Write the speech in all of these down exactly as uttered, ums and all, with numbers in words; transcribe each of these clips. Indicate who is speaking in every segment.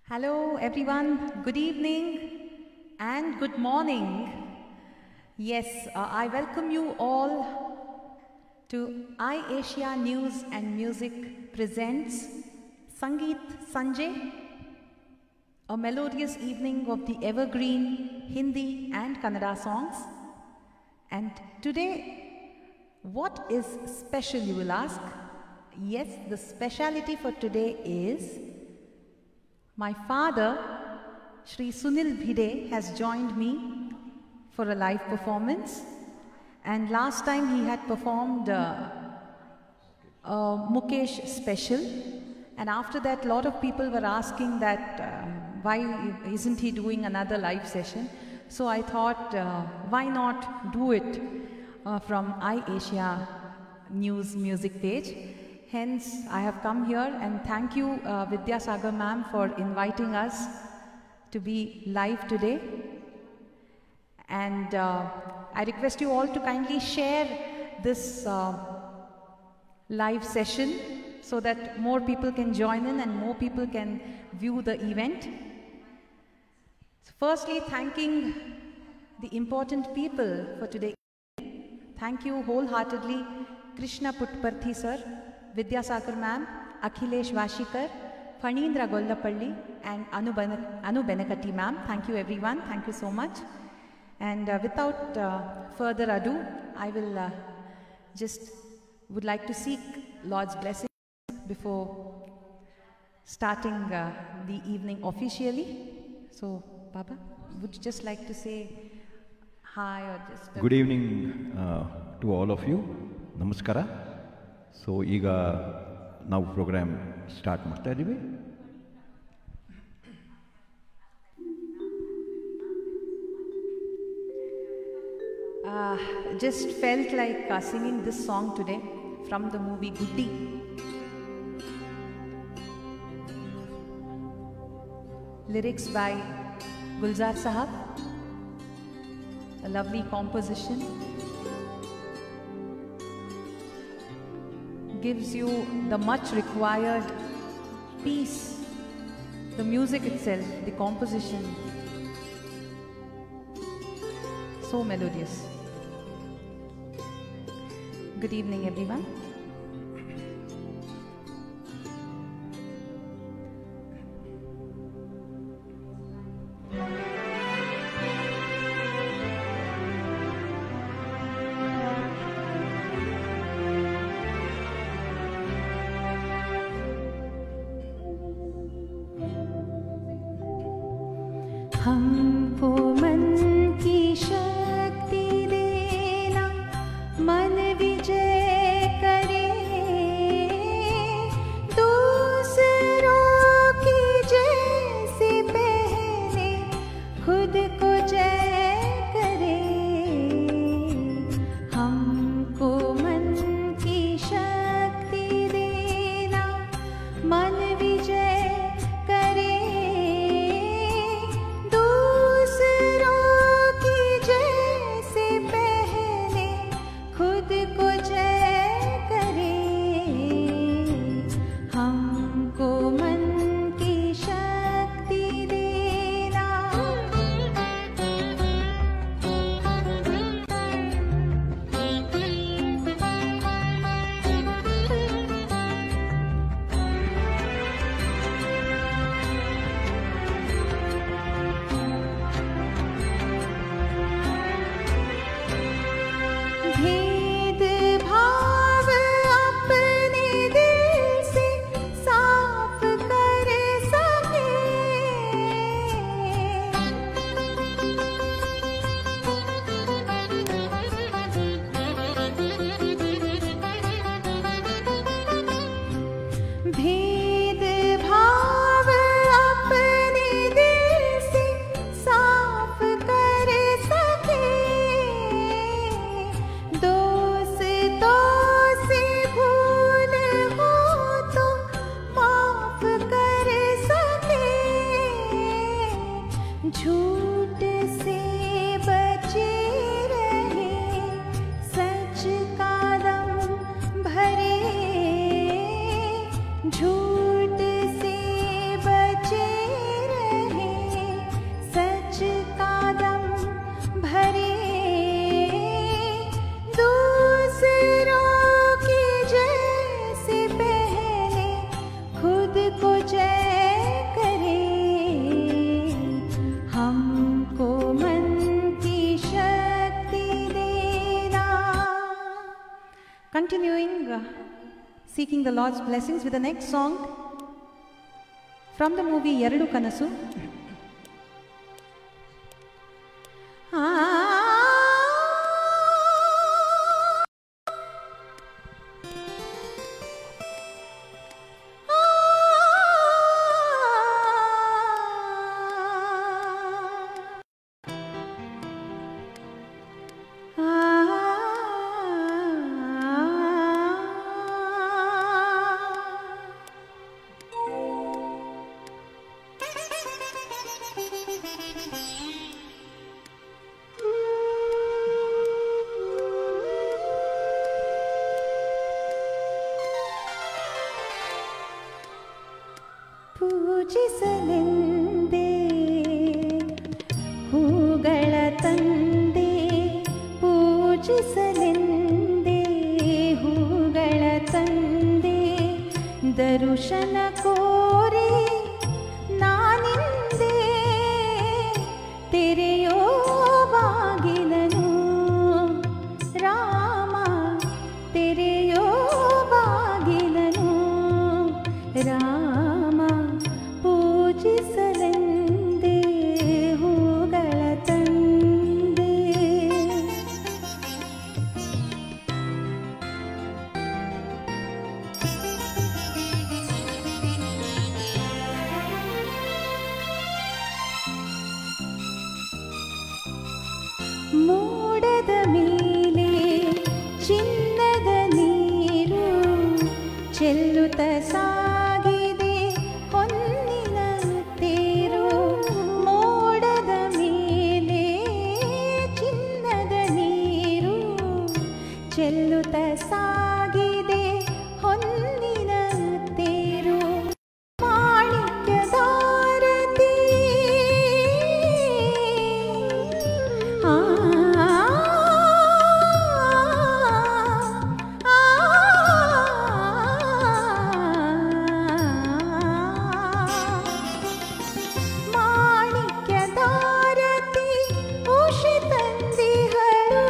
Speaker 1: Hello everyone, good evening and good morning. Yes, uh, I welcome you all to iAsia News and Music presents Sangeet Sanjay, a melodious evening of the evergreen Hindi and Kannada songs. And today, what is special, you will ask? Yes, the speciality for today is my father, Shri Sunil Bhide, has joined me for a live performance. And last time he had performed uh, a Mukesh special. And after that, a lot of people were asking that uh, why isn't he doing another live session? So I thought, uh, why not do it uh, from iAsia News music page. Hence, I have come here and thank you, uh, Vidya Sagar ma'am, for inviting us to be live today. And uh, I request you all to kindly share this uh, live session so that more people can join in and more people can view the event. So firstly, thanking the important people for today. Thank you wholeheartedly, Krishna Putparthi sir, Vidya Sagar ma'am, Akhilesh Vashikar, Phanindra Gollapalli and Anu, Anu Benekati ma'am. Thank you everyone. Thank you so much. And uh, without uh, further ado, I will uh, just would like to seek Lord's blessing before starting uh, the evening officially. So, Baba, would you just like to say hi or just...
Speaker 2: Good evening uh, to all of you. Namaskara. So, ಈಗ ನಾವು program start ಮಾಡ್ತಾ ಇದ್ದೀವಿ.
Speaker 1: Uh, just felt like uh, singing this song today from the movie Guddi. Lyrics by Gulzar Sahab. A lovely composition. Gives you the much required peace. The music itself, the composition. So melodious. Good evening, everyone.
Speaker 3: हमको मन की शक्ति देना, मन विजय करे, दूसरों की जैसे पहने, खुद को जय करे। हमको मन की शक्ति देना, मन विजय करे, दूसरों
Speaker 1: Continuing, uh, seeking the Lord's blessings with the next song from the movie Eradu Kanasu. Ah.
Speaker 3: ಪೂಜಿಸಲೆಂದೇ ಹೂಗಳ ತಂದೆ, ಪೂಜಿಸಲೆಂದೇ ಹೂಗಳ ತಂದೆ, ದರುಶನ ಕೋರಿ ನಾನಿಂದೆ ತೆರೆಯೋ ಬಾಗಿಲನು ರಾಮ, ತೆರೆಯೋ ಬಾಗಿಲನು ರಾಮ, ಪೂಜಿಸಲೆಂದೇ ಹೂಗಳ ತಂದೆ. ಮೋಡದ ಮೇಲೆ ಚಿನ್ನದ ನೀರು ಚೆಲ್ಲುತ್ತ ಸಾಗಿದೆ ಹೊನ್ನಿನ ತೇರು. ಮೋಡದ ಮೇಲೆ ಚಿನ್ನದ ನೀರು ಚೆಲ್ಲುತ್ತ ಸಾಗಿದೆ ಹೊನ್ನಿನ ತೇರು. ಮಾಣಿಕ್ಯದಾರತಿ ಆ ಮಾಣಿಕ್ಯದಾರತಿ ಉಷಿ ತಂದಿಹಳು,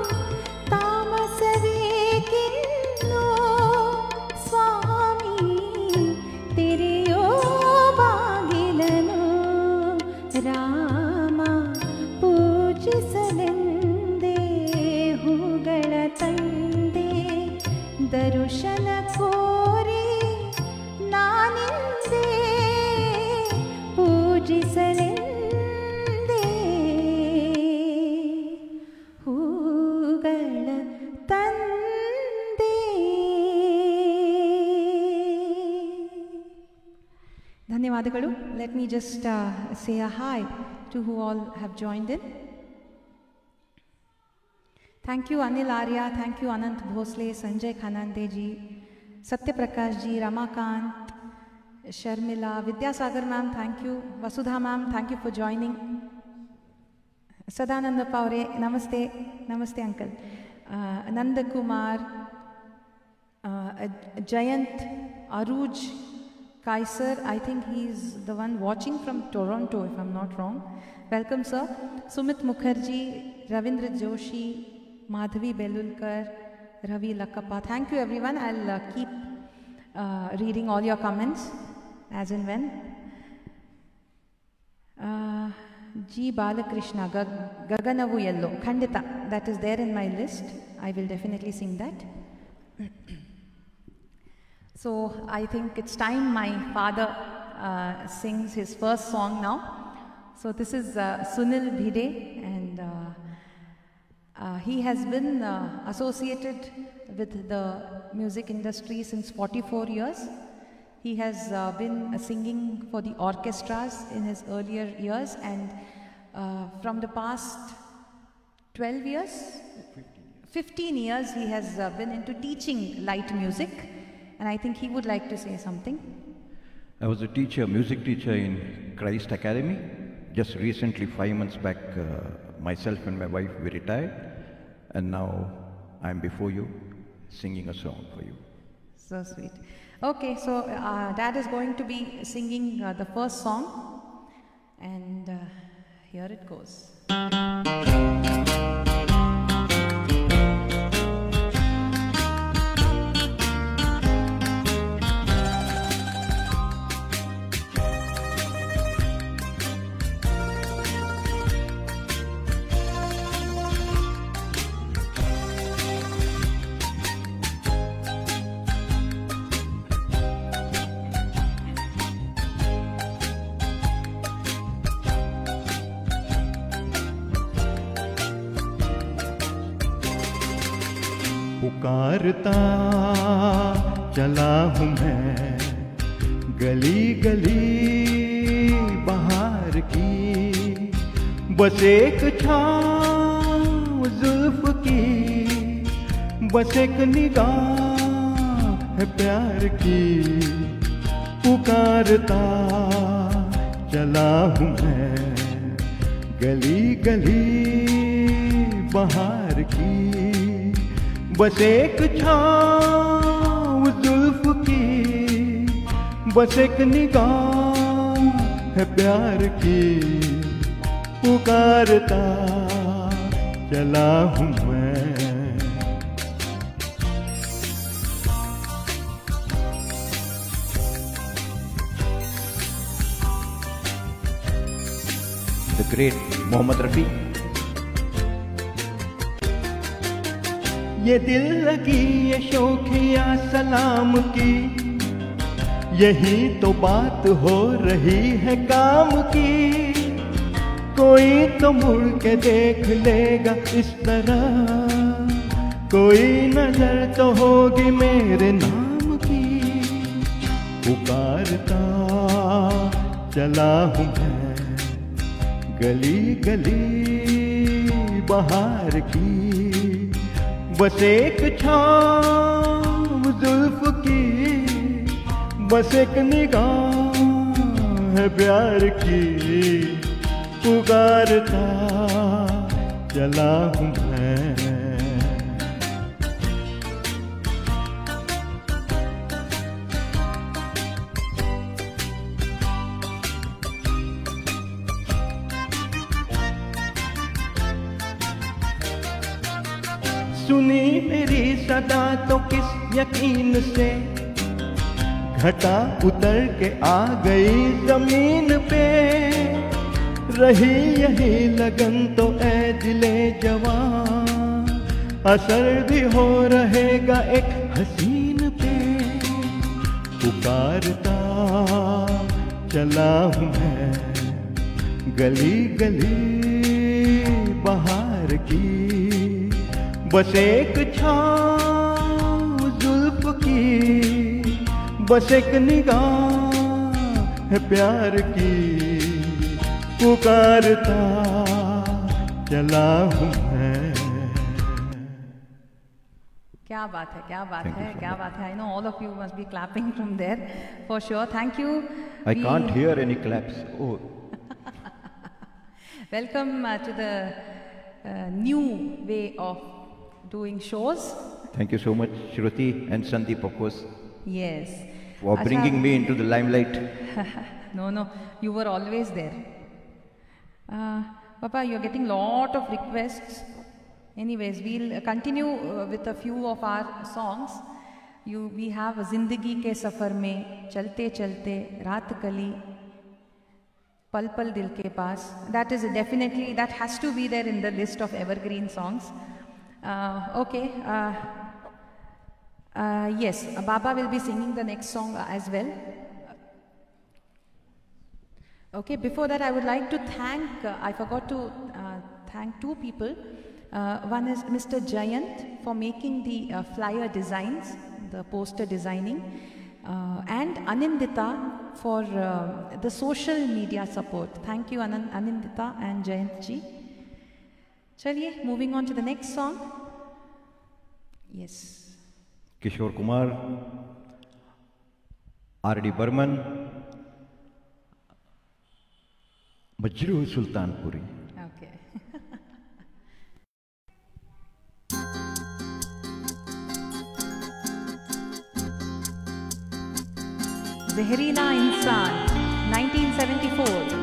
Speaker 3: ತಾಮಸವೇಕಿನ್ನೋ ಸ್ವಾಮಿ, ತೆರೆಯೋ ಬಾಗಿಲನು ರಾಮ, ಪೂಜಿಸಲೆಂದೇ ಹೂಗಳ ತಂದೆ, ದರುಶನ ಕೋರಿ ನಾನಿಂದೆ ಪೂಜಿಸಲೆಂದೇ ಹೂಗಳ ತಂದೆ.
Speaker 1: ಧನ್ಯವಾದಗಳು. Let me just uh, say a hi to who all have joined in. Thank you Anil Arya, thank you Anant Bhosle, Sanjay Khanande ji, Satya Prakash ji, Ramakant, Sharmila, Vidyasagar ma'am, thank you, Vasudha ma'am, thank you for joining. Sadananda Paure, namaste, namaste uncle. Uh, Nanda Kumar, uh, Jayant Aruj Kaiser, I think he's the one watching from Toronto if I'm not wrong. Welcome sir. Sumit Mukherjee, Ravindra Joshi, Madhavi Belulkar, Ravi Lakappa. Thank you everyone. I'll uh, keep uh, reading all your comments as and when. Uh, G. Balakrishna, Gag Gaganavu Yellow, Khandita, that is there in my list. I will definitely sing that. So I think it's time my father uh, sings his first song now. So this is uh, Sunil Bhide, and uh, uh, he has been uh, associated with the music industry since forty-four years. He has uh, been uh, singing for the orchestras in his earlier years, and uh, from the past twelve years, fifteen years, he has uh, been into teaching light music, and I think he would like to say something.
Speaker 2: I was a teacher, music teacher in Christ Academy. Just recently, five months back, uh, myself and my wife, we retired, and now I'm before you singing a song for you.
Speaker 1: So sweet. Okay, so uh, Dad is going to be singing uh, the first song, and uh, here it goes.
Speaker 4: पुकारता चला हूँ मैं गली गली बहार की, बस एक छाँव जुल्फ की, बस एक निगाह है प्यार की। पुकारता चला हूँ मैं गली गली बहार की, बस एक छाँव जुल्फ की, बस एक निगाह है प्यार की। पुकारता चला हूँ मैं।
Speaker 2: The great Mohammad Rafi.
Speaker 4: ये दिल लगी ये शौकिया सलाम की, यही तो बात हो रही है काम की। कोई तो मुड़ के देख लेगा इस तरह, कोई नजर तो होगी मेरे नाम की। पुकारता चला हूँ मैं गली गली बहार की, बस एक छाँव जुल्फ की, बस एक निगाह है प्यार की। पुकारता चला हूँ मैं। सुनी मेरी सदा तो किस यकीन से, घटा उतर के आ गई जमीन पे। रही यही लगन तो ऐ दिले जवान, असर भी हो रहेगा एक हसीन पे। पुकारता चला हूँ मैं गली गली बहार की, बस एक छाँव जुल्फ की, बस एक निगाह है प्यार की। पुकारता चला हूँ मैं।
Speaker 1: क्या बात है, क्या बात है, क्या बात है. I know all of you must be clapping from there for sure. Thank you.
Speaker 2: I
Speaker 1: We
Speaker 2: can't hear any claps. Oh,
Speaker 1: Welcome uh, to the uh, new way of doing shows.
Speaker 2: thank you so much, Shruti and Sandeep, of course,
Speaker 1: Yes.
Speaker 2: for
Speaker 1: Acha-
Speaker 2: bringing me into the limelight.
Speaker 1: No, no, you were always there. Uh, Papa, you're getting lot of requests. Anyways, we'll uh, continue uh, with a few of our songs. You, we have Zindagi ke safar mein, Chalte Chalte, Raat Kali, Pal Pal Dil ke paas. That is definitely, that has to be there in the list of evergreen songs. Uh, okay. Uh, uh, yes, Baba will be singing the next song uh, as well. Okay, before that I would like to thank, uh, I forgot to uh, thank two people. Uh, one is Mister Jayant for making the uh, flyer designs, the poster designing, uh, and Anindita for uh, the social media support. Thank you Anan- Anindita and Jayant ji. Chaliye, moving on to the next song. Yes.
Speaker 2: Kishore Kumar, R D Burman, Majru Sultanpuri.
Speaker 1: Okay. Zehrila Insan, nineteen seventy-four.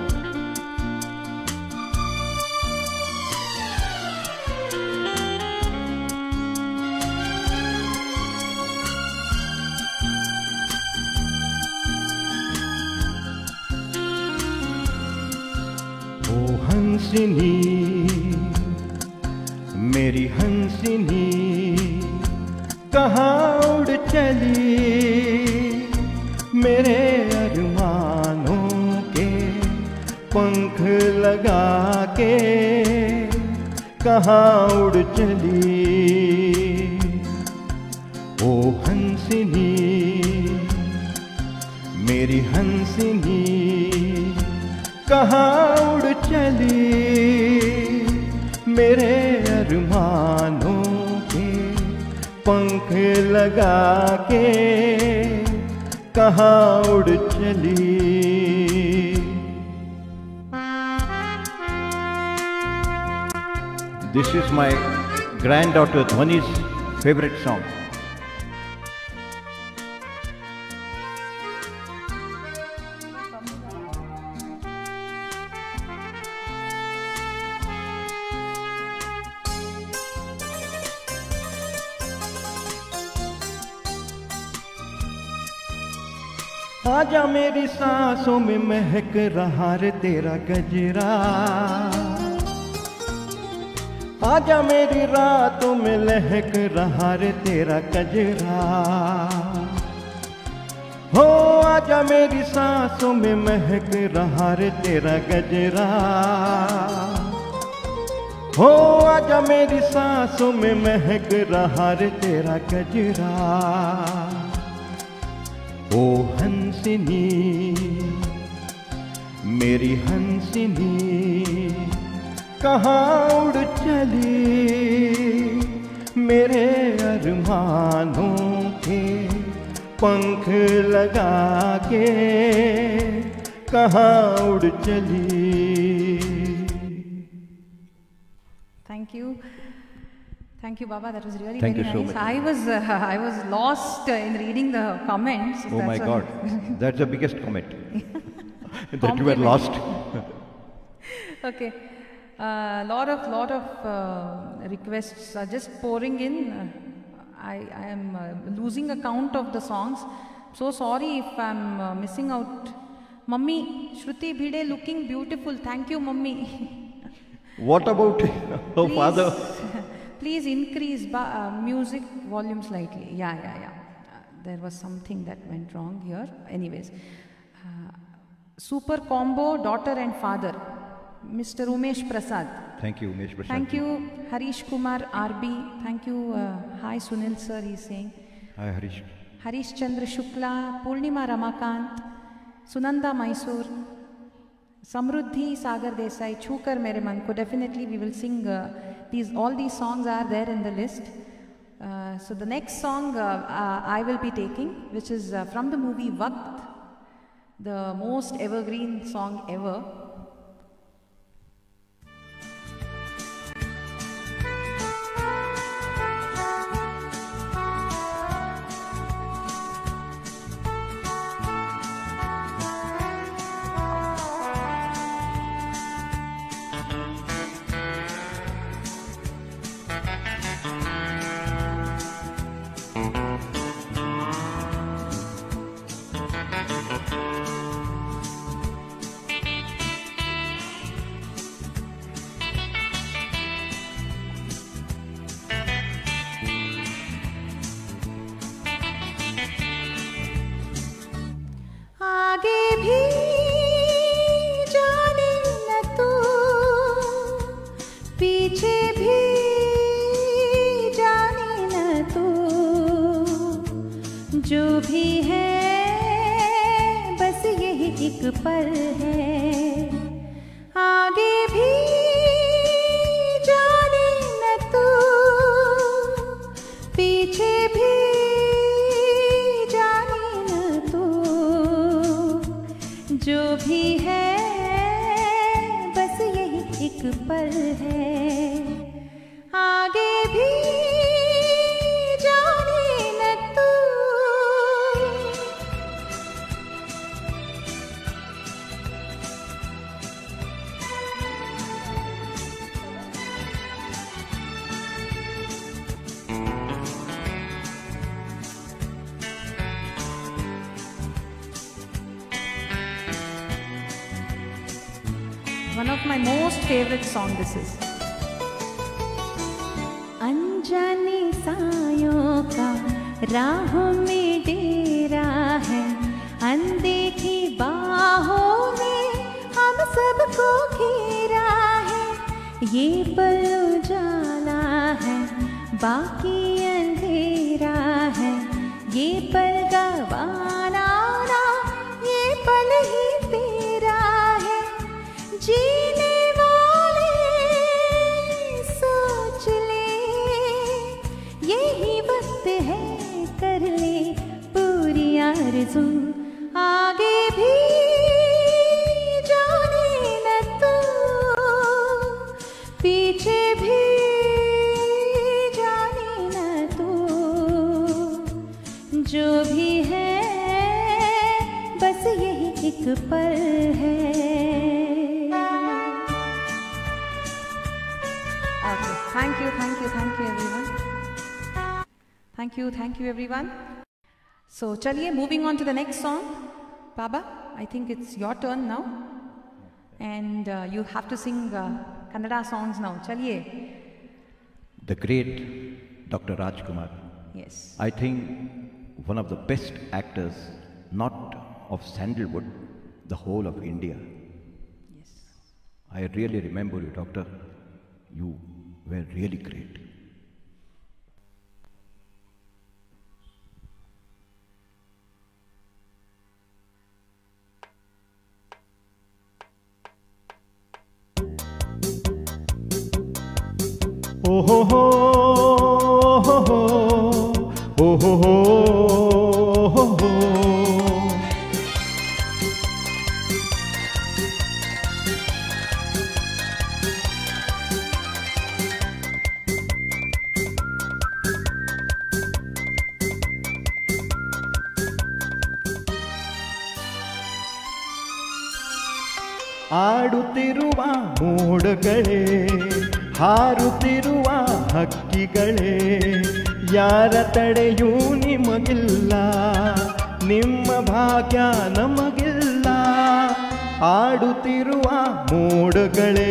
Speaker 4: ओ हंसिनी मेरी हंसिनी कहाँ उड़ चली, मेरे अरमानों के पंख लगा के कहाँ उड़ चली। ओ हंसिनी मेरी हंसिनी कहाँ उड़ चली मेरे अरमानों के पंख लगा के कहाँ उड़ चली।
Speaker 2: This is my granddaughter Dhwani's favorite song.
Speaker 4: आजा मेरी सांसों में महक रहा रे तेरा गजरा, आजा मेरी रातों में लहक रहा रे तेरा गजरा, हो आजा मेरी सांसों में महक रहा रे तेरा गजरा, हो आजा मेरी सांसों में महक रहा रे तेरा गजरा। ओ हंसिनी मेरी हंसिनी कहाँ उड़ चली मेरे अरमानों के पंख लगा के कहाँ उड़ चली।
Speaker 1: Thank you. Thank you, Baba. That was really
Speaker 2: Thank
Speaker 1: very
Speaker 2: you so
Speaker 1: nice.
Speaker 2: much.
Speaker 1: I was uh, I was lost uh, in reading the comments.
Speaker 2: Oh my
Speaker 1: That's
Speaker 2: God,
Speaker 1: what-
Speaker 2: that's the biggest comment. That you were
Speaker 1: Compliment.
Speaker 2: lost.
Speaker 1: Okay. A uh, lot of lot of uh, requests are just pouring in. Uh, I, I am uh, losing a count of the songs. So sorry if I'm uh, missing out. Mummy, Shruti Bhide looking beautiful. Thank you, Mummy.
Speaker 2: What about her father?
Speaker 1: Please increase ba- uh, music volume slightly. Yeah, yeah, yeah. Uh, there was something that went wrong here. Anyways, uh, super combo daughter and father. Mister Umesh Prasad.
Speaker 2: Thank you, Umesh Prasad.
Speaker 1: Thank you, Harish Kumar R B. Thank you. Uh, hi, Sunil sir. He's saying.
Speaker 2: Hi, Harish.
Speaker 1: Harish Chandra Shukla, Purnima Ramakant, Sunanda Mysore, Samruddhi Sagar Desai, Chukar Mere Man Ko. Definitely we will sing uh, these, all these songs are there in the list. Uh, so the next song uh, uh, I will be taking, which is uh, from the movie Waqt, the most evergreen song ever.
Speaker 3: आगे भी जाने न तू, पीछे भी जाने न तू, जो भी है बस यही एक पल है। आगे भी जाने न तू, पीछे भी जो भी है बस यही एक पल है। आगे भी जाने न तू।
Speaker 1: One of my most favorite song this is.
Speaker 3: अनजाने सायों का राहों में डेरा है, अनदेखी बाहों ने हम सबको घेरा है। ये पल उजाला है बाकी अंधेरा है, ये पल गवाना ना, ये पल ही तेरा है। जीने वाले सोच ले, यही वक्त है, कर ले पूरी आरज़ू। आगे भी जाने न तू, पीछे भी जाने न तू, जो भी है बस यही एक पल है।
Speaker 1: Okay, thank you, thank you, thank you everyone. Thank you, thank you everyone. So, chaliye, moving on to the next song. Baba, I think it's your turn now. And uh, you have to sing uh, Kannada songs now. Chaliye.
Speaker 2: The great Doctor Rajkumar.
Speaker 1: Yes.
Speaker 2: I think one of the best actors, not of Sandalwood, the whole of India.
Speaker 1: Yes.
Speaker 2: I really remember you, Doctor. You were really great.
Speaker 4: Oh ho ho ho ho oh ho ho ho ho. ಆಡುತ್ತಿರುವ ಮೋಡಗಳೇ, ಹಾರುತ್ತಿರುವ ಹಕ್ಕಿಗಳೇ, ಯಾರ ತಡೆಯೂ ನಿಮಗಿಲ್ಲ, ನಿಮ್ಮ ಭಾಗ್ಯ ನಮಗಿಲ್ಲ. ಆಡುತ್ತಿರುವ ಮೋಡಗಳೇ,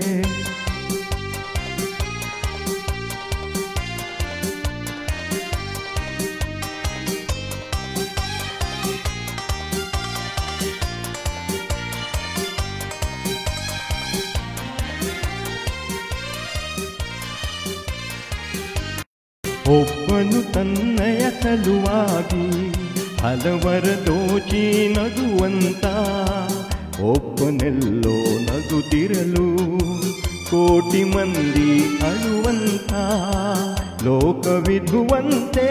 Speaker 4: ಒಬ್ಬನು ತನ್ನಯ ಸಲುವಾಗಿ ಹಲವರ ದೋಚಿ ನಗುವಂತ, ಒಬ್ಬನೆಲ್ಲೋ ನಗುತ್ತಿರಲು ಕೋಟಿ ಮಂದಿ ಅಳುವಂತ. ಲೋಕವಿಧುವಂತೆ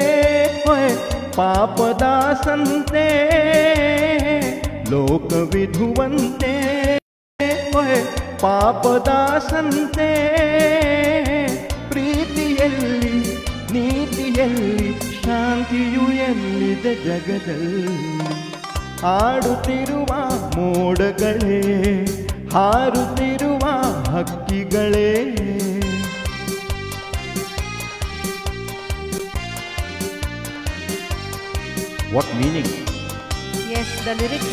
Speaker 4: ಪಾಪದ ಸಂತೆ, ಲೋಕವಿಧುವಂತೆ ಪಾಪದ ಸಂತೆ. ಪ್ರೀತಿಯಲ್ಲಿ ನೀತಿಯಲ್ಲಿ ಶಾಂತಿಯು ಎಲ್ಲಿದೆ ಜಗದಲ್ಲಿ. ಆಡುತ್ತಿರುವ ಮೋಡಗಳೇ, ಹಾರುತ್ತಿರುವ ಹಕ್ಕಿಗಳೇ.
Speaker 2: What meaning?
Speaker 1: Yes, the lyrics.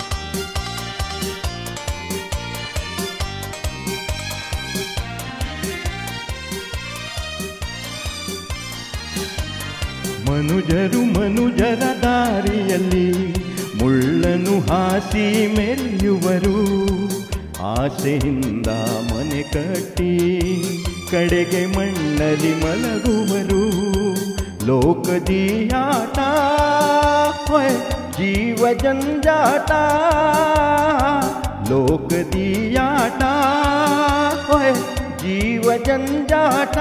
Speaker 4: ಮನುಜರು ಮನುಜರ ದಾರಿಯಲ್ಲಿ ಮುಳ್ಳನು ಹಾಸಿ ಮೆರೆಯುವರು, ಆಸೆಯಿಂದ ಮನೆ ಕಟ್ಟಿ ಕಡೆಗೆ ಮಣ್ಣಲ್ಲಿ ಮಲಗುವರು. ಲೋಕದಿಯಾಟ ಜೀವ ಜಂಜಾಟ, ಲೋಕದಿಯಾಟ ಜೀವ ಜಂಜಾಟ.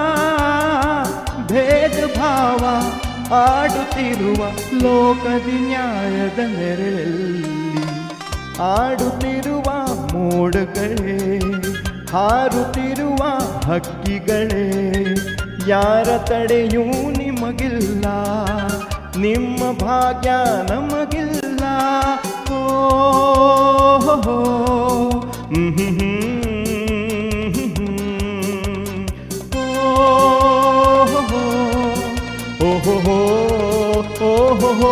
Speaker 4: ಭೇದ ಭಾವ ಆಡುತ್ತಿರುವ ಲೋಕದಿ ನ್ಯಾಯದ ನೆರಳಲ್ಲಿ. ಆಡುತ್ತಿರುವ ಮೋಡಗಳೇ, ಹಾರುತ್ತಿರುವ ಹಕ್ಕಿಗಳೇ, ಯಾರ ತಡೆಯೂ ನಿಮಗಿಲ್ಲ, ನಿಮ್ಮ ಭಾಗ್ಯ ನಮಗಿಲ್ಲ. ಓ ಹೋ ಹೋ ಹ್ಮ್ ಹ್ಮ್ ಹ್ಮ್. Oh ho ho, oh ho ho.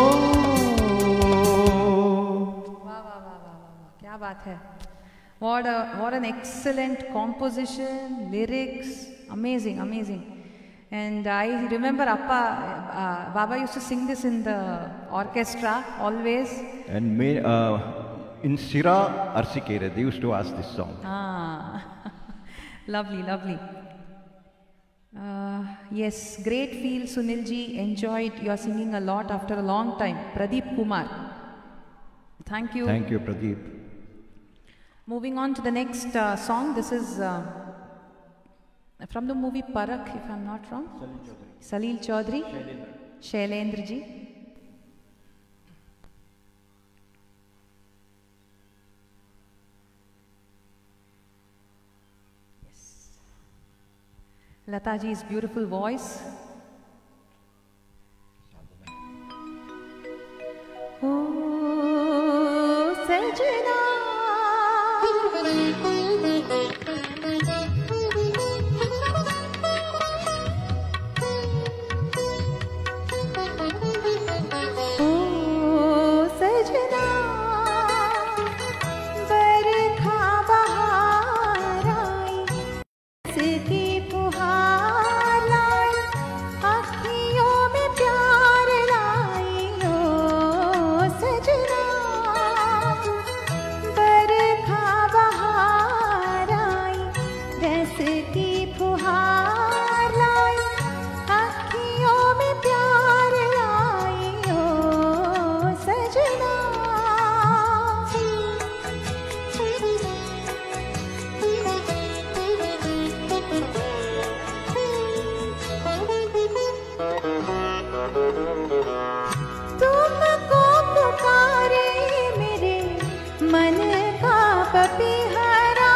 Speaker 1: Wow, wow, wow, wow, wow. Kya baat hai. What a, what an excellent composition, lyrics, amazing, amazing. And I remember Appa, uh, Baba used to sing this in the orchestra always.
Speaker 2: And may, uh, in Sira Arsikere, they used to ask this song.
Speaker 1: Ah, lovely, lovely. Uh, yes, great feel, Sunil ji. Enjoyed your singing a lot after a long time. Pradeep Kumar. Thank you.
Speaker 2: Thank you, Pradeep.
Speaker 1: Moving on to the next uh, song. This is uh, from the movie Parak, if I'm not wrong. Salil Chaudhary. Shailendra ji. Lata ji's beautiful voice. Oh, Sajna. Oh, Sajna. बरखा बहार आई, इसकी फुहार लाई, अखियों में प्यार लाई। ओ सजना, बरखा बहार आई, रस की फुहार लाई, अखियों में प्यार लाई। ओ सजना, तुमको पुकारे मेरे मन का पपीहरा,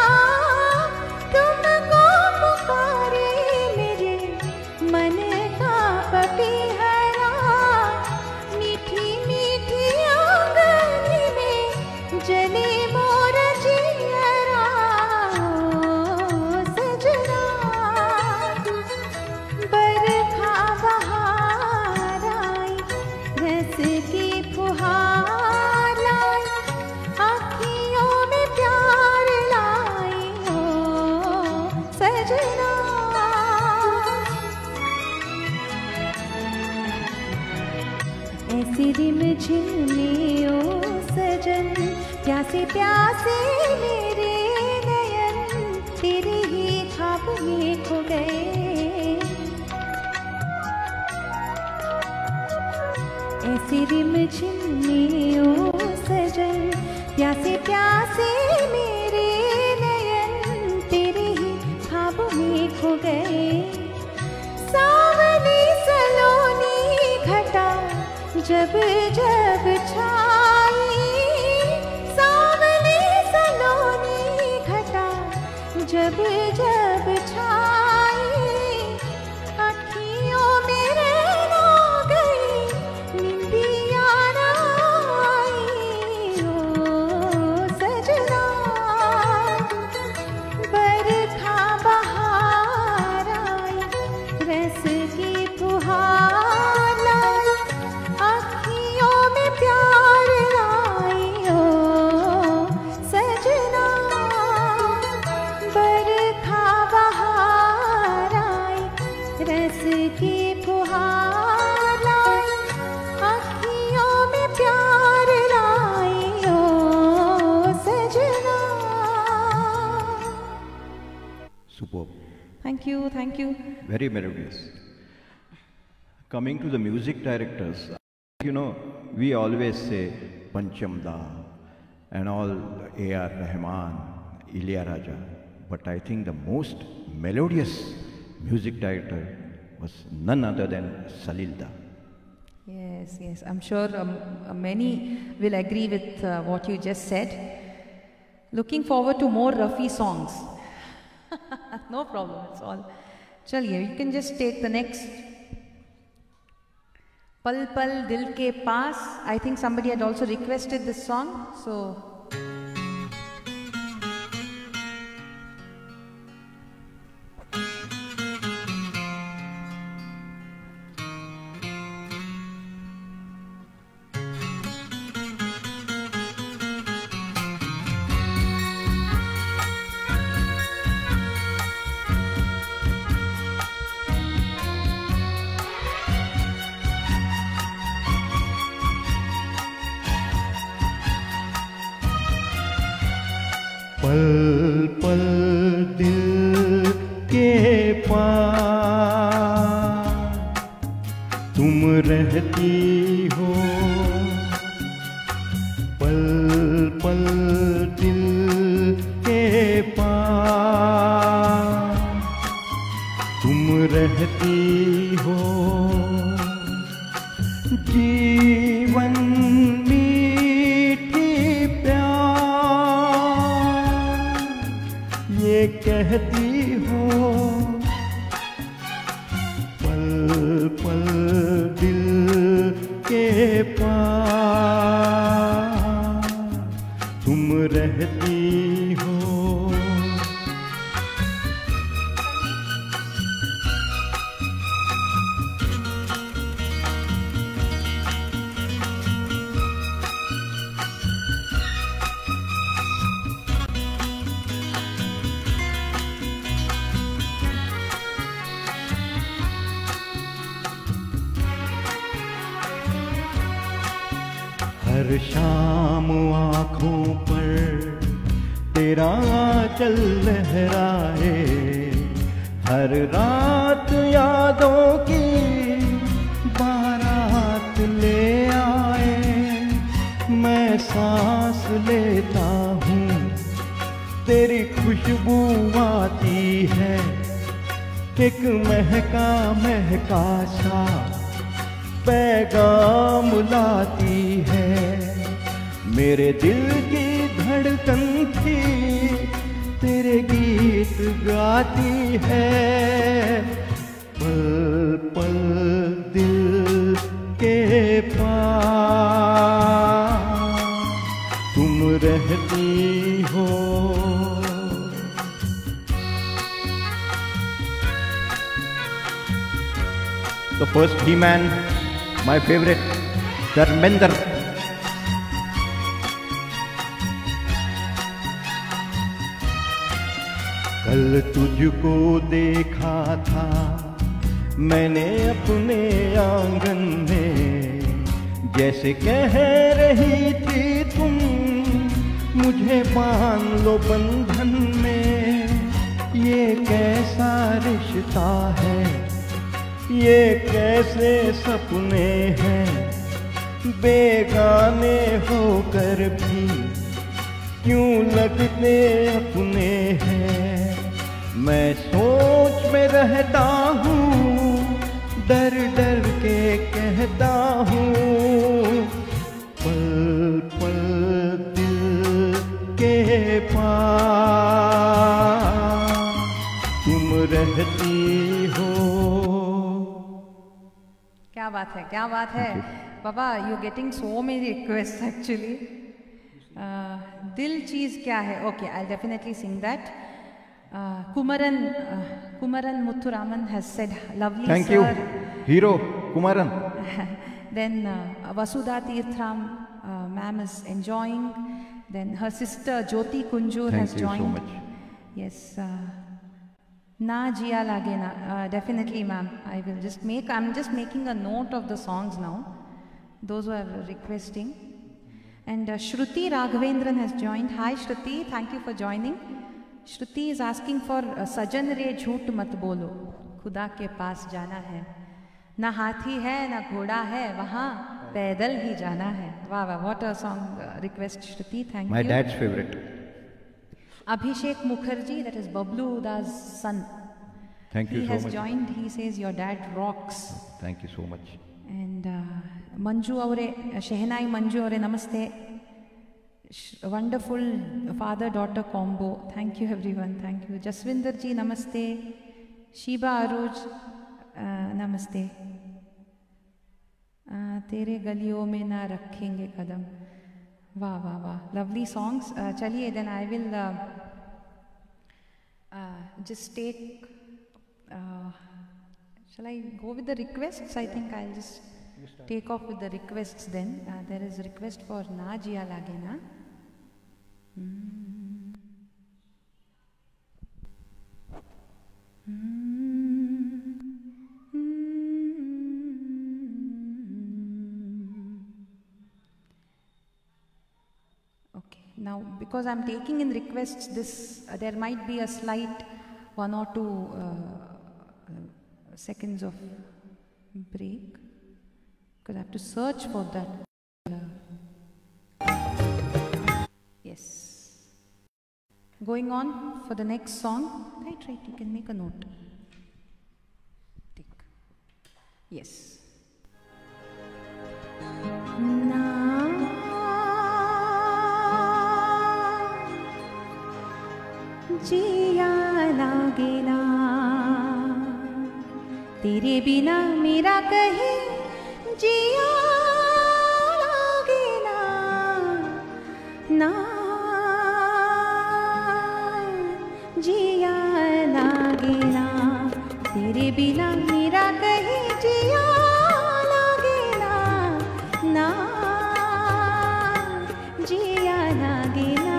Speaker 1: तुमको पुकारे मेरे मन का पपीहरा, मीठी मीठी आंगन में जले मोर जियरा। ओ सजना, बरखा बहार आई, रस की फुहार लाई, अखियों में प्यार लाई। ओ सजना, ऐसी रिमझिम में ओ सजन, प्यासे प्यासे मेरे नयन, तेरे ही ख्वाब में खो गए। ऐसी रिमझिम में ओ सजन, प्यासे प्यासे मेरे नयन, तेरे ही ख्वाब में खो गए। सावनी सलोनी घटा जब जब छाई, सावनी सलोनी घटा जब जब छाई, अखियों में रैन आ गई, निंदिया न आई। ओ सजना, बरखा बहार आई, रस की फुहार लाई, अखियों में प्यार लाई। ओ सजना, बरखा बहार आई, रस की फुहार लाई, अखियों में प्यार लाई। ओ सजना।
Speaker 2: Superb.
Speaker 1: Thank you, thank you.
Speaker 2: Very melodious. Coming to the music directors, you know, we always say Pancham Da and all A R Rahman, Ilaiyaraaja, but I think the most melodious music director was none other than Salil Da.
Speaker 1: Yes, yes. I'm sure um, uh, many will agree with uh, what you just said. Looking forward to more Rafi songs. No problem, it's all. Chaliye, you can just take the next. Pal Pal Dil Ke Paas. I think somebody had also requested this song, so.
Speaker 4: रहती हो पल पल दिल के पास, तुम रहती हो जीवन मीठी प्यार, ये कहती हो पल पल दिल के पास, तुम रहती हो। हर शाम आँखों पर तेरा आंचल लहराए, हर रात यादों की बारात ले आए। मैं सांस लेता हूँ तेरी खुशबू आती है, एक महका महका सा पैगाम लाती है। मेरे दिल की धड़कन थी तेरे गीत गाती है, पल पल दिल के पास, तुम रहती हो।
Speaker 2: The first He-Man, my favorite, Dharmender.
Speaker 4: कल तुझको देखा था मैंने अपने आंगन में, जैसे कह रही थी तुम मुझे बांध लो बंधन में। ये कैसा रिश्ता है, ये कैसे सपने हैं, बेगाने होकर भी क्यों लगते अपने हैं। मैं सोच में रहता हूँ, डर डर के कहता हूँ, पल पल दिल के पास, तुम रहती हो।
Speaker 1: क्या बात है, क्या बात है बाबा, you getting so many request actually. दिल चीज़ क्या है, okay, I definitely sing that. Kumaran, uh, Kumaran Muthuraman has said, lovely
Speaker 2: Thank
Speaker 1: sir.
Speaker 2: you, hero Kumaran.
Speaker 1: Then uh, Vasudha Tirthram, uh, ma'am is enjoying. Then her sister Jyoti Kunjur
Speaker 2: Thank
Speaker 1: has
Speaker 2: you
Speaker 1: joined.
Speaker 2: so much.
Speaker 1: Yes. Uh, Na Jia Lagena, uh, definitely ma'am. I will just make, I'm just making a note of the songs now. Those who are requesting. And uh, Shruti Raghavendran has joined. Hi Shruti, thank you for joining. Shruti is asking for uh, Sajan Re Jhoot Mat Bolo, खुदा के पास जाना है, ना हाथी है ना घोड़ा है, वहाँ पैदल ही जाना है. वाह वाह, what a song uh, request Shruti, thank
Speaker 2: My
Speaker 1: you.
Speaker 2: My dad's favorite.
Speaker 1: Abhishek Mukherjee, that is Bablu Uda's son.
Speaker 2: Thank you
Speaker 1: he
Speaker 2: so
Speaker 1: has
Speaker 2: much.
Speaker 1: joined, he says your dad rocks.
Speaker 2: Thank you so much.
Speaker 1: And uh, Manju Aure, uh, Shehnai Manju Aure, namaste. Wonderful father-daughter combo. Thank you everyone. Thank you. Jaswinder ji, namaste. Shiba Aruj, uh, namaste. Uh, Tere galiyon mein na rakhenge kadam. Wow, wow, wow. Lovely songs. Uh, chaliye, then I will uh, uh, just take. Uh, shall I go with the requests? I think I'll just take off with the requests then. Uh, there is a request for Na Jia Lagena. Mm. Mm. Mm. Okay, now because I'm taking in requests, this uh, there might be a slight one or two uh, uh, seconds of break. because I have to search for that. Yes. Going on for the next song. Right, right, you can make a note. Tick. Yes.
Speaker 3: ना जिया लागे ना तेरे बिना मेरा कहीं जिया लागे ना ना जिया लागे ना तेरे बिना मेरा कहीं जिया लागे ना ना जिया लागे ना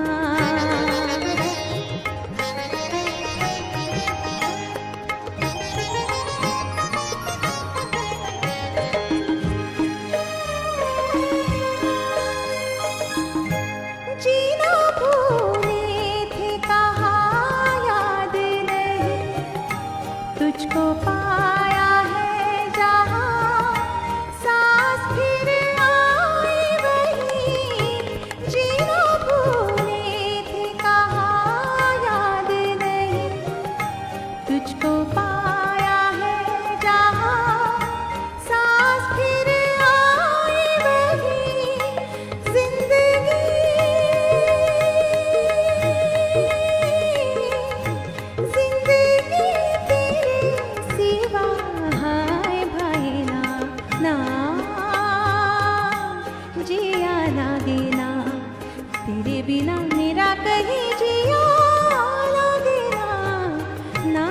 Speaker 3: जीना भूले थे कहा याद नहीं तुझको पाया है जहाँ सांस फिर आई वही जीना भूले थे कहा याद नहीं तुझको पाया है जहाँ सांस फिर आई वही जिंदगी जिंदगी तेरे सिवा हाय भाई ना ना जिया लागे ना तेरे बिना मेरा कहीं जिया लागे ना ना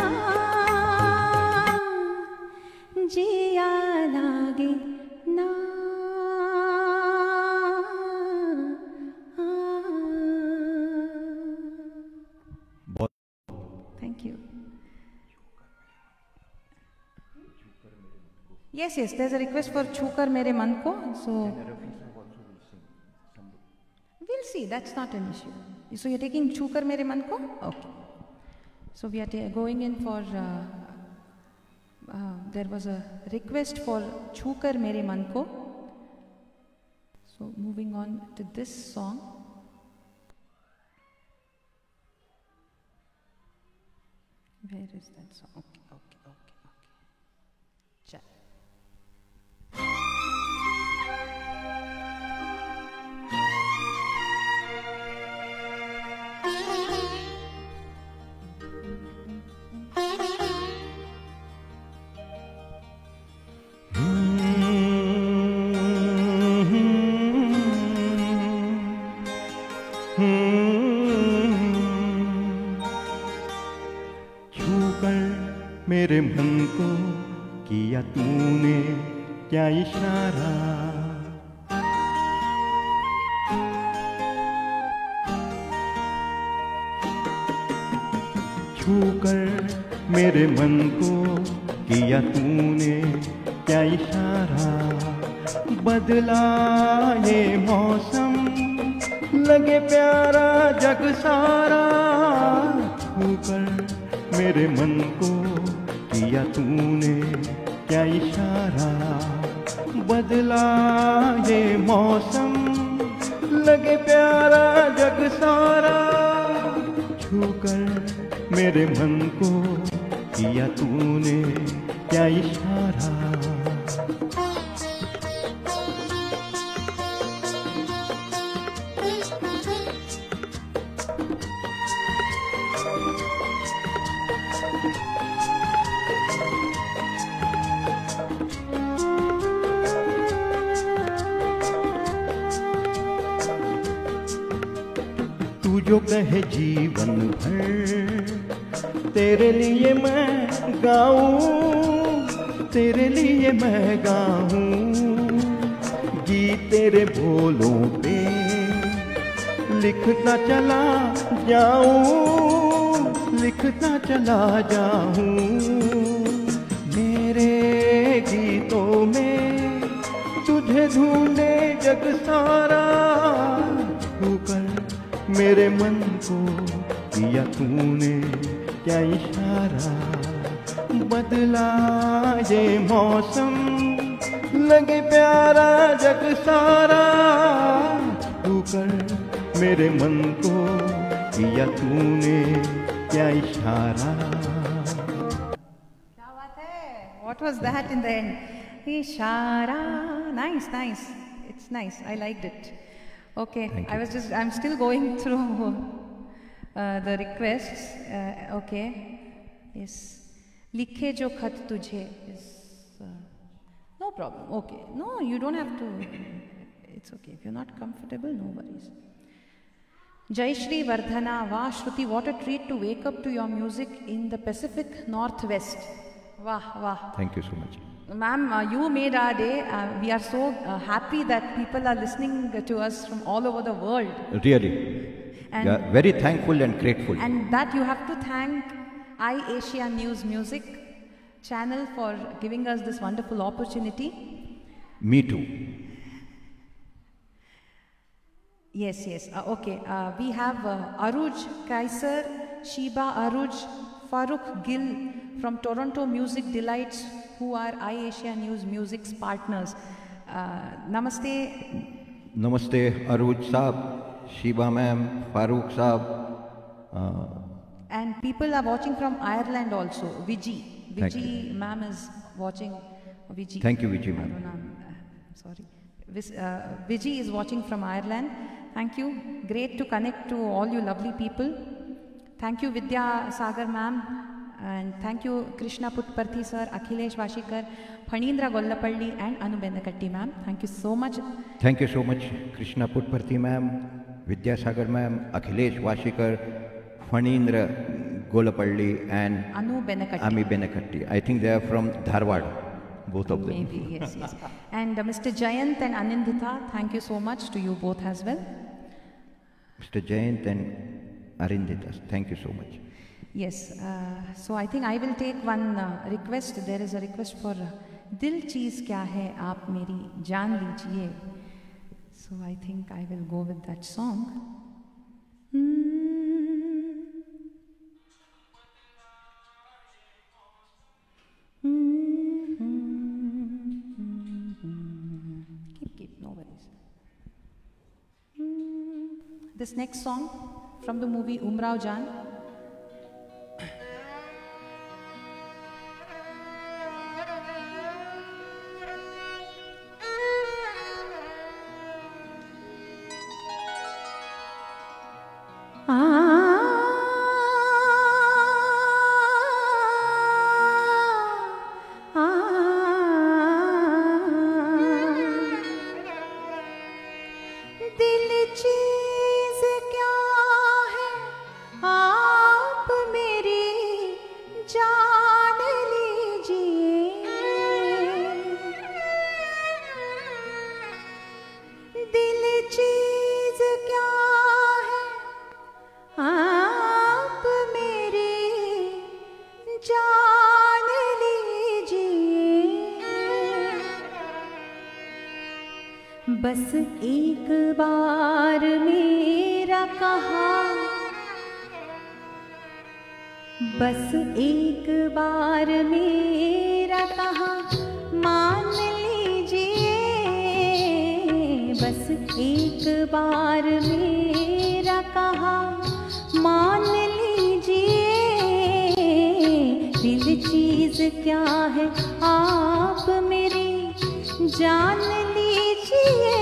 Speaker 3: जिया लागे ना
Speaker 1: Thank you. Yes, yes, there's a request for Chukar Mere Man Ko. So, we'll see, that's not an issue. So, you're taking Chukar Mere Man Ko? Okay. So, we are ta- going in for, uh, uh, there was a request for Chukar Mere Man Ko. So, moving on to this song. Where is that song? Okay, okay, okay, okay. Chal.
Speaker 4: छूकर मेरे मन को किया तूने क्या इशारा छूकर मेरे मन को किया तूने क्या इशारा बदला ये मौसम लगे प्यारा जग सारा छूकर मेरे मन को किया तूने क्या इशारा बदला ये मौसम लगे प्यारा जग सारा छूकर मेरे मन को किया तूने क्या इशारा तू जो कहे जीवन भर तेरे लिए मैं गाऊं तेरे लिए मैं गाऊं गीत तेरे बोलों पे लिखता चला जाऊं लिखता चला जाऊं मेरे गीतों में तुझे ढूंढे जग सारा छूकर मेरे मन को किया तूने क्या इशारा बदला ये मौसम लगे प्यारा जग सारा, तू कर मेरे मन को किया तूने क्या इशारा।
Speaker 1: क्या बात है? What was that in the end? Ishara. Nice, nice. It's nice. I liked it. Okay. I was just. I'm still going through uh, the requests. Uh, okay. Yes. लिखे जो खत तुझे is uh, no problem. Okay. No, you don't have to. It's okay. If you're not comfortable, no worries. Jai Shri Vardhana, Vah Shruti, what a treat to wake up to your music in the Pacific Northwest. Wah, wah.
Speaker 2: Thank you so much.
Speaker 1: Ma'am, uh, you made our day. Uh, we are so uh, happy that people are listening to us from all over the world.
Speaker 2: Really.
Speaker 1: And,
Speaker 2: yeah, very thankful and grateful.
Speaker 1: And that you have to thank iAsia News Music channel for giving us this wonderful opportunity.
Speaker 2: Me too.
Speaker 1: Yes, yes. Uh, okay. Uh, we have uh, Aruj Kaiser, Sheba Aruj, Farooq Gill from Toronto Music Delights, who are iAsia News Music's partners. Uh, namaste.
Speaker 2: Namaste, Aruj Saab, Sheba ma'am, Farooq Saab. Uh,
Speaker 1: and people are watching from Ireland also. Viji.
Speaker 2: Thank
Speaker 1: Viji ma'am is watching. Viji.
Speaker 2: Thank you, Viji ma'am.
Speaker 1: I don't know. Uh, sorry. Vis, uh, Viji is watching from Ireland. Thank you. Great to connect to all you lovely people. Thank you, Vidya Sagar ma'am. And thank you, Krishna Putparthi sir, Akhilesh Vashikar, Phanindra Gollapalli and Anu Bendakatti ma'am. Thank you so much.
Speaker 2: Thank you so much, Krishna Putparthi ma'am, Vidya Sagar ma'am, Akhilesh Vashikar, Phanindra Gollapalli and
Speaker 1: Anu Bendakatti.
Speaker 2: Ami Bendakatti. I think they are from Dharwad, both of them.
Speaker 1: Maybe, yes, yes. And uh, Mister Jayant and Anindita, thank you so much to you both as well.
Speaker 2: Mister Jayant and Arindita, thank you so much.
Speaker 1: Yes, uh, so I think I will take one uh, request. There is a request for uh, Dil Cheez Kya Hai Aap Meri Jaan Lijiye. So I think I will go with that song. Mm. Mm-hmm. Keep, keep, no worries. Mm. This next song from the movie Umrao Jaan. बस एक बार मेरा कहा, बस एक बार मेरा कहा मान लीजिए, बस एक बार मेरा कहा मान लीजिए, दिल चीज क्या है आप मेरी जान लीजिए।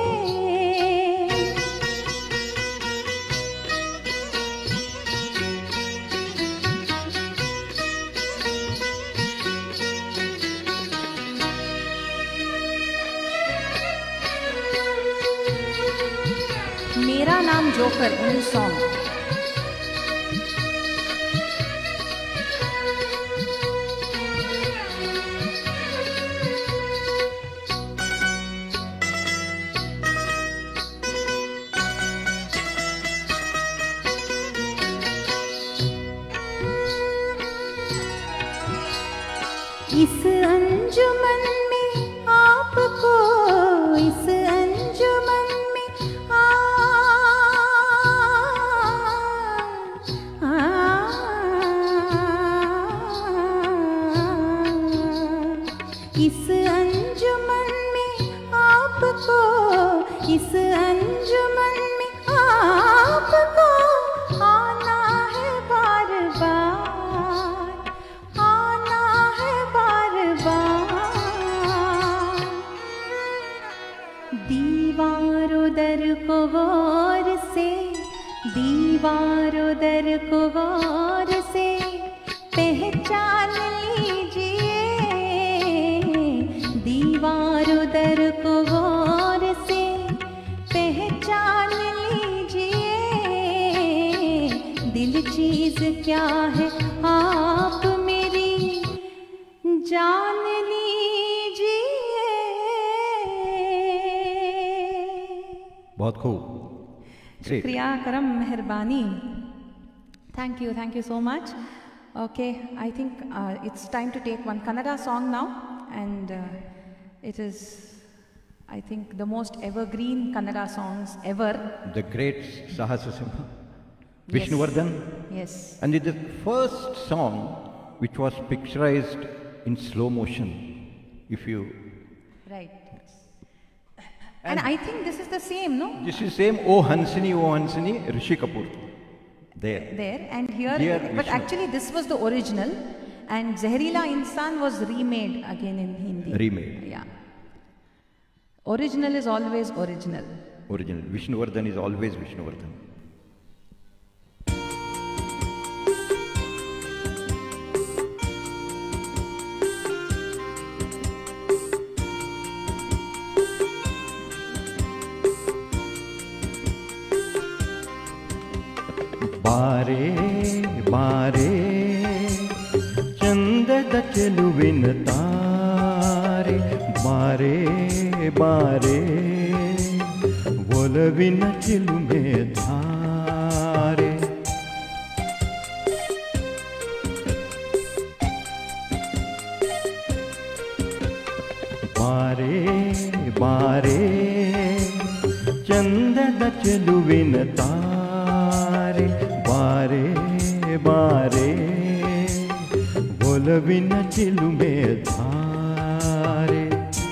Speaker 1: मेरा नाम जोकर उन सॉन्ग। इस अंजुमन में आपको, इस अंजुमन में आ, आ, इस अंजुमन
Speaker 3: इस अंजुमन में आपको आना है बार बार, आना है बार बार। दीवारों दर को गौर से, दीवारों दर को गौर से पहचान लीजिए, दीवारों दर को गौर से पहचान लीजिए। दिल चीज क्या है आप मेरी जान लीजिए।
Speaker 2: बहुत खूब।
Speaker 1: शुक्रिया करम मेहरबानी। Thank you, thank you so much. Okay, I think uh, it's time to take one Kannada song now, and uh, it is, I think, the most evergreen Kannada songs ever.
Speaker 2: The great Sahasa Simha, Vishnuvardhan.
Speaker 1: Yes.
Speaker 2: And it is the first song which was picturized in slow motion, if you...
Speaker 1: Right. And, and I think this is the same, no?
Speaker 2: This is same, O Hansini, O Hansini, Rishi Kapoor. There.
Speaker 1: There, and here,
Speaker 2: Here
Speaker 1: but
Speaker 2: Vishnu.
Speaker 1: actually this was the original, and Zehrila Insan was remade again in Hindi.
Speaker 2: Remade.
Speaker 1: Yeah. Original is always original.
Speaker 2: Original. Vishnuvardhan is always Vishnuvardhan.
Speaker 4: ಬಾರೆ ಬಾರೆ ಚಂದದ ಚೆಲುವಿನ ತಾರೆ, ಬಾರೆ ಬಾರೆ ಒಲವಿನ ಚಿಲುಮೆ ಧಾರೆ. ಬಾರೆ ಬಾರೆ ಚಂದದ ಚೆಲುವಿನ ತಾರೆ, ಬಾರೆ ಬಾರೆ ಒಲವಿನ ಚಿಲುಮೆ ಧಾರೆ.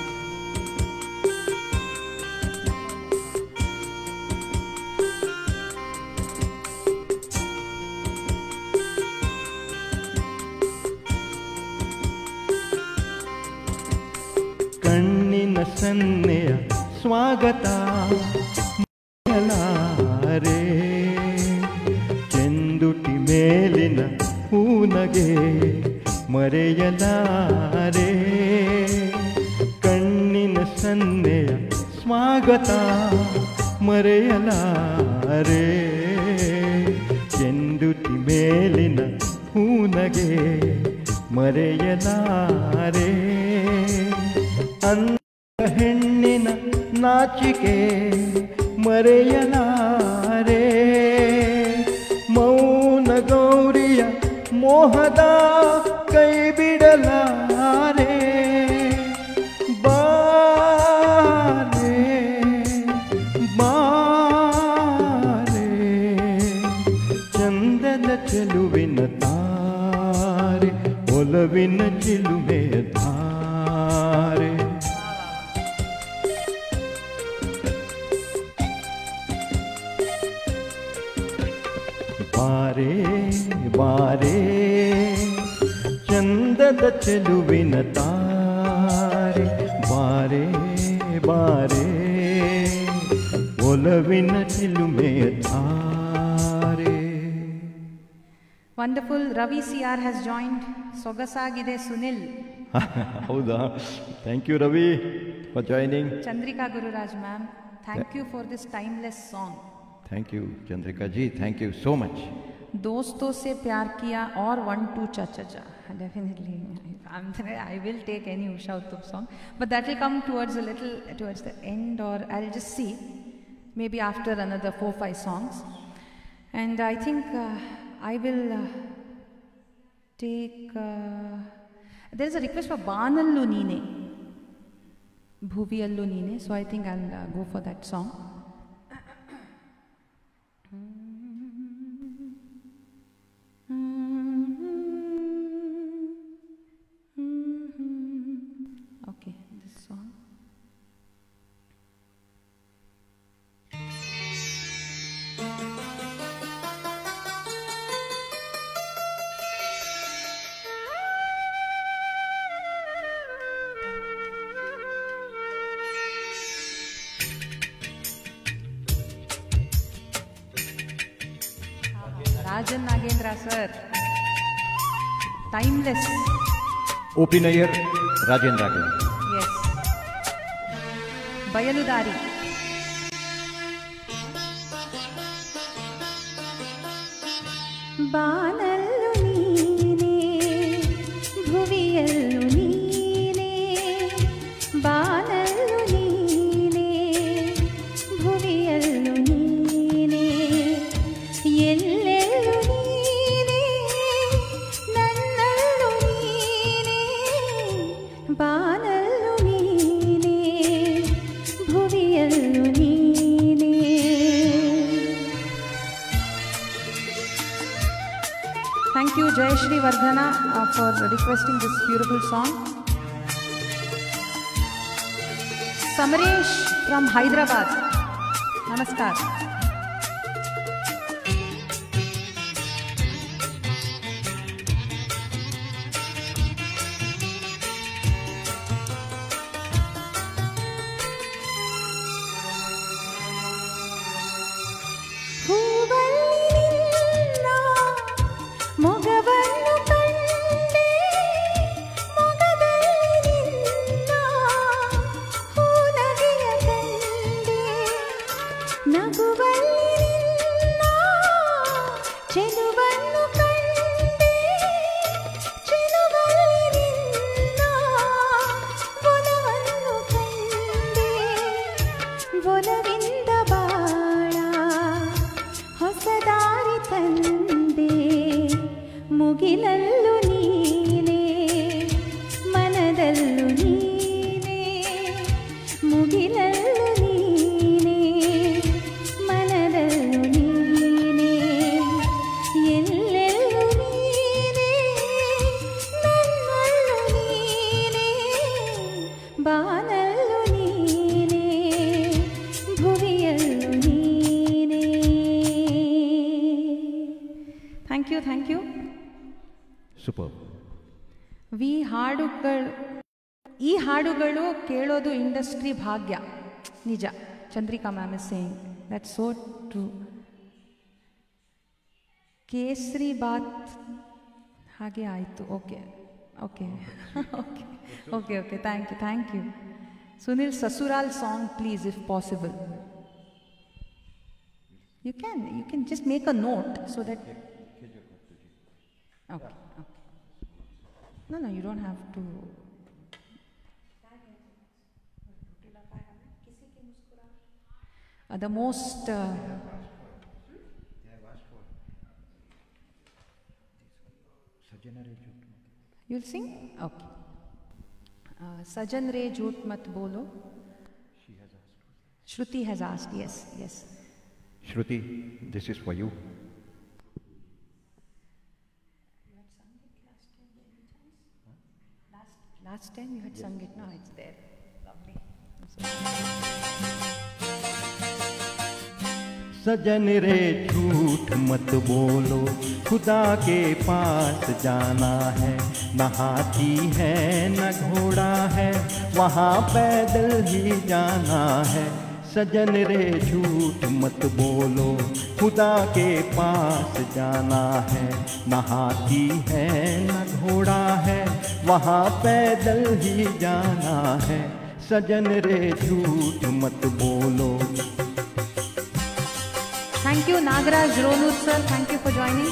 Speaker 4: ಕಣ್ಣಿನ ಸನ್ನೆಯ ಸ್ವಾಗತ ಮರೆಯಲಾರೆ, ಚೆಂದುಟಿ ಮೇಲಿನ ಹೂನಗೆ ಮರೆಯಲಾರೆ. ಕಣ್ಣಿನ ಸನ್ನೆಯ ಸ್ವಾಗತ ಮರೆಯಲಾರೆ, ಚೆಂದುಟಿ ಮೇಲಿನ ಹೂನಗೆ ಮರೆಯಲಾರೆ. ಅಂದ ಹೆಣ್ಣಿನ ನಾಚಿಕೆ ಮರೆಯಲಾರೆ, ಮೌನ ಗೌರಿಯ ಮೋಹದ ಕೈ ಬಿಡಲಾರೆ. ಬಾರೆ ಬಾರೆ ಚಂದದ ಚೆಲುವಿನ ತಾರೆ, ಒಲವಿನ ಚಿಲುಮೆ ಧಾರೆ. ಬಾರೆ ಬಾರೆ ಚಂದದ ಚೆಲುವಿನ ತಾರೆ, ಬಾರೆ ಬಾರೆ ಒಲವಿನ ಚಿಲುಮೆ ಧಾರೆ.
Speaker 1: Wonderful. Ravi C R has joined. Sogasagide Sunil.
Speaker 2: ಹೌದಾ? Thank you Ravi for joining.
Speaker 1: Chandrika Gururaj ma'am, thank you for this timeless song.
Speaker 2: Thank you, Chandrika ji. Thank you so much.
Speaker 1: दोस्तों से प्यार किया और वन टू चा चा चा. Definitely, I'm, I will take any Usha Uttup song, but that will come towards a little towards the end, or I'll just see, maybe after another four five songs. And I think uh, I will uh, take. Uh, there is a request for Banallu Neene, Bhuviyallu Neene, so I think I'll uh, go for that song. Okay, this song. Rajan Nagendra sir. Timeless.
Speaker 2: O P Nayyar, Rajendra again.
Speaker 1: Yes. Bayaludari.
Speaker 3: ಬಾನಲ್ಲು ನೀನೇ ಭುವಿಯಲ್ಲು ನೀನೇ ಬಾನಲ್ಲು ನೀನೇ ಭುವಿಯಲ್ಲು ನೀನೇ ಎಲ್ಲೆಲ್ಲು ನೀನೇ ನನ್ನಲ್ಲು ನೀನೇ ಬಾನಲ್ಲು ನೀನೇ ಭುವಿಯಲ್ಲು ನೀನೇ.
Speaker 1: Thank you, Jayashri Vardhana, uh, for requesting this beautiful song. Samaresh from Hyderabad. Namaskar.
Speaker 3: ಮೊಗವನ್ನು ಕಂಡೆ ಮೊಗದಲ್ಲಿ ನಿನ್ನ ಹೂನಗೆಯ ಕಂಡೆ ನಗುವಲ್ಲಿ ನಿನ್ನ ಚೆಲುವನ್ನು ಕಂಡೆ ಚೆಲುವಲ್ಲಿ ನಿನ್ನ ಒಲವನ್ನು ಕಂಡೆ ಒಲವಿಂದ ಬಾಳ ಹೊಸ ದಾರಿ ತಂದೆ ಮುಗಿಲಲ್ಲು ನೀನೇ ಮನದಲ್ಲು ನೀನೇ ಮುಗಿಲಲ್ಲು ನೀನೇ ಮನದಲ್ಲು ನೀನೇ ಎಲ್ಲೆಲ್ಲು ನೀನೇ ನನ್ನಲ್ಲು ನೀನೇ ಬಾನಲ್ಲು ನೀನೇ ಭುವಿಯಲ್ಲು ನೀನೇ.
Speaker 1: Thank you, thank you.
Speaker 2: Superb.
Speaker 1: ವಿ ಹಾಡುಗಳು ಈ ಹಾಡುಗಳು ಕೇಳೋದು ಇಂಡಸ್ಟ್ರಿ ಭಾಗ್ಯ ನಿಜ. Chandrika ma'am is saying that's so true. Kesari bath ಹಾಗೆ ಆಯಿತು. Okay okay okay okay okay thank you thank you. Sunil Sasural song please if possible. You can you can just make a note so that okay. No, no, you don't have to. Uh, the most. Uh, you'll sing? Okay. Uh, Sajan Re Jhoot Mat Bolo. She has asked. Shruti has asked, yes, yes.
Speaker 2: Shruti, this is for you.
Speaker 1: Last time you had yes. sung it, now it's there. Lovely.
Speaker 4: सजन रे झूठ मत बोलो, खुदा के पास जाना है। न हाथी है न घोड़ा है, वहाँ पैदल ही जाना है। सजन रे झूठ मत बोलो, खुदा के पास जाना है। न हाथी है न घोड़ा है, वहाँ पैदल ही जाना है। सजन रे झूठ मत बोलो।
Speaker 1: Thank you, Nagaraj Ronur sir. Thank you for joining.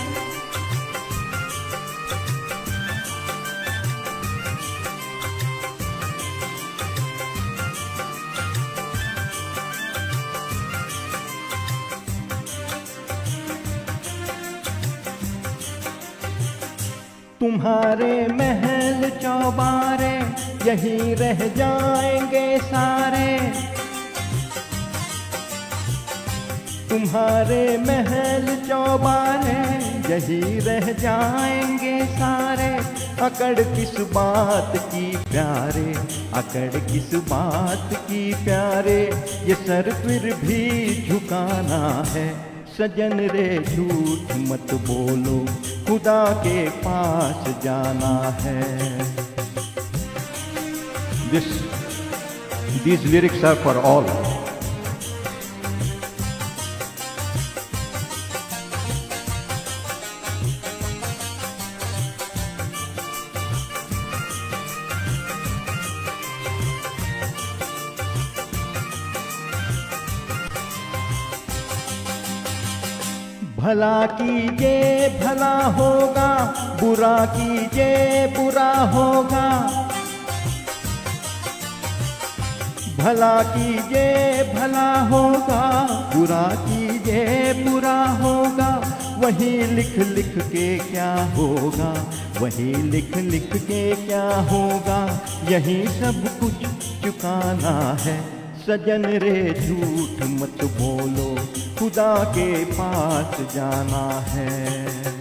Speaker 4: तुम्हारे महल चौबारे यहीं रह जाएंगे सारे। तुम्हारे महल चौबारे यहीं रह जाएंगे सारे। अकड़ किस बात की प्यारे, अकड़ किस बात की प्यारे, ये सर फिर भी झुकाना है। सजन रे झूठ मत बोलो, खुदा के पास जाना है।
Speaker 2: This, these lyrics are for all.
Speaker 4: भला कीजिए भला होगा, बुरा कीजिए बुरा होगा। भला कीजिए भला होगा, बुरा कीजिए बुरा होगा। वही लिख लिख के क्या होगा, वही लिख लिख के क्या होगा। यही सब कुछ चुकाना है सजन रे, झूठ मत बोलो, खुदा के पास जाना है।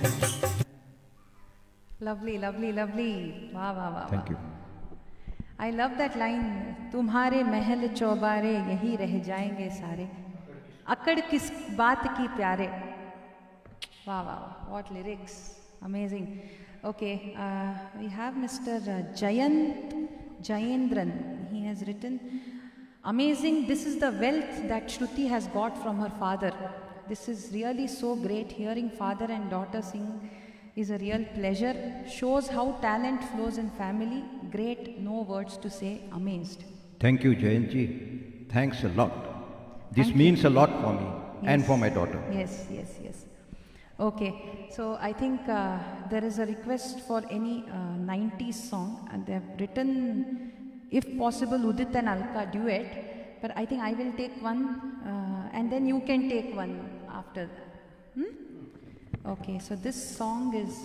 Speaker 1: लवली लवली लवली, वाह वाह वाह।
Speaker 2: Thank you.
Speaker 1: I love that line, तुम्हारे महल चौबारे यही रह जाएंगे सारे, अकड़ किस बात की प्यारे। वाह वाह, what lyrics, amazing. Okay, we have mister Jayant Jayendran. He has written, amazing, this is the wealth that Shruti has got from her father. This is really so great. Hearing father and daughter sing is a real pleasure. Shows how talent flows in family. Great, no words to say, amazed.
Speaker 2: Thank you, Jayanji. Thanks a lot. This
Speaker 1: Thank
Speaker 2: means
Speaker 1: you.
Speaker 2: a lot for me and
Speaker 1: Yes.
Speaker 2: for my daughter.
Speaker 1: Yes, yes, yes. Okay, so I think uh, there is a request for any uh, nineties song, and they have written, if possible, Udit and Alka duet, but I think I will take one uh, and then you can take one after. Hmm? Okay, so this song is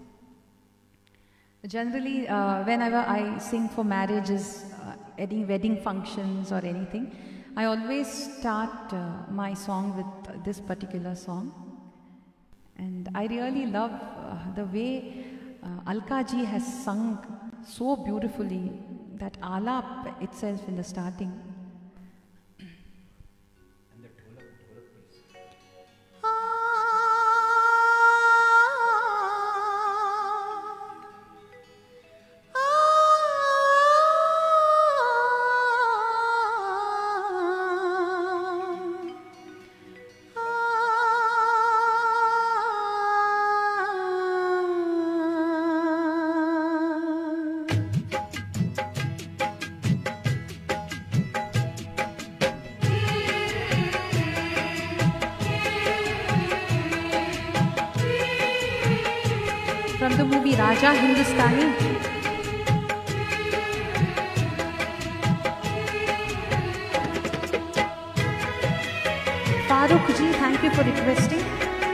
Speaker 1: generally uh, whenever I sing for marriages, uh, any wedding functions or anything, I always start uh, my song with uh, this particular song. And I really love uh, the way uh, Alka ji has sung so beautifully, that alap itself in the starting. From the movie Raja Hindustani. Farooq ji, thank you for requesting.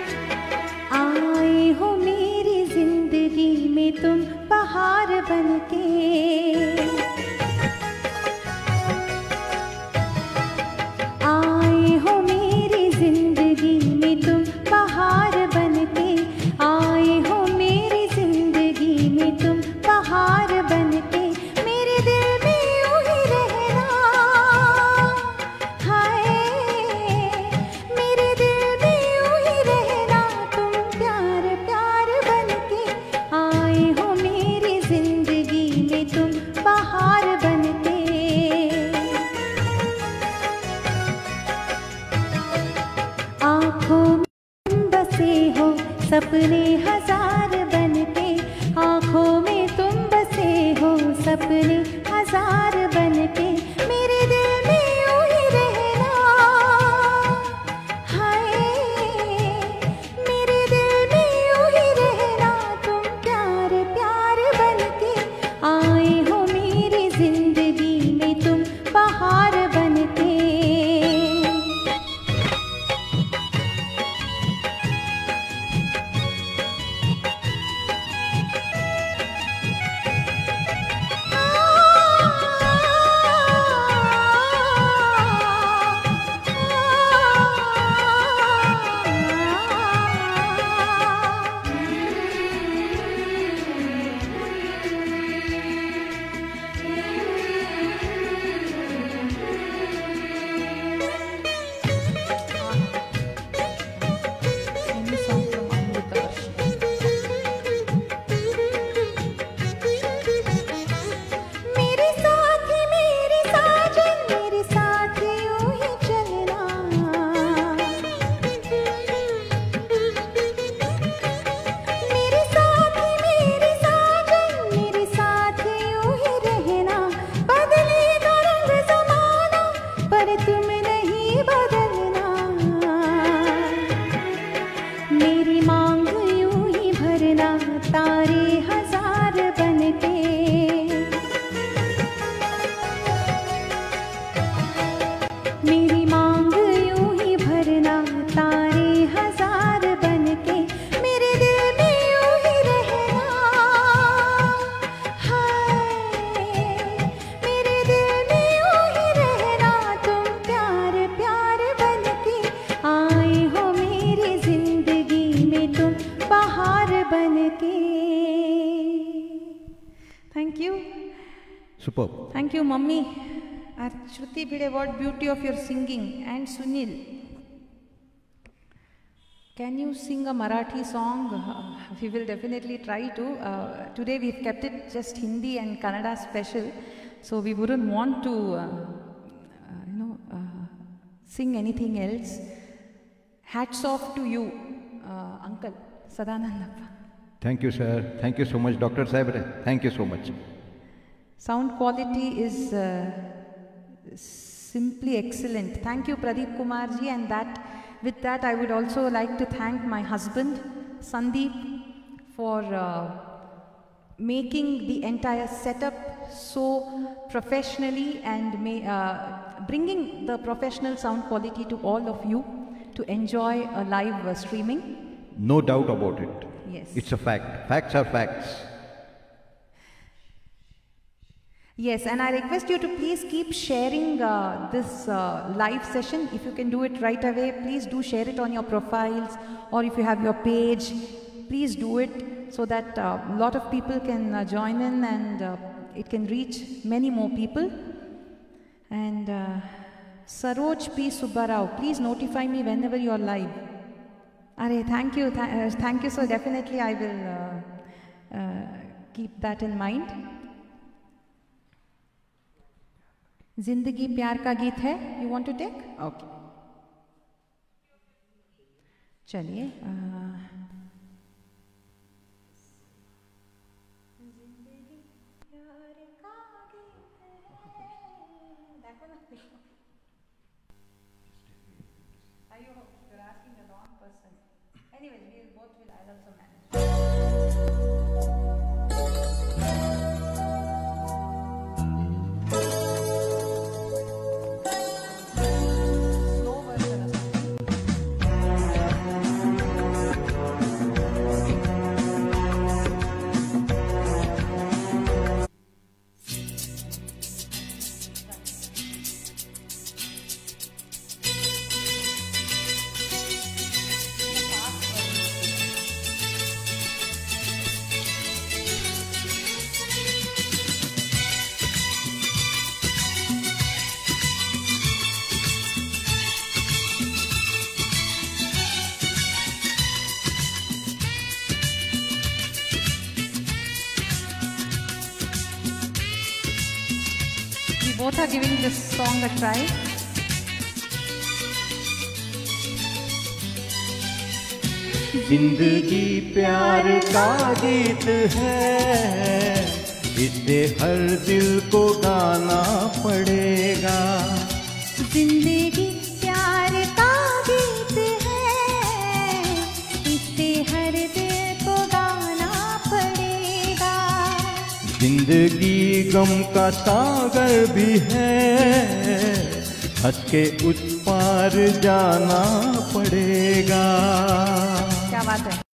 Speaker 3: आए हो मेरी जिंदगी में तुम बहार बनके, आए हो मेरी जिंदगी में तुम बहार बनके, आए हो मेरी जिंदगी में तुम बहार बनके। मेरे दिल में यूं ही रहना, हाय मेरे दिल में यूं ही रहना, तुम प्यार प्यार बनके, आए हो मेरी जिंदगी में तुम बहार बनके। आँखों में तुम बसे हो सपने हजार बनके, आँखों में तुम बसे हो सपने हजार बनके। मेरे दिल में यूं ही रहना, हाय मेरे दिल में यूं ही रहना, तुम प्यार प्यार बनके, आए हो मेरी जिंदगी में तुम बहार बनके।
Speaker 1: Thank you, Mummy. And Shruti Bhide, what beauty of your singing. And Sunil, can you sing a Marathi song? Uh, we will definitely try to. Uh, today we've kept it just Hindi and Kannada special, so we wouldn't want to, uh, uh, you know, uh, sing anything else. Hats off to you, uh, Uncle Sadanandappa.
Speaker 2: Thank you, sir. Thank you so much, Doctor Sabre. Thank you so much.
Speaker 1: Sound quality is uh, simply excellent. Thank you, Pradeep Kumarji, and that. With that, I would also like to thank my husband, Sandeep, for uh, making the entire setup so professionally and may, uh, bringing the professional sound quality to all of you to enjoy a live uh, streaming.
Speaker 2: No doubt about it.
Speaker 1: Yes.
Speaker 2: It's a fact. Facts are facts.
Speaker 1: Yes, and I request you to please keep sharing uh, this uh, live session. If you can do it right away, please do share it on your profiles, or if you have your page, please do it so that a uh, lot of people can uh, join in, and uh, it can reach many more people. And uh, Saroj P. Subbarao, please notify me whenever you are live. Are, thank you, th uh, thank you. So definitely I will uh, uh, keep that in mind. जिंदगी प्यार का गीत है, you want to take? Okay, चलिए। Both are giving this song a try.
Speaker 4: जिंदगी प्यार का गीत है, इसे हर दिल को गाना पड़ेगा।
Speaker 3: जिंदगी प्यार का गीत है, इसे हर दिल को गाना पड़ेगा।
Speaker 4: जिंदगी गम का सागर भी है, हंस के उस पार जाना पड़ेगा।
Speaker 1: क्या बात है।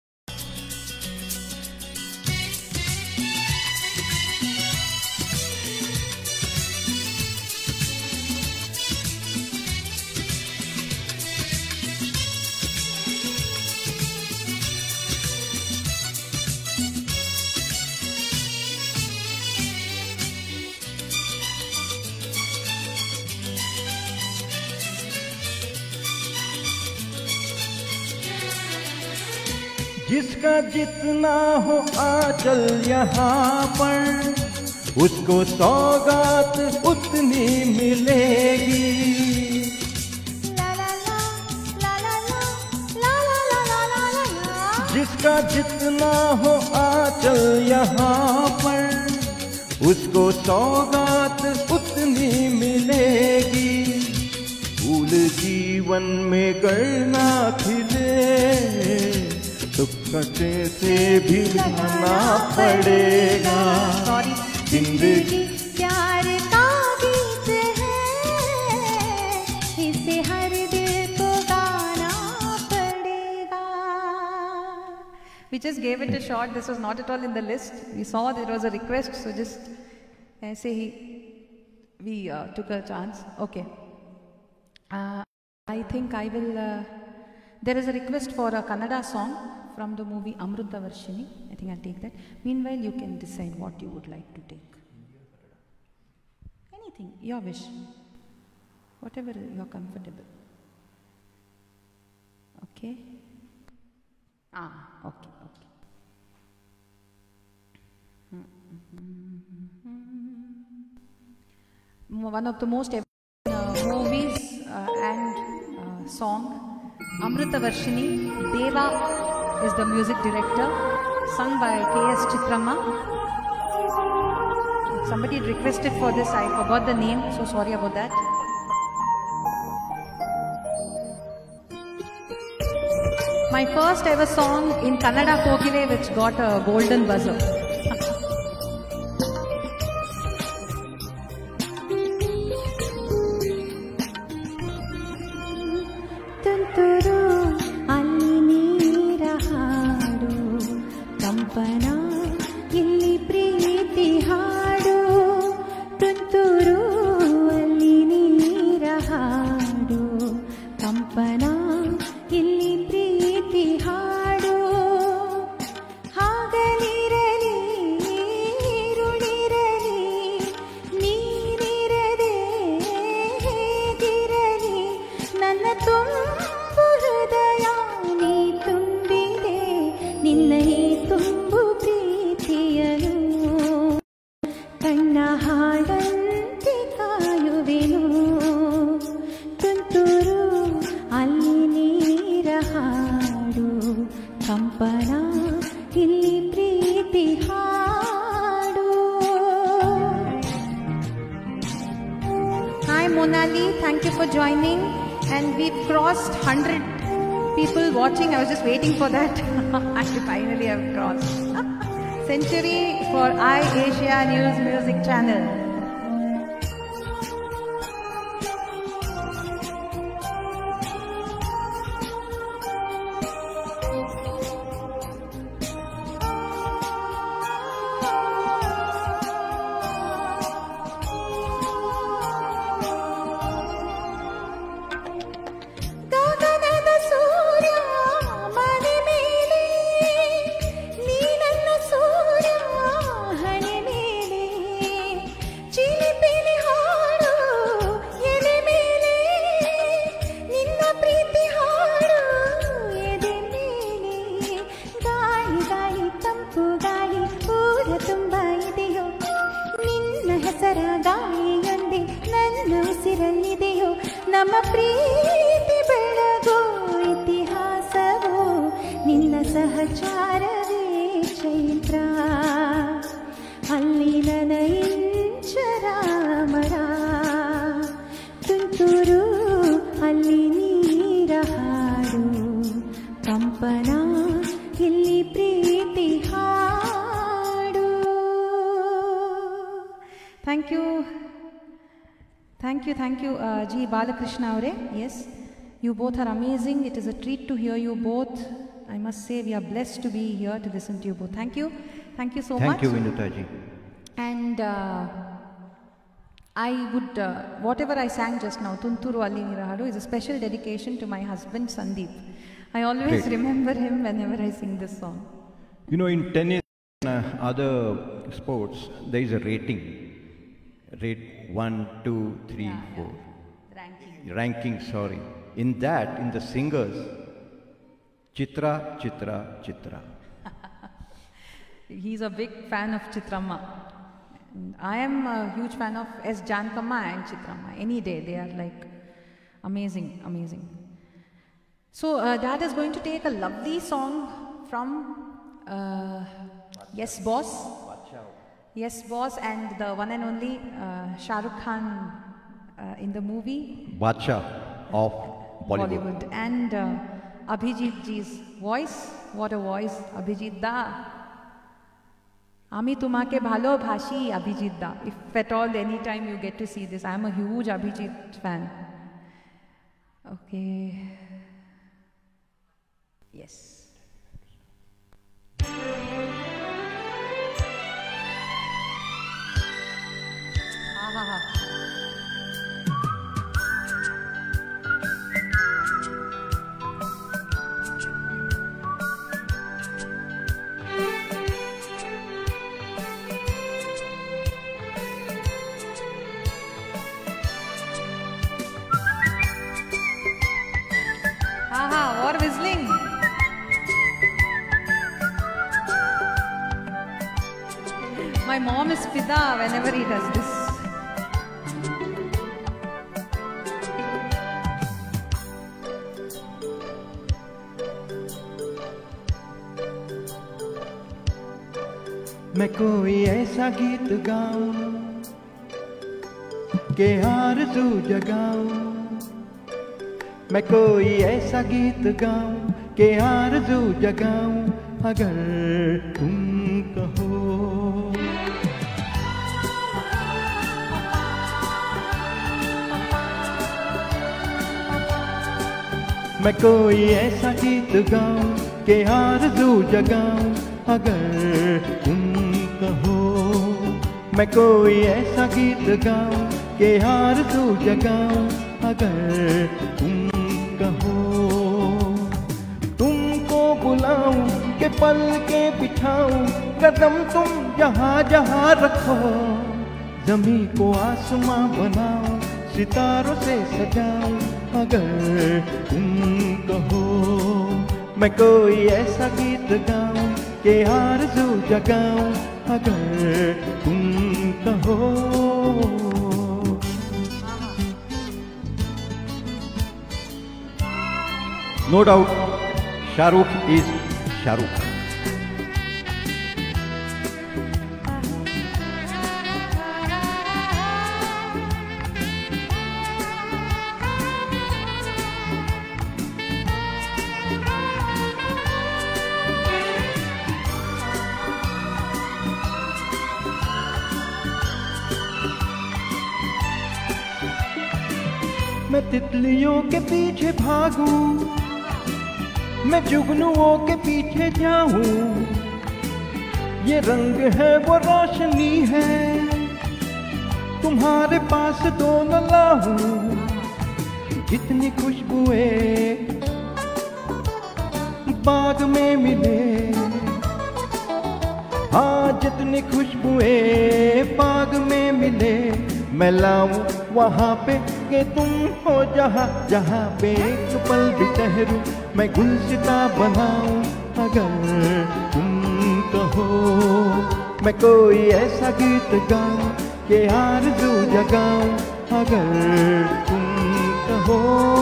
Speaker 4: जिसका जितना हो आंचल यहाँ पर, उसको सौगात उतनी मिलेगी।
Speaker 3: ला ला ला ला ला ला ला ला ला ला ला।
Speaker 4: जिसका जितना हो आंचल यहाँ पर, उसको सौगात उतनी मिलेगी। फूल जीवन में गढ़ना खिले, तो कटे से भी लगाना पड़ेगा।
Speaker 3: जिंदगी प्यार का गीत है, इसे हर दिल को गाना पड़ेगा।
Speaker 1: We just gave it a shot. This was not at all in the list. We saw there was a request, so just ऐसे ही we uh, took a chance. Okay. Uh, I think I will. Uh, there is a request for a Kannada song from the movie Amruta Varshini. I think I'll take that. Meanwhile, you can decide what you would like to take. Anything, your wish. Whatever you're comfortable. Okay? Ah, okay, okay. One of the most uh, movies uh, and uh, song, Amrita Varshini, Deva is the music director, sung by K S Chitramma. Somebody requested for this, I forgot the name, so sorry about that. My first ever song in Kannada Kogile which got a golden buzzer. Watching, I was just waiting for that. I finally have crossed. Century for iAsia News Music Channel. Thank you. Thank you, thank you, uh, G. Balakrishna Aure. Yes, you both are amazing. It is a treat to hear you both. I must say we are blessed to be here to listen to you both. Thank you. Thank you so
Speaker 2: thank
Speaker 1: much.
Speaker 2: Thank you, Vinuta ji.
Speaker 1: And uh, I would, uh, whatever I sang just now, Tunturu Alli Nirahadu, is a special dedication to my husband, Sandeep. I always Great. remember him whenever I sing this song.
Speaker 2: You know, in tennis and uh, other sports, there is a rating. Rate one, two, three, yeah, four.
Speaker 1: Yeah. Ranking.
Speaker 2: Ranking, sorry. In that, in the singers, Chitra, Chitra, Chitra.
Speaker 1: He's a big fan of Chitramma. And I am a huge fan of S. Jankamma and Chitramma. Any day, they are like amazing, amazing. So, uh, Dad is going to take a lovely song from uh, Yes Boss. Yes Boss and the one and only uh, Shah Rukh Khan uh, in the movie
Speaker 2: Badshah of Bollywood.
Speaker 1: Bollywood. And uh, Abhijit ji's voice, what a voice, Abhijit da. Ami tumake bhalo bhashi Abhijit da. If at all any time you get to see this, I am a huge Abhijit fan. Okay. Yes. mom is fida whenever he does this.
Speaker 4: मैं कोई ऐसा गीत गाऊं के आरज़ू जगाऊं, मैं कोई ऐसा गीत गाऊं के आरज़ू जगाऊं, अगर तुम कहो। मैं कोई ऐसा गीत गाऊं के आरज़ू जगाऊं, अगर तुम कहो। मैं कोई ऐसा गीत गाऊं के आरज़ू जगाऊं, अगर तुम कहो। तुमको बुलाऊं के पल के बिठाऊं, कदम तुम जहाँ जहाँ रखो। ज़मीं को आसमां बनाऊं, सितारों से सजाऊं, अगर तुम कहो। मैं कोई ऐसा गीत गाऊं के आरज़ू जगाऊं, अगर तुम कहो।
Speaker 2: No doubt, Shahrukh is Shahrukh.
Speaker 4: मैं तितलियों के पीछे भागूं, मैं जुगनुओं के पीछे जाऊं, ये रंग है वो रोशनी है, तुम्हारे पास दोनों लाऊं। जितनी खुशबुएं बाग में मिले, हाँ जितनी खुशबुएं बाग में मिले, मैं लाऊं वहाँ पे कि तुम हो जहाँ जहाँ पे एक पल भी ठहरूं, मैं गुलसिता बनाऊं, अगर तुम कहो। मैं कोई ऐसा गीत गाऊं कि आरज़ू जगाऊं, अगर तुम कहो।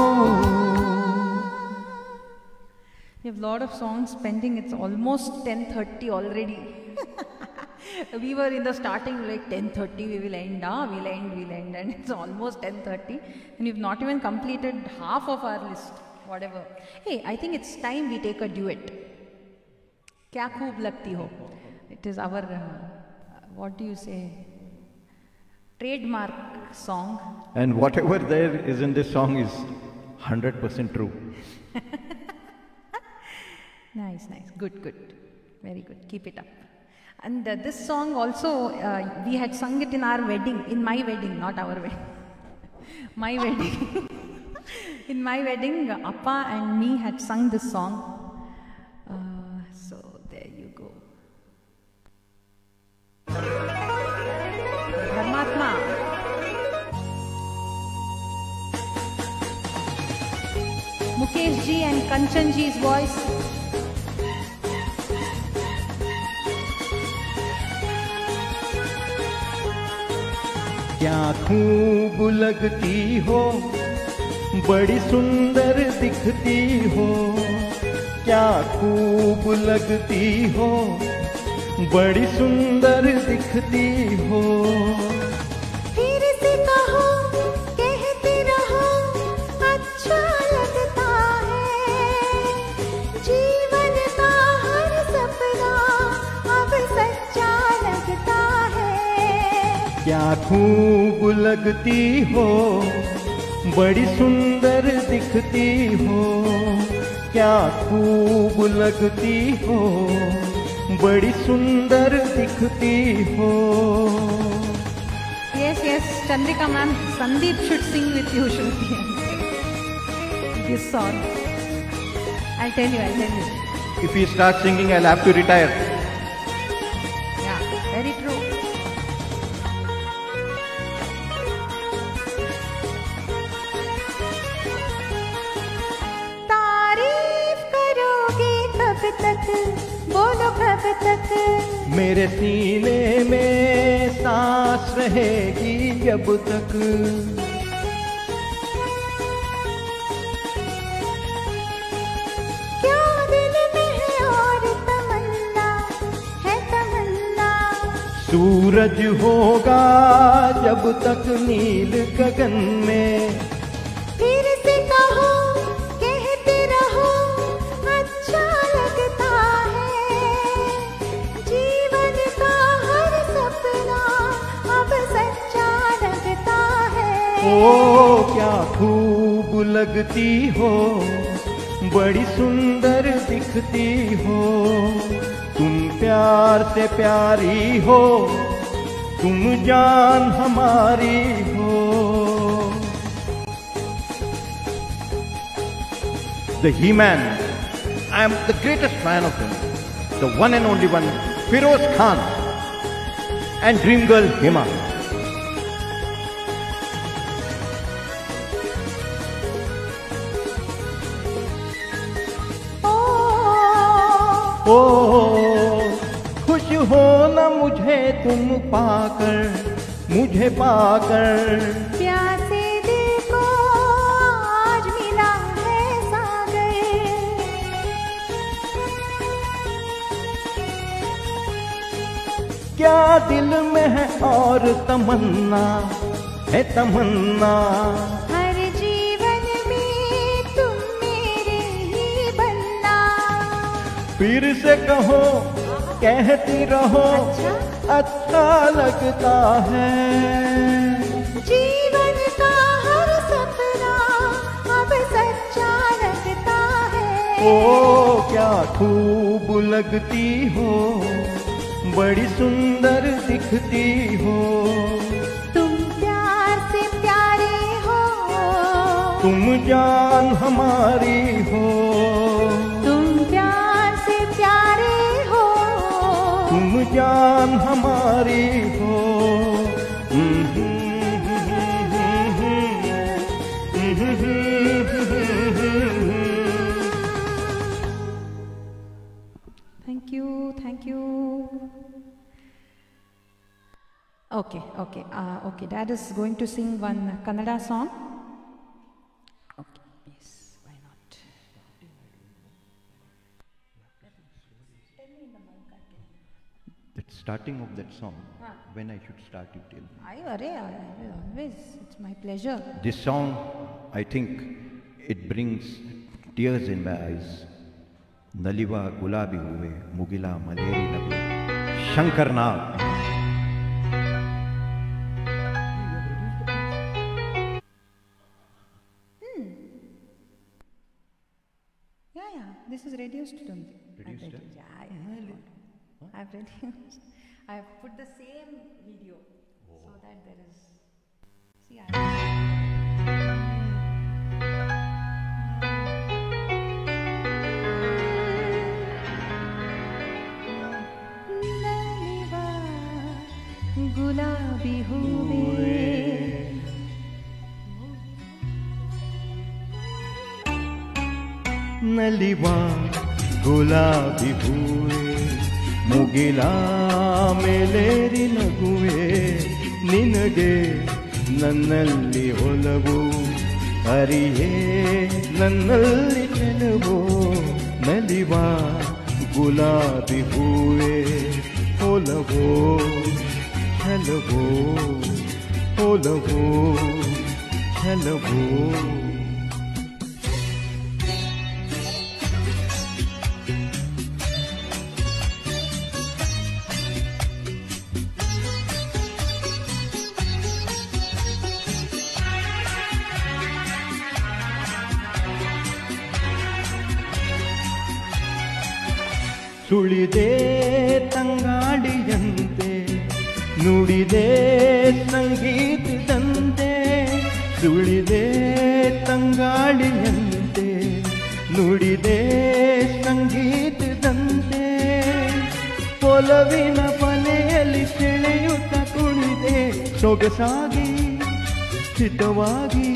Speaker 1: We have a lot of songs pending. It's almost ten thirty already. We were in the starting like ten thirty we will end, ah, we'll end, we'll end, and it's almost ten thirty and we've not even completed half of our list, whatever. Hey, I think it's time we take a duet. Kya khoob lagti ho. It is our, uh, what do you say, trademark song.
Speaker 2: And whatever there is in this song is one hundred percent true.
Speaker 1: Nice, nice, good, good, very good, keep it up. And uh, this song also, uh, we had sung it in our wedding, in my wedding, not our wedding, my wedding. In my wedding, uh, Appa and me had sung this song. Uh, so there you go. Dharmatma. Mukesh ji and Kanchan ji's voice.
Speaker 4: क्या खूब लगती हो, बड़ी सुंदर दिखती हो, क्या खूब लगती हो, बड़ी सुंदर दिखती हो।
Speaker 3: फिर से कहो, कहते रहो, अच्छा लगता है, जीवन का हर सपना अब सच्चा लगता है।
Speaker 4: क्या खूब लगती हो, बड़ी सुंदर दिखती हो, क्या खूब लगती हो, बड़ी सुंदर दिखती हो।
Speaker 1: Yes, yes, Chandrika ma'am, Sandeep should sing with you, Shruti. This song. I'll tell you, I'll tell you.
Speaker 2: If he starts singing, I'll have to retire.
Speaker 1: Yeah, very true.
Speaker 3: तारीफ करोगे कब तक, बोलो कब तक,
Speaker 4: मेरे सीने में सांस रहेगी जब तक।
Speaker 3: क्या दिल में है और तमन्ना है तमन्ना।
Speaker 4: सूरज होगा जब तक नील गगन में।
Speaker 3: फिर से कहो कहते रहो अच्छा लगता है। जीवन का हर सपना अब सच्चा लगता है।
Speaker 4: ओ क्या खूब लगती हो, बड़ी सुंदर दिखती हो। तुम प्यार से प्यारी हो, तुम जान हमारी हो। The He-Man, I am the greatest fan of him, the one and only one, Feroz Khan, and Dream Girl Hema. ओ खुश हो ना मुझे तुम पाकर, मुझे पाकर।
Speaker 3: प्यासे दिल को आज मिला है सागर।
Speaker 4: क्या दिल में है और तमन्ना है तमन्ना।
Speaker 3: हर जीवन में तुम मेरे ही बनना।
Speaker 4: फिर से कहो कहती रहो
Speaker 3: अच्छा?
Speaker 4: अच्छा लगता है।
Speaker 3: जीवन का हर सपना अब सच्चा लगता है।
Speaker 4: ओ क्या खूब लगती हो, बड़ी सुंदर दिखती हो।
Speaker 3: तुम प्यार से प्यारे हो,
Speaker 4: तुम जान हमारी हो।
Speaker 3: तुम प्यार से प्यारे हो,
Speaker 4: तुम जान हमारी हो।
Speaker 1: Thank you, thank you. Okay, okay, uh, okay. Dad is going to sing one Kannada song. Okay, yes, why not?
Speaker 2: The starting of that song, when I should start, you tell me.
Speaker 1: I, arre, I will always. It's my pleasure.
Speaker 2: This song, I think, it brings tears in my eyes. नलिवा गुलाबी हुए मुगिला malariae लगे शंकर नाग।
Speaker 1: Yeah, yeah. This is reduced to me.
Speaker 2: Reduced,
Speaker 1: I've reduced. Yeah, yeah. I've reduced. I've put the same video so that there is. See, I.
Speaker 3: नलिवा गुलाबी हुए
Speaker 4: नलिवा गुलाबी हुए ಮುಗಿಲಾ ಮೇಲೇರಿ ನಗುವೆ ನಿನಗೆ ನನ್ನಲ್ಲಿ ಒಲವು ಅರಿಯೇ ನನ್ನಲ್ಲಿ ಚೆಲುವು ನಲಿವ ಗುಲಾಬಿ ಹೂವೆ ಒಲವೋ ಛಲವೋ ಒಲವೋ ಛಲವೋ ಸುಳಿದೆ ತಂಗಾಡಿಯಂತೆ ನುಡಿದೆ ಸಂಗೀತದಂತೆ ಸುಳಿದೆ ತಂಗಾಡಿಯಂತೆ ನುಡಿದೆ ಸಂಗೀತದಂತೆ ಒಲವಿನ ಬಲೆಯಲ್ಲಿ ಸೆಳೆಯುತ್ತ ಕುಣಿದೆ ಸೊಗಸಾಗಿ ಹಿತವಾಗಿ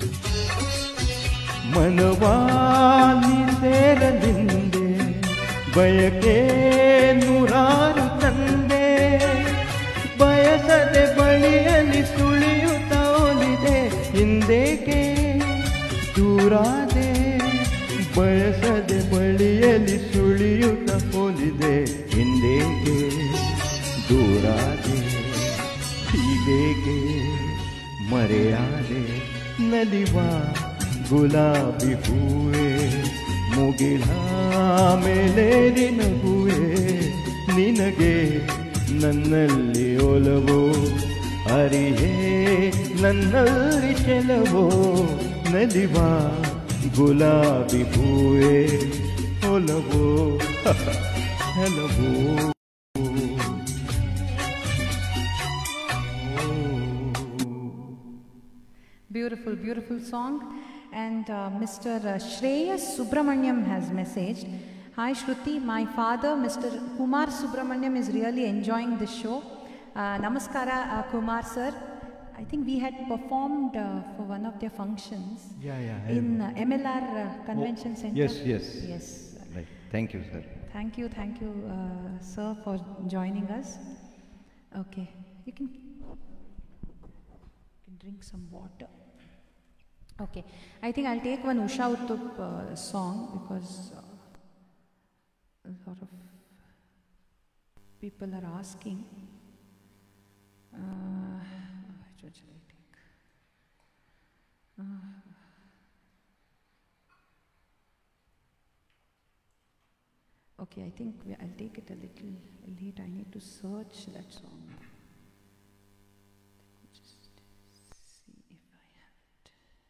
Speaker 4: ಮನವಾನಿ ಸೇರಲಿಂದೆ ಬಯಕೆ ನೂರಾರು ತಂದೆ ಬಯಸದೆ ಬಳಿಯಲ್ಲಿ ಸುಳಿಯುತ್ತ ಒಲಿದೆ ಹಿಂದೇಕೆ ದೂರಾದೆ ಬಯಸದೆ ಬಳಿಯಲ್ಲಿ ಸುಳಿಯುತ್ತ ಹೋಲಿದೆ ಹಿಂದೇಕೆ ದೂರಾದೆ ಹೀಗೇಕೆ ಮರೆಯಾದೆ ನಲಿವ ಗುಲಾಬಿ ಹೂವೆ ಮುಗಿಲ ಮೇಲೇರಿ ನಗುವೆ ನಿನಗೆ ನನ್ನಲ್ಲಿ ಒಲವೋ ಅರಿಯೇ ನನ್ನಲ್ಲಿ ಚೆಲವೋ ನಲಿವ ಗುಲಾಬಿ ಹೂವೆ ಒಲವೋ ಹಲವೋ.
Speaker 1: Beautiful, beautiful song. And uh, Mister Uh, Shreyas Subramaniam has messaged, "Hi Shruti, my father Mister Kumar Subramaniam is really enjoying this show. Uh, namaskara uh, Kumar sir. I think we had performed uh, for one of their functions
Speaker 2: Yeah, yeah.
Speaker 1: in uh, M L R uh, Convention
Speaker 2: Oh,
Speaker 1: Center."
Speaker 2: yes, yes.
Speaker 1: Yes.
Speaker 2: Right. Thank you, sir.
Speaker 1: Thank you, thank you, uh, sir, for joining us. Okay, you can, you can drink some water. Okay, I think I'll take one Usha Uttup uh, song because uh, a lot of people are asking. Uh, which one shall I take? Uh, Okay, I think we, I'll take it a little late. I need to search that song. Just see if I have it.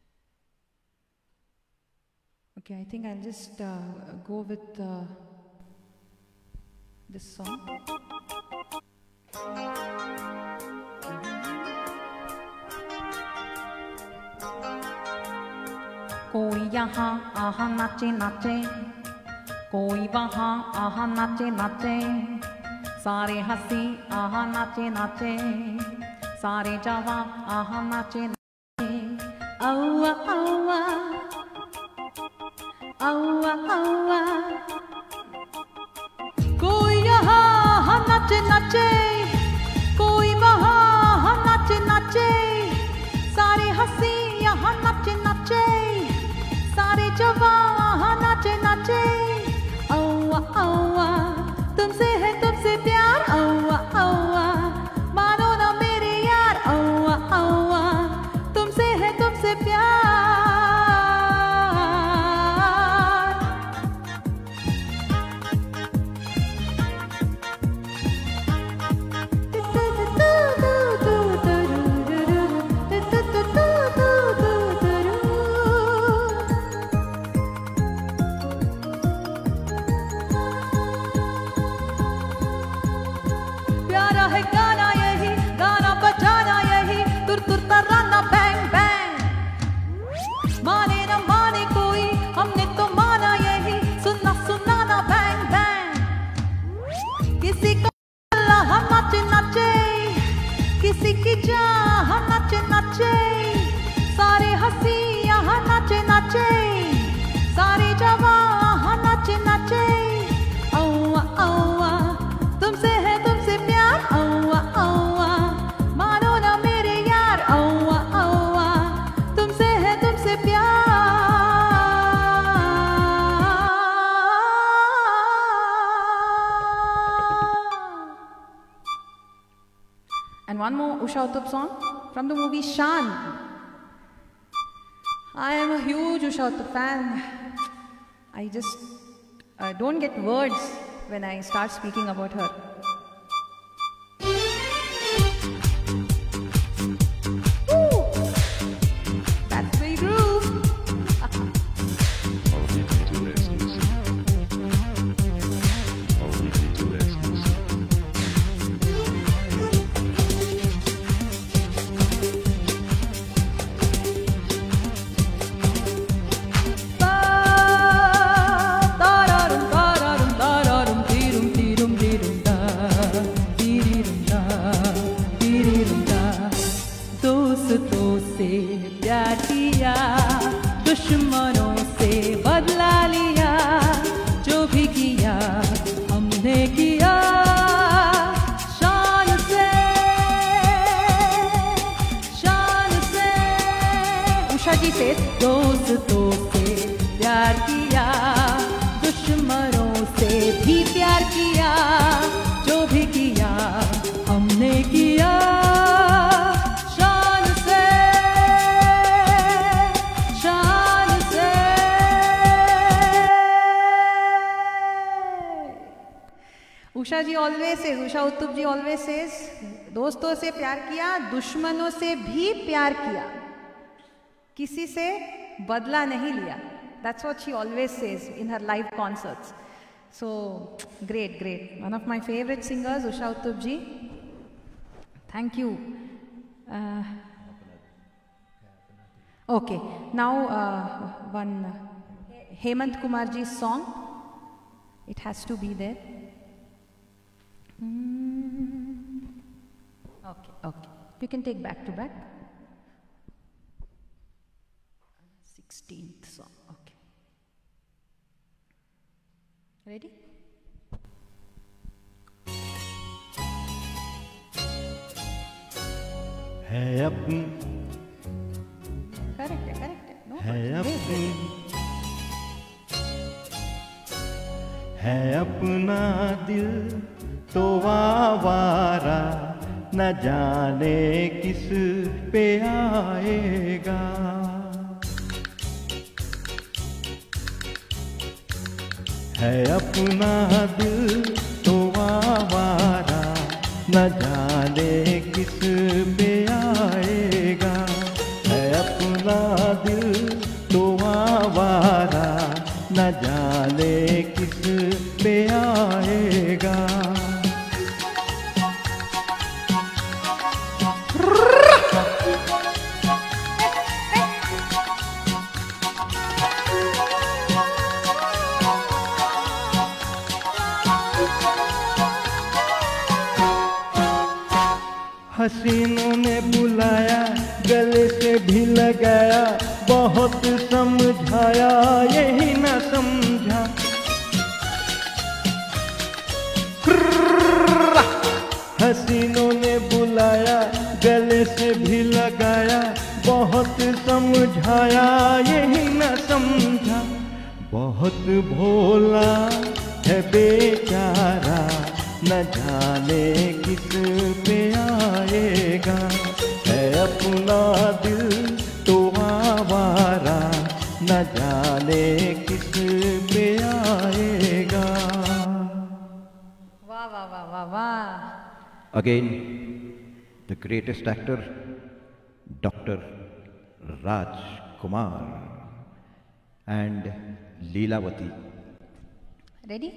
Speaker 1: Okay, I think I'll just uh, go with uh, this song. कोई यहाँ आहा नाचे नाचे, कोई वहाँ आहा नाचे नाचे, सारे हंसी आहा नाचे नाचे, सारे जवान आहा नाचे नाचे, औवा औवा औवा औवा। कोई यहाँ आहा नाचे नाचे, कोई वहाँ आहा नाचे नाचे, सारे हंसी यहाँ नाचे नाचे, सारे जवान आहा नाचे नाचे, औवा औवा तुमसे है तुमसे प्यार, औवा औवा मानो ना मेरे यार, औवा औवा तुमसे है तुमसे प्यार। प्यारा है गाना यही, गाना बजाना यही, तुर तुर तराना बैंग बैंग, माने न माने कोई हमने तो माना यही, सुनना सुनाना बैंग बैंग। किसी को अल्लाह हम नाचे नाचे, किसी की जान हम नाचे नाचे, सारे हंसी यहाँ नाचे नाचे, सारे जवान यहाँ नाचे नाचे, औवा औवा तुमसे है तुमसे प्यार, औवा औवा मानो ना मेरे यार, औवा औवा तुमसे है तुमसे प्यार। And one more Usha Uttup song from the movie Shan. I am a huge Usha Uttup fan. I just uh, don't get words when I start speaking about her. Woo! That's my groove. Tararum, tararum, tararum, tirum, tirum, tirum, da, tirirum, da, tirirum, da। दोस्तों से प्यार किया, दुश्मनों से बदला लिया, जो भी किया she says, दोस्तों से प्यार किया, दुश्मनों से भी प्यार किया, जो भी किया हमने किया शान से, शान से। Usha ji always says, Usha Uttup ji always says, दोस्तों से प्यार किया, दुश्मनों से भी प्यार किया, किसी से बदला नहीं लिया. That's what she always says in her live concerts. So great, great. One of my favorite singers, Usha Uttup ji. Thank you. Uh, okay, now uh, one uh, Hemant Kumar ji's song. It has to be there. Mm. Okay, okay. You can take back to back. sixteenth song. Okay. Ready?
Speaker 4: है अपनी,
Speaker 1: Correct, correct. No,
Speaker 4: है
Speaker 1: wait,
Speaker 4: अपनी,
Speaker 1: wait.
Speaker 4: है अपना दिल तो आवारा, न जाने किस पे आएगा। है अपना दिल तो आवारा, न जाने किस पे आएगा। है अपना दिल तो आवारा, न जाने किस पे आएगा। हसीनों ने बुलाया, गले से भी लगाया, बहुत समझाया यही ना समझा। हसीनों ने बुलाया, गले से भी लगाया, बहुत समझाया यही ना समझा। बहुत भोला है बेचारा, न जाने किस पे आएगा। है अपना दिल तो आवारा, न जाने किस पे आएगा।
Speaker 1: वाह वाह वाह वाह वाह।
Speaker 2: Again, the greatest actor, Doctor Raj Kumar and Leelavati.
Speaker 1: Ready?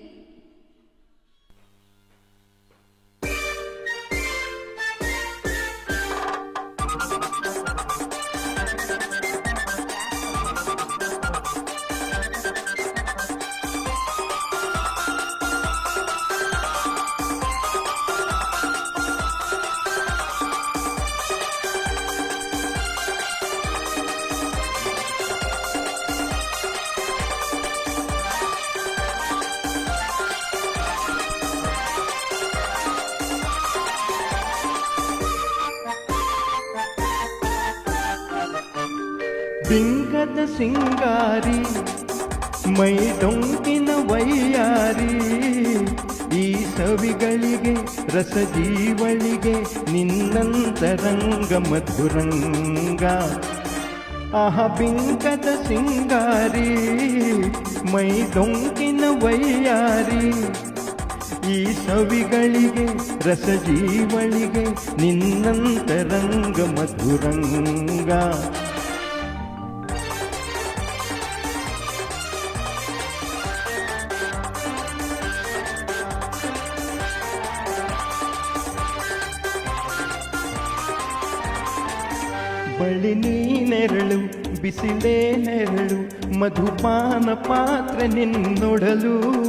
Speaker 4: ಬಿಂಕದ ಸಿಂಗಾರಿ ಮೈ ಡೊಂಕಿನ ವೈಯಾರಿ, ಈ ಸವಿಗಳಿಗೆ ರಸ ಜೀವಳಿಗೆ ನಿನ್ನಂತರಂಗ ಮಧುರಂಗ. ಆಹ ಬಿಂಕದ ಸಿಂಗಾರಿ ಮೈ ಡೊಂಕಿನ ವೈಯಾರಿ, ಈ ಸವಿಗಳಿಗೆ ರಸ ಜೀವಳಿಗೆ ನಿನ್ನಂತರಂಗ ಮಧುರಂಗ. ಬಳಿ ನೀನೆರಳು ಬಿಸಿಲೇ ನೆರಳು, ಮಧುಪಾನ ಪಾತ್ರ ನಿನ್ನೊಡಲು.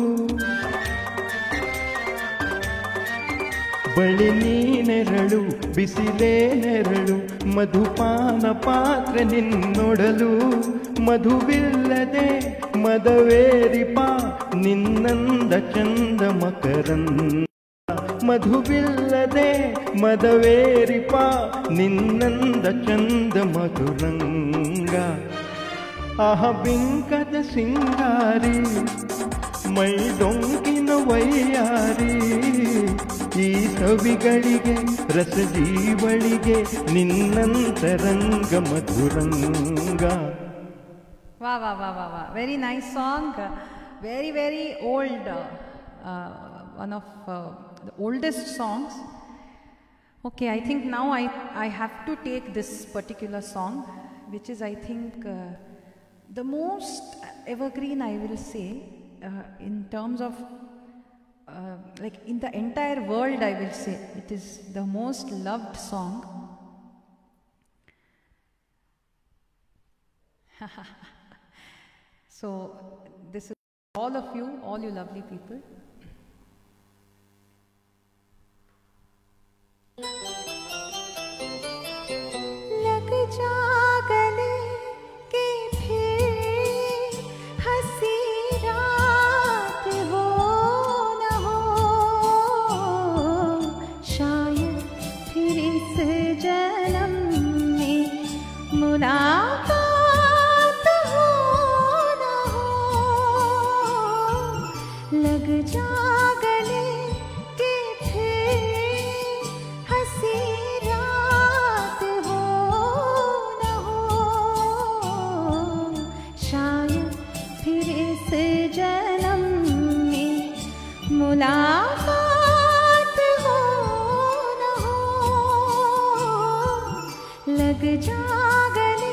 Speaker 4: ಬಳಿ ನೀನೆರಳು ಬಿಸಿಲೇ ನೆರಳು, ಮಧುಪಾನ ಪಾತ್ರ ನಿನ್ನೊಡಲು. ಮಧುವಿಲ್ಲದೆ ಮದವೇರಿಪ ನಿನ್ನಂದ ಚಂದ ಮಕರಂದ. ಮಧುವಿಲ್ಲದೆ ಮದವೇರಿಪ ನಿನ್ನಂದ ಚಂದ ಮಧುರಂಗ. ಆಹ ಬಿಂಕದ ಸಿಂಗಾರಿ ಮೈ ಡೊಂಕಿನ ವೈಯಾರಿ ಈ ಸವಿಗಳಿಗೆ ರಸ ಜೀವಳಿಗೆ ನಿನ್ನಂತರಂಗ ಮಧುರಂಗ.
Speaker 1: Wow, wow, wow, wow, wow. Very nice song. Uh, very, very old. Uh, uh, one of uh, the oldest songs. Okay, I think now I, I have to take this particular song, which is, I think, uh, the most evergreen, I will say, uh, in terms of, uh, like in the entire world, I will say, it is the most loved song. So, this is all of you, all you lovely people.
Speaker 3: लग जा गले के फिर हंसी रात हो न हो, शायद फिर इस जन्म में मुलाकात लग जा गले के फिर हंसी रात हो न हो, शायद फिर इस जन्म में मुलाकात हो न हो. लग जा गले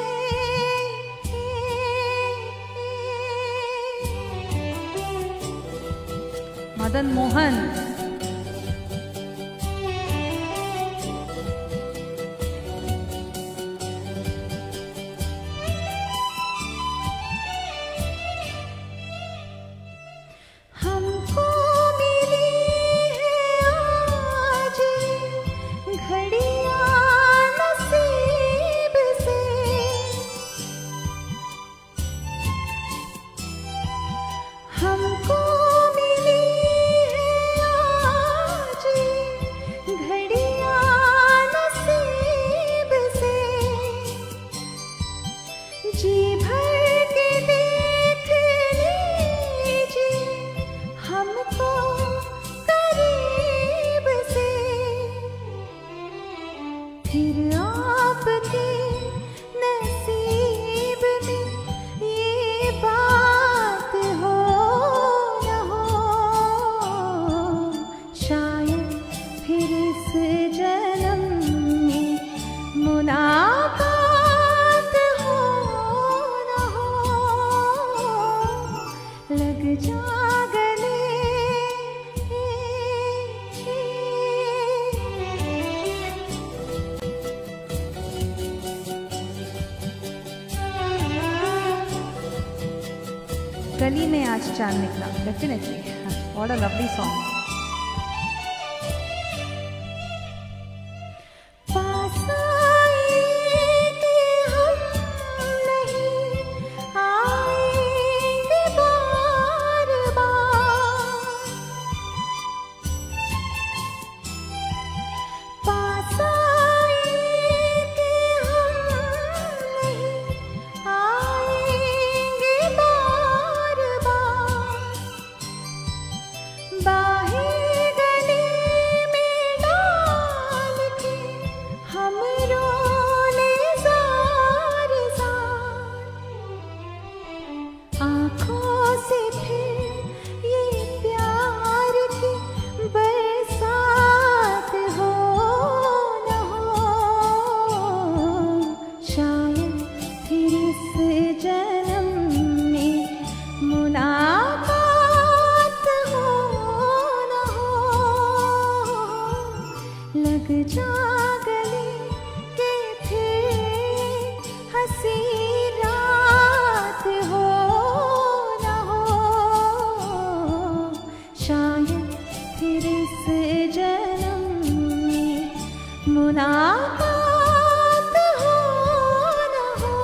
Speaker 1: Madan Mohan.
Speaker 3: हमको मिली है आज घड़ियां नसीब से, हमको
Speaker 1: गली में आज चांद निकला. Definitely. What a lovely song. मुलाकात हो न हो,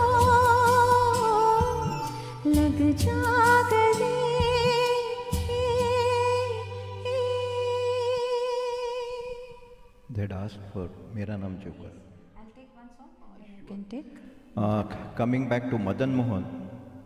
Speaker 1: लग जा गले.
Speaker 2: They'd asked for Mera Naam Joker.
Speaker 1: I'll take one song or you can take.
Speaker 2: Uh, coming back to Madan Mohan,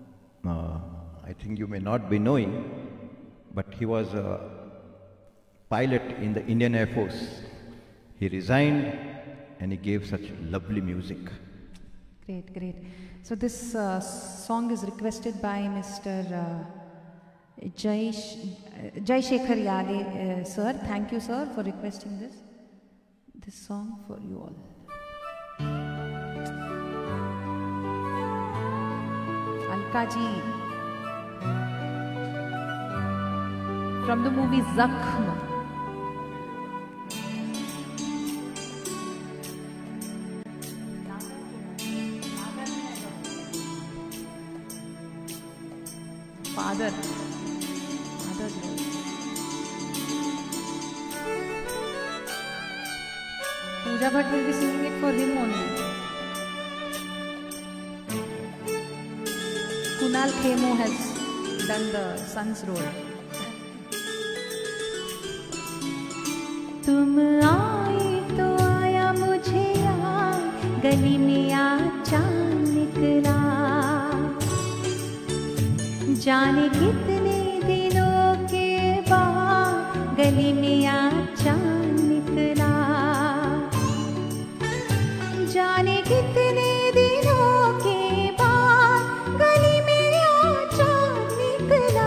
Speaker 2: Uh, I think you may not be knowing, but he was a pilot in the Indian Air Force. He resigned and he gave such lovely music.
Speaker 1: Great, great. So this uh, song is requested by Mister Uh, Jai, Jai Shekhar Yade, uh, sir. Thank you, sir, for requesting this. This song for you all. Alka ji, from the movie Zakhma. Father. Father's role. Pooja Bhatt will be singing it for him only. Kunal Khemo has done the son's role.
Speaker 3: तुम आए तो आया मुझे याद, गली में आ चांद निकला, जाने कितने दिनों के बाद गली में आ चांद निकला, जाने कितने दिनों के बाद गली में आ चांद निकला,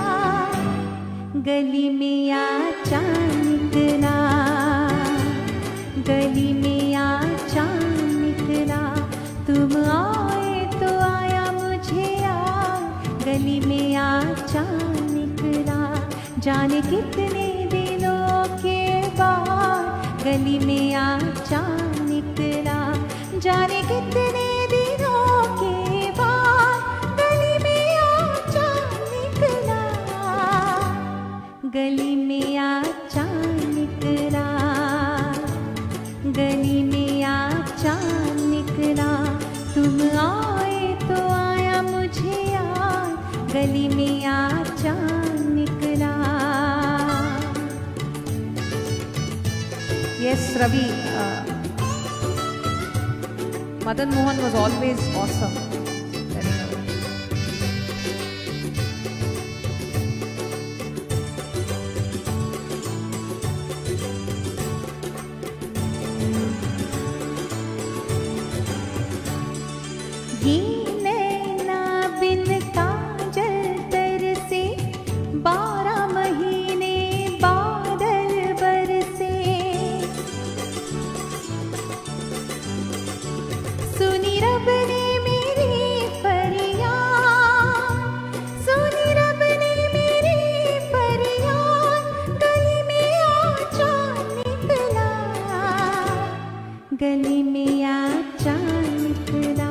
Speaker 3: गली में आ चांद निकला, गली में आ चांद निकला, तुम आए तो आया मुझे याद, गली में आ चांद निकला, जाने कितने दिनों के बाद गली में आ चांद निकला, जाने कितने दिनों के बाद गली में आ चांद निकला, गली में आ चांद निकला, गली में आ चांद निकला, तुम आए तो आया मुझे याद, गली में आ चांद निकला.
Speaker 1: Yes, Ravi. Uh, Madan Mohan was always awesome. Very good.
Speaker 3: ये नैना बिन काजल तरसे, बारह महीने बादल बरसे, सुनी रब ने मेरी फरियाद, सुनी रब ने मेरी फरियाद, गली में आ चांद निकला, गली में आ चांद निकला,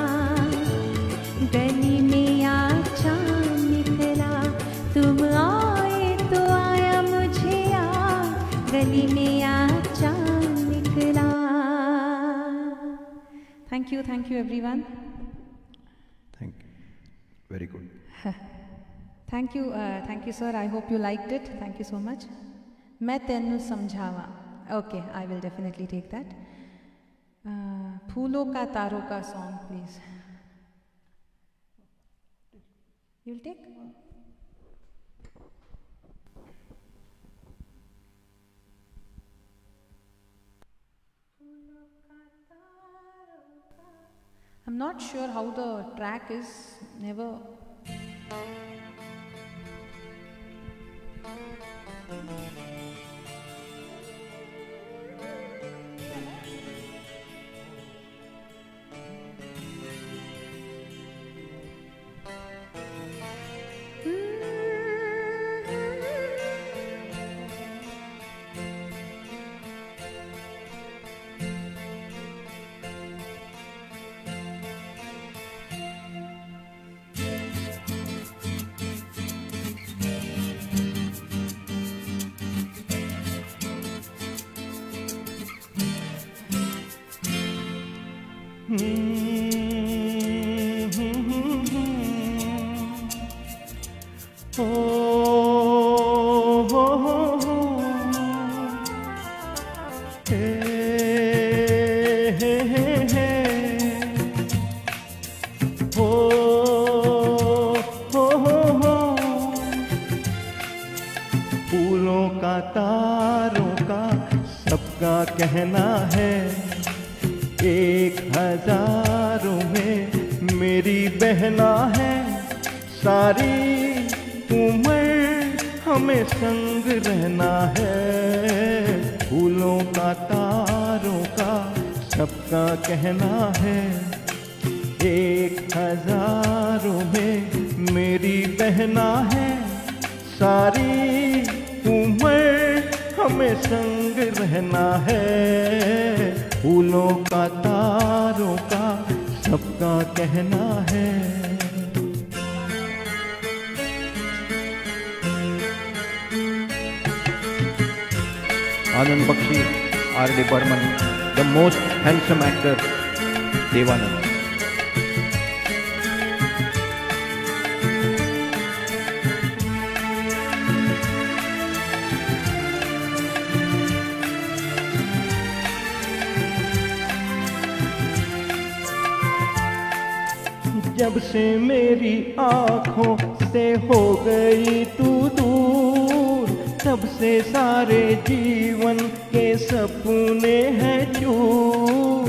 Speaker 3: गली में आ चांद निकला, तुम आए तो आया मुझे याद, गली में आ चांद निकला.
Speaker 1: Thank you, thank you, everyone.
Speaker 2: Thank you. Very good.
Speaker 1: Thank you, uh, thank you, sir. I hope you liked it. Thank you so much. मैं तेनू समझावा. Okay, I will definitely take that. Uh, फूलों का तारों का song, please. You'll take? I'm not sure how the track is. Never.
Speaker 4: एक हजारों में मेरी बहना है, सारी उम्र हमें संग रहना है। फूलों का तारों का सबका कहना है, एक हजारों में मेरी बहना है, सारी उम्र हमें संग रहना है। फूलों का तारों का सबका कहना है।
Speaker 2: Anand Bakshi, R D Burman, the most handsome actor, Devanand.
Speaker 4: जब से मेरी आँखों से हो गई तू दूर, तब से सारे जीवन के सपने हैं चूर।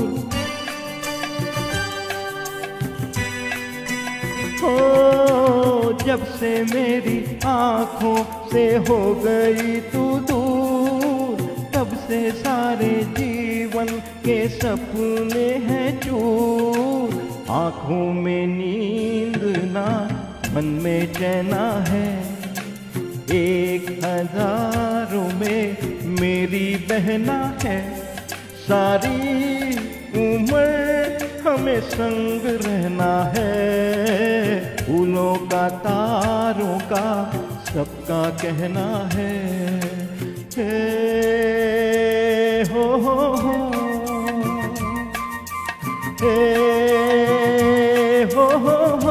Speaker 4: हो जब से मेरी आँखों से हो गई तू दूर, तब से सारे जीवन के सपने हैं चूर। आँखों में नींद ना, मन में चैना है, एक हजारों में मेरी बहना है, सारी उम्र हमें संग रहना है। फूलों का तारों का सबका कहना है, हे हो हो हो, हे ho ho ho.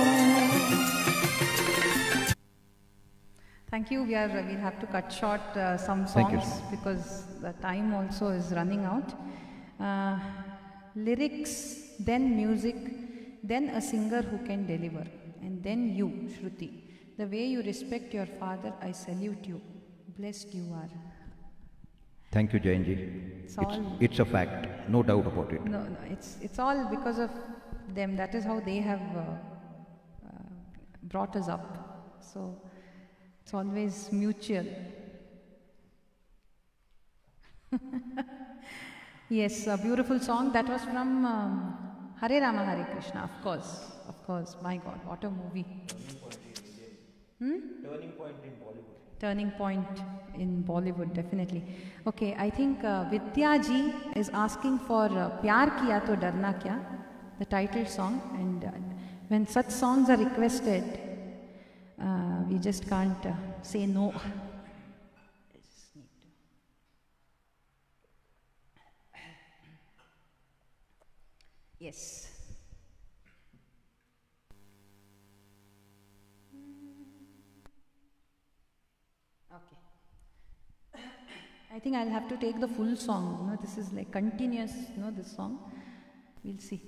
Speaker 1: Thank you. We are we'll have to cut short uh, some
Speaker 2: Thank you.
Speaker 1: songs because the time also is running out. Uh, lyrics, then music, then a singer who can deliver, and then you, Shruti. The way you respect your father, I salute you. Blessed you are.
Speaker 2: Thank you, Jayanji.
Speaker 1: It's
Speaker 2: It's,
Speaker 1: all-
Speaker 2: it's a fact, no doubt about it.
Speaker 1: No, no, it's it's all because of them. That is how they have uh, uh, brought us up. So it's always mutual. Yes, a beautiful song. That was from um, Hare Rama Hare Krishna. Of course, of course. My God, what a movie! Hmm?
Speaker 4: Turning point in Bollywood.
Speaker 1: Turning point in Bollywood, definitely. Okay, I think uh, Vidya ji is asking for uh, Pyar Kiya To Darna Kya, the title song, and uh, when such songs are requested, uh, we just can't uh, say no. I just need to- Yes. Okay. I think I'll have to take the full song. You know, this is like continuous, you know, this song. We'll see.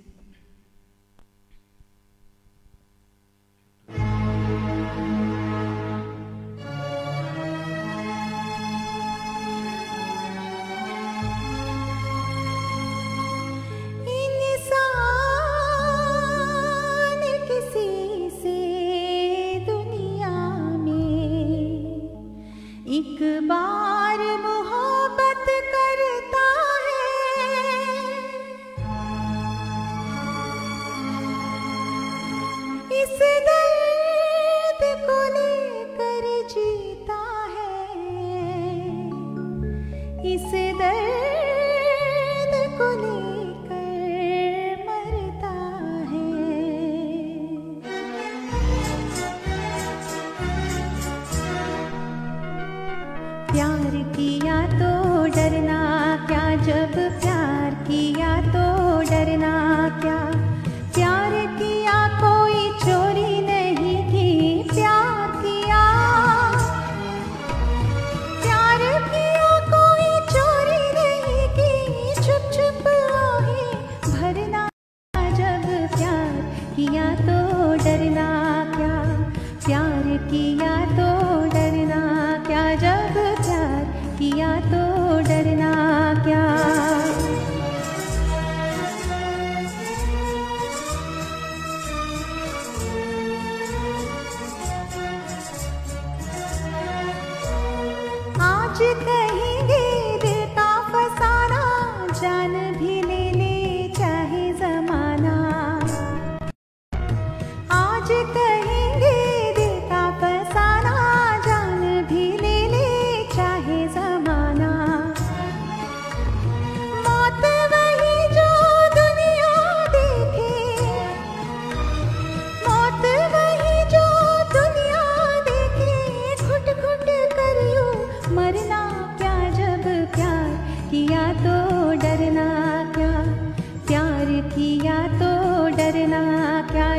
Speaker 3: इंसान किसी से दुनिया में एक बार मोहब्बत करता है, इस दर्द को लेकर जीता है, इस दर्द को लेकर मरता है। प्यार किया तो डरना क्या, जब प्यार किया तो डरना क्या, प्यार किया कोई चोरी नहीं की, प्यार किया प्यार किया कोई चोरी नहीं की, छुप छुप आहे भरना, जब प्यार किया तो डरना क्या, प्यार किया तो डरना क्या, जब प्यार किया तो डरना क्या।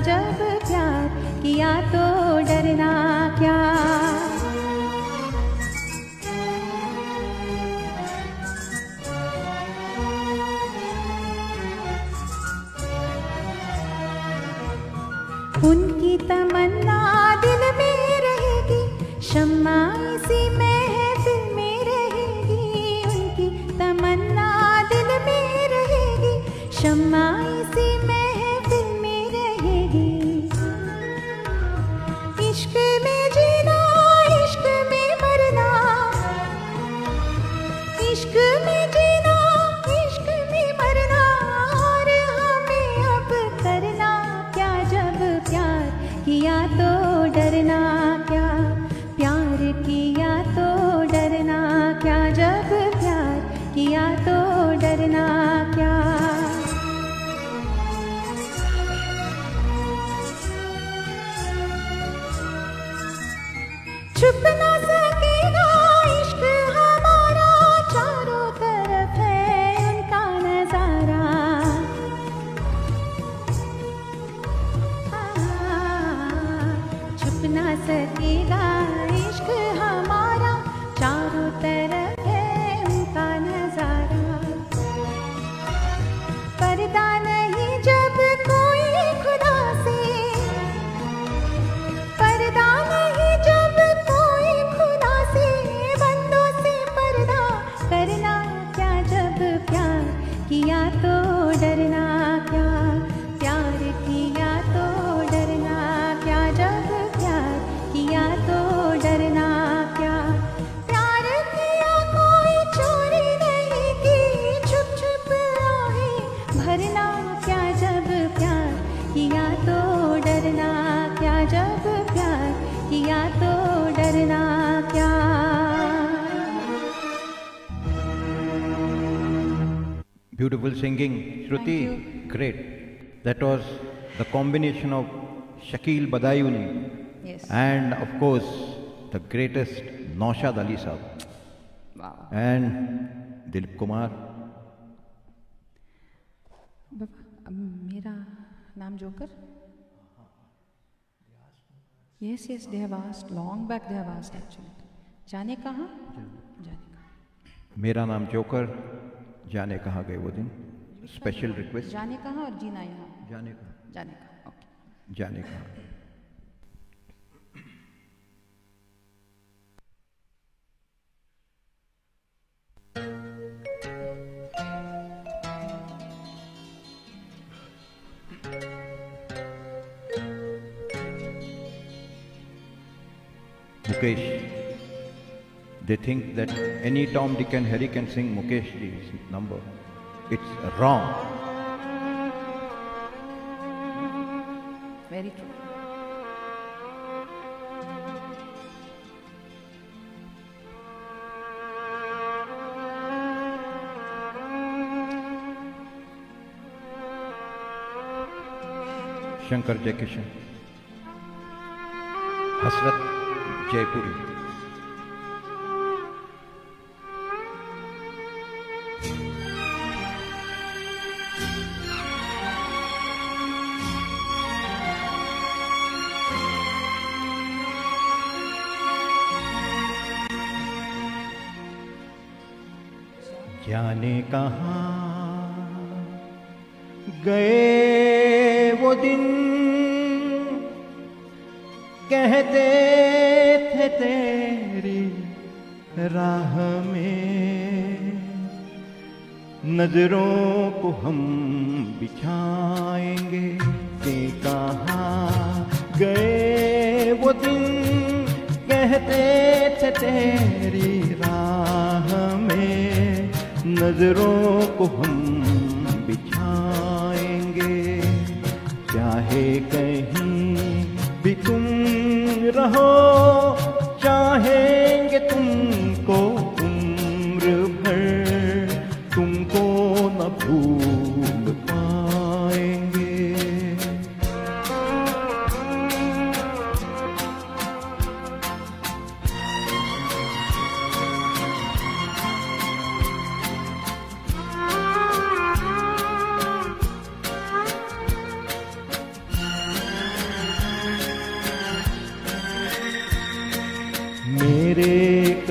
Speaker 3: जब प्यार किया तो डरना क्या। उनकी तमन्ना दिल में रहेगी, शम्मा इसी महफिल में रहेगी। उनकी तमन्ना दिल में रहेगी, शम्मा इसी महफिल में रहेगी। इश्क में जीना, इश्क में मरना, इश्क में जीना, इश्क में मरना। और हमें अब करना क्या जब प्यार किया तो डरना क्या। प्यार किया तो डरना क्या, जब प्यार किया तो डरना क्या। छुप ना सकेगा इश्क हमारा, चारों तरफ है उनका नजारा। छुप ना सकेगा इश्क हमारा, चारों तरफ है उनका नजारा। पर्दा नहीं जब कोई खुदा से, पर्दा नहीं जब कोई खुदा से। बंदों से पर्दा करना क्या, जब प्यार किया तो डरना क्या। प्यार किया तो डरना क्या, जब प्यार किया तो डरना क्या। प्यार किया कोई चोरी नहीं की, छुप छुप आहें भरना क्या, जब प्यार किया तो डरना क्या। जब प्यार किया तो डरना क्या।
Speaker 2: Beautiful singing, Shruti. Great. That was the combination of Shakil Badayuni
Speaker 1: Yes.
Speaker 2: and of course the greatest Naushad Ali Sahab
Speaker 1: Wow.
Speaker 2: and Dilip Kumar.
Speaker 1: बाबा, अब Mera Naam Joker? Yes, yes, they have asked. Long back they have asked actually. जाने कहाँ? जाने कहाँ?
Speaker 2: मेरा Naam joker, जाने कहाँ गए वो दिन। Special request.
Speaker 1: जाने कहाँ और जीना यहाँ?
Speaker 2: जाने कहाँ,
Speaker 1: जाने कहाँ, ओके।
Speaker 2: जाने कहाँ। Mukesh. They think that any Tom, Dick and Harry can sing Mukesh ji's number. It's wrong.
Speaker 1: Very true.
Speaker 2: Shankar Jaikishan. Hasrat Jaipuri. जाने कहाँ गए वो दिन, कहते थे तेरी राह में नजरों को हम बिछाएंगे। ते कहाँ गए वो दिन, कहते थे तेरी राह में नजरों को हम बिछाएंगे। चाहे कहीं भी तुम रहो, चाहेंगे तुमको उम्र भर, तुमको न भूल पाएंगे।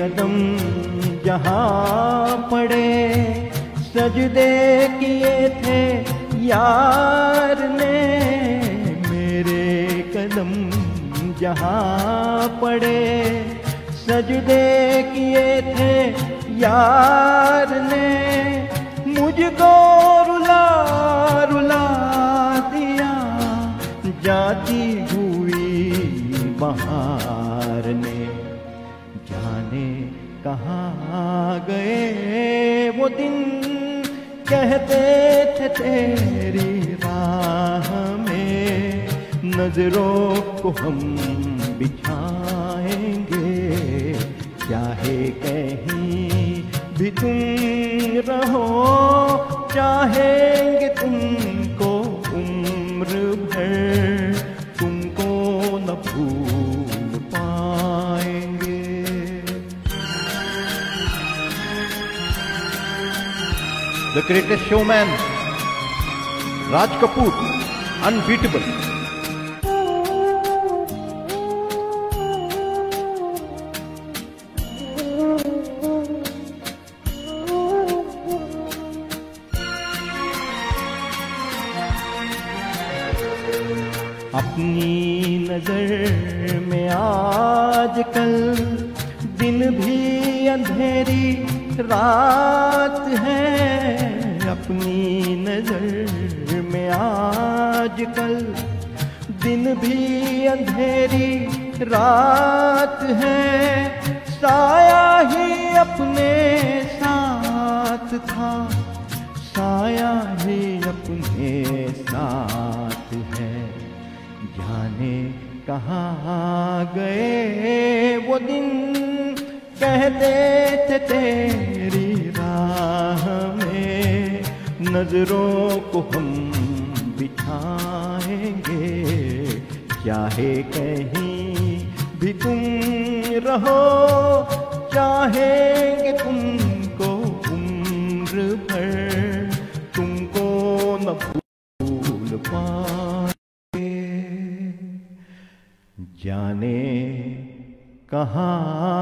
Speaker 4: कदम जहाँ पड़े सजदे किए थे यार ने, मेरे कदम जहाँ पड़े सजदे किए थे यार ने, मुझको रुला रुला दिया जाती हुई बहार ने। जाने कहाँ गए वो दिन कहते थे तेरी राह में नजरों को हम बिछाएंगे, चाहे कहीं भी तुम रहो चाहेंगे तुमको उम्र भर, तुमको न भूल पाएंगे।
Speaker 2: The greatest showman, Raj Kapoor, unbeatable.
Speaker 4: अपनी नजर में आजकल दिन भी अंधेरी रात है, अपनी नजर में आजकल दिन भी अंधेरी रात है, साया ही अपने साथ था, साया ही अपने साथ है। जाने कहाँ गए वो दिन कहते थे तेरी राह में नजरों को हम बिछाएंगे, चाहे कहीं भी तुम रहो चाहेंगे तुमको उम्र भर, तुमको न भूल पाएंगे। जाने कहाँ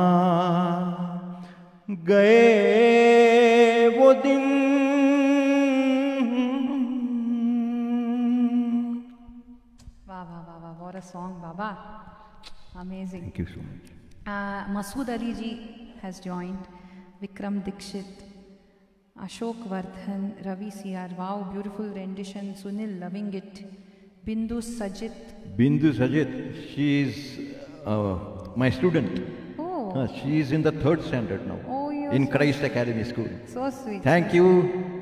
Speaker 4: गए वो दिन।
Speaker 1: वाह वाह वाह वाह, what a song, Baba. Amazing.
Speaker 2: Thank you so much.
Speaker 1: Uh, Masood Ali ji has joined, Vikram Dikshit, Ashok Vardhan, Ravi C R. Wow, beautiful rendition. Sunil, loving it. Bindu Sajit.
Speaker 2: Bindu Sajit, she is uh, my student.
Speaker 1: Oh,
Speaker 2: Uh, she is in the third standard now
Speaker 1: oh, you're
Speaker 2: in
Speaker 1: so,
Speaker 2: Christ Academy School.
Speaker 1: so sweet.
Speaker 2: Thank you.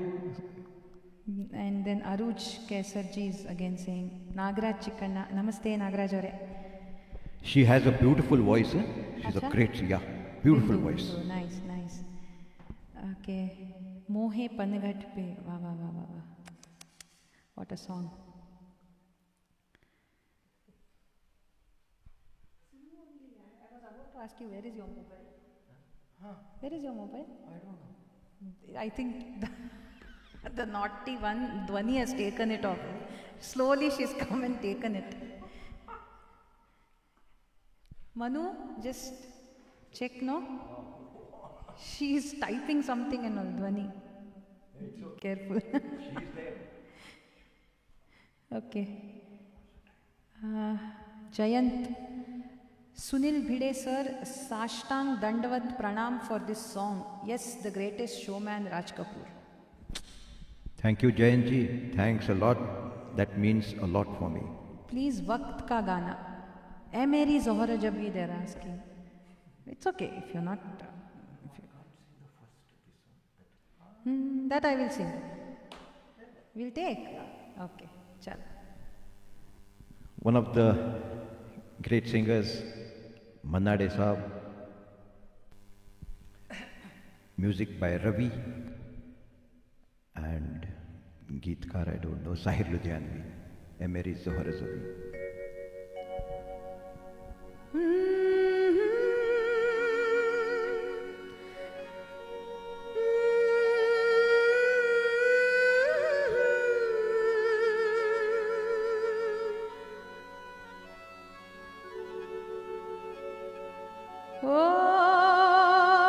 Speaker 1: And then Aruj Kesar ji is again saying, Nagraj Chikanna. Namaste, Nagraj Aure.
Speaker 2: She has a beautiful voice. Huh? She's
Speaker 1: Acha?
Speaker 2: a great, yeah, beautiful
Speaker 1: Bindu,
Speaker 2: voice.
Speaker 1: Bindu, nice, nice. Okay. Mohe Panghat Pe. Wow, wow, wow, wow, wow. What a song. I was about to ask you, where is your mobile? Huh? Where is your mobile? I don't know. I think the, the naughty one, Dhwani, has taken it off. Slowly she's come and taken it. Manu, just check, no? She's typing something and all, Dhwani. Careful. Okay. Uh, Jayant. Sunil Bhide sir, Sashtang Dandavat Pranam for this song. Yes, the greatest showman Raj Kapoor.
Speaker 2: Thank you, Jayanji. Thanks a lot. That means a lot for me.
Speaker 1: Please, Waqt ka Gana. Eh Meri Zohra Jabi, they're asking. It's okay if you're not. Uh, if you hmm, that I will sing. We'll take. Okay, chal.
Speaker 2: One of the great singers, Manna De Saab. Music by Ravi. And Geetkar, I don't know, Sahir Ludhianvi. Eh Meri Zohra Jabi.
Speaker 1: Oh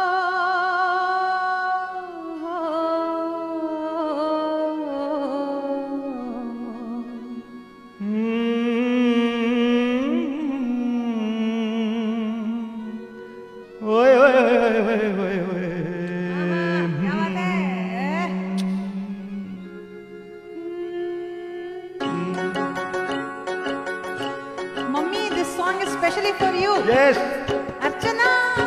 Speaker 1: especially for you.
Speaker 2: Yes.
Speaker 1: Archana.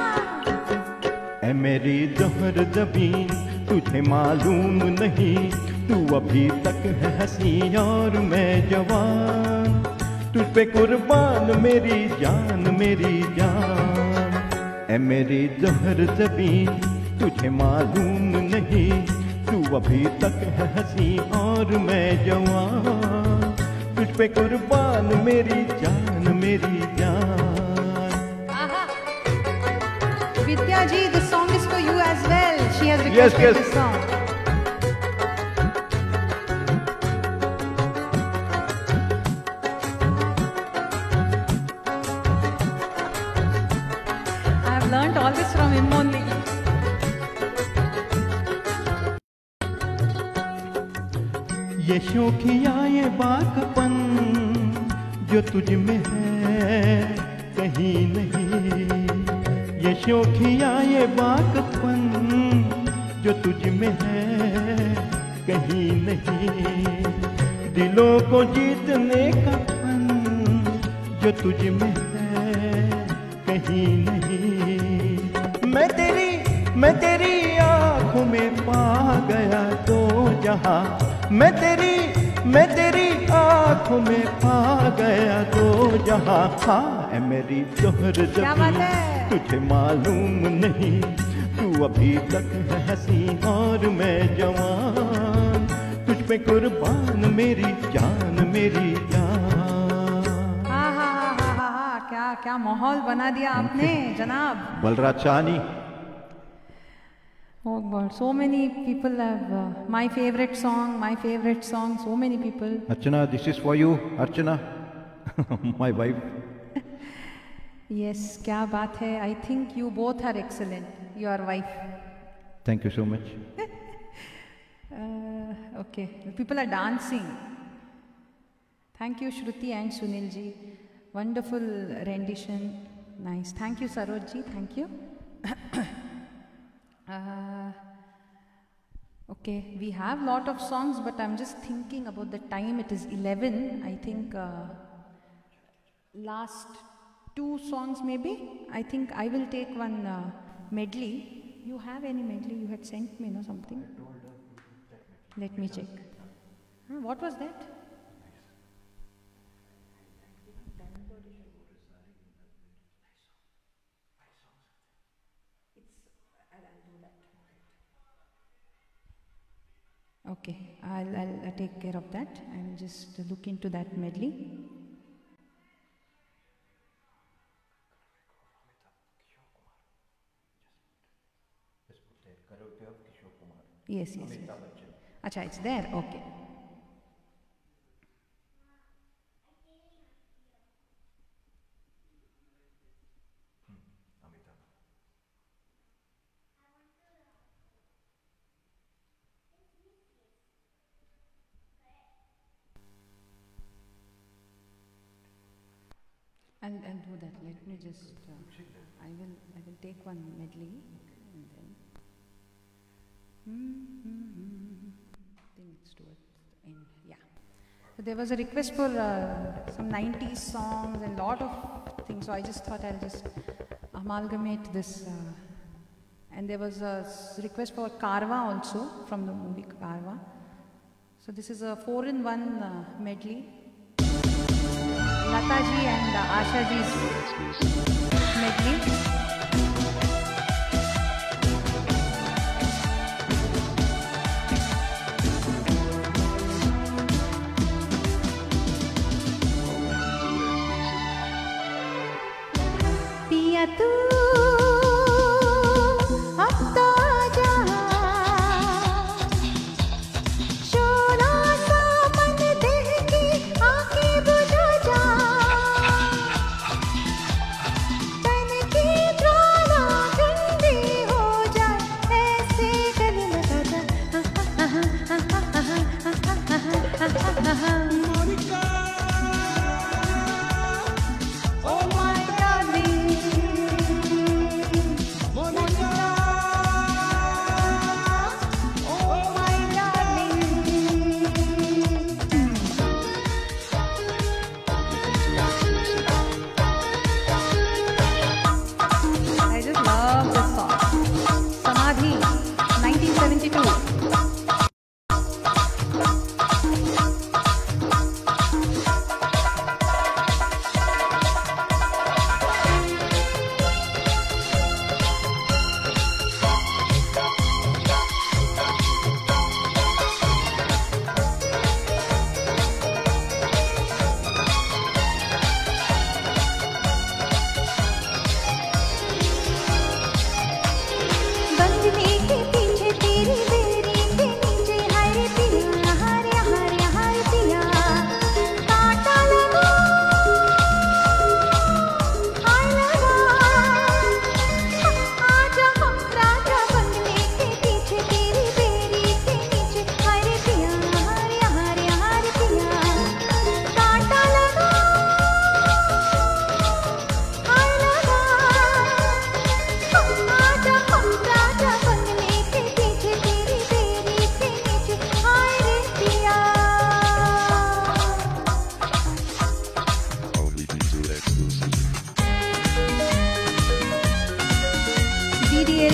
Speaker 4: ऐ मेरी जोहर ज़बीं तुझे मालूम नहीं, तू अभी तक है हंसी और मैं जवान, तुझ पे कुर्बान मेरी जान मेरी जान। ऐ मेरी जोहर ज़बीं तुझे मालूम नहीं, तू अभी तक है हंसी और मैं जवान, तुझ पे कुर्बान मेरी जान मेरी जान।
Speaker 1: Vidya ji, this song is for you as well. She has requested
Speaker 2: Yes, yes.
Speaker 1: this song. I have learnt all this from him only.
Speaker 4: ये शौकिया ये बाकपन जो तुझ में है कहीं नहीं, ये शौकिया ये बाकपन जो तुझ में है कहीं नहीं, दिलों को जीतने का फन जो तुझ में है कहीं नहीं। मैं तेरी मैं तेरी आँखों में पा गया तो जहाँ, मैं तेरी मैं तेरी आँखों में पा गया तो जहाँ। हाँ ऐ मेरी जोहर
Speaker 1: क्या बात
Speaker 4: ज़बीं
Speaker 1: है?
Speaker 4: तुझे मालूम नहीं, तू अभी तक है हंसी और मैं जवान, तुझ पे कुर्बान मेरी जान मेरी जान।
Speaker 1: हाँ हाँ हाँ हाँ हाँ हाँ, क्या क्या माहौल बना दिया आपने जनाब।
Speaker 2: Balraj Sahni.
Speaker 1: Oh God, so many people have uh, my favorite song, my favorite song. So many people.
Speaker 2: Archana, this is for you, Archana, my wife.
Speaker 1: Yes, क्या बात है. I think you both are excellent. Your wife.
Speaker 2: Thank you so much.
Speaker 1: Uh, okay, people are dancing. Thank you, Shruti and Sunil ji. Wonderful rendition. Nice. Thank you, Saroj ji. Thank you. uh, okay, we have lot of songs, but I'm just thinking about the time. It is eleven. I think uh, last two songs maybe. I think I will take one uh, medley. You have any medley? You had sent me, no, something? Let me check. Huh, what was that? Okay, I'll, I'll, I'll take care of that. I will just look into that medley. Yes, yes, yes. Acha, it's there. Okay. I'll, I'll do that. Let me just. Uh, I will. I will take one medley and then. Mm-hmm. I think it's towards the end. Yeah. So there was a request for uh, some nineties songs and lot of things. So I just thought I'll just amalgamate this. Uh, and there was a s- request for Karwa also from the movie Karwa. So this is a four-in-one uh, medley. Lata ji and uh, Asha ji's medley.
Speaker 3: पिया तू अब तो आजा, शोला सा मन देह की आंखें बुझा जा, तन की ज्वाला ठंडी हो जाए ऐसे गले लगा जा। Oh my darling,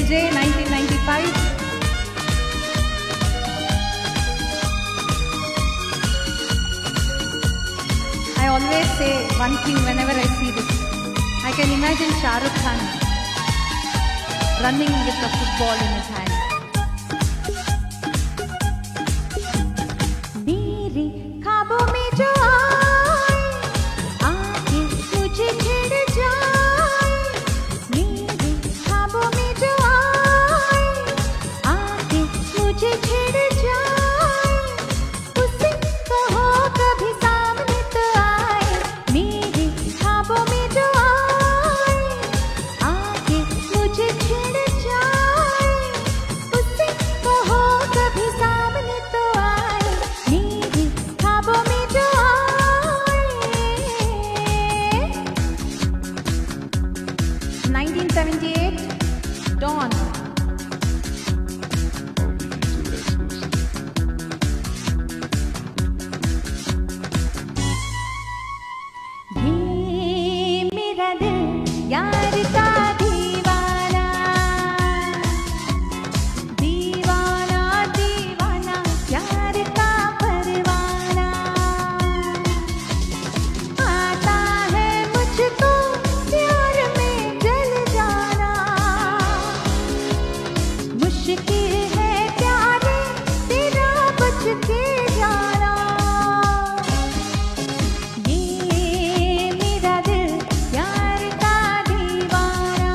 Speaker 1: J nineteen ninety-five. I always say one thing whenever I see this. I can imagine Shah Rukh Khan running with a football in his hand.
Speaker 3: मेरे ख्वाबों में जो आए, आके मुझे छेड़ जाए। मेरे ख्वाबों में जो आए, आके मुझे छेड़ जाए। उसे कहो कभी सामने तो आए। मेरे ख्वाबों में जो आए, आके मुझे छेड़ जाए। उसे कहो कभी सामने तो आए। मेरे ख्वाबों में जो आए।
Speaker 1: nineteen seventy-eight, Dawn.
Speaker 3: ये मेरा दिल यार का दीवाना, दीवाना दीवाना प्यार का परवाना। आता है मुझको प्यार में जल जाना। मुश्किल है प्यारे तेरा बच के जाना। ये मेरा दिल यार का दीवाना,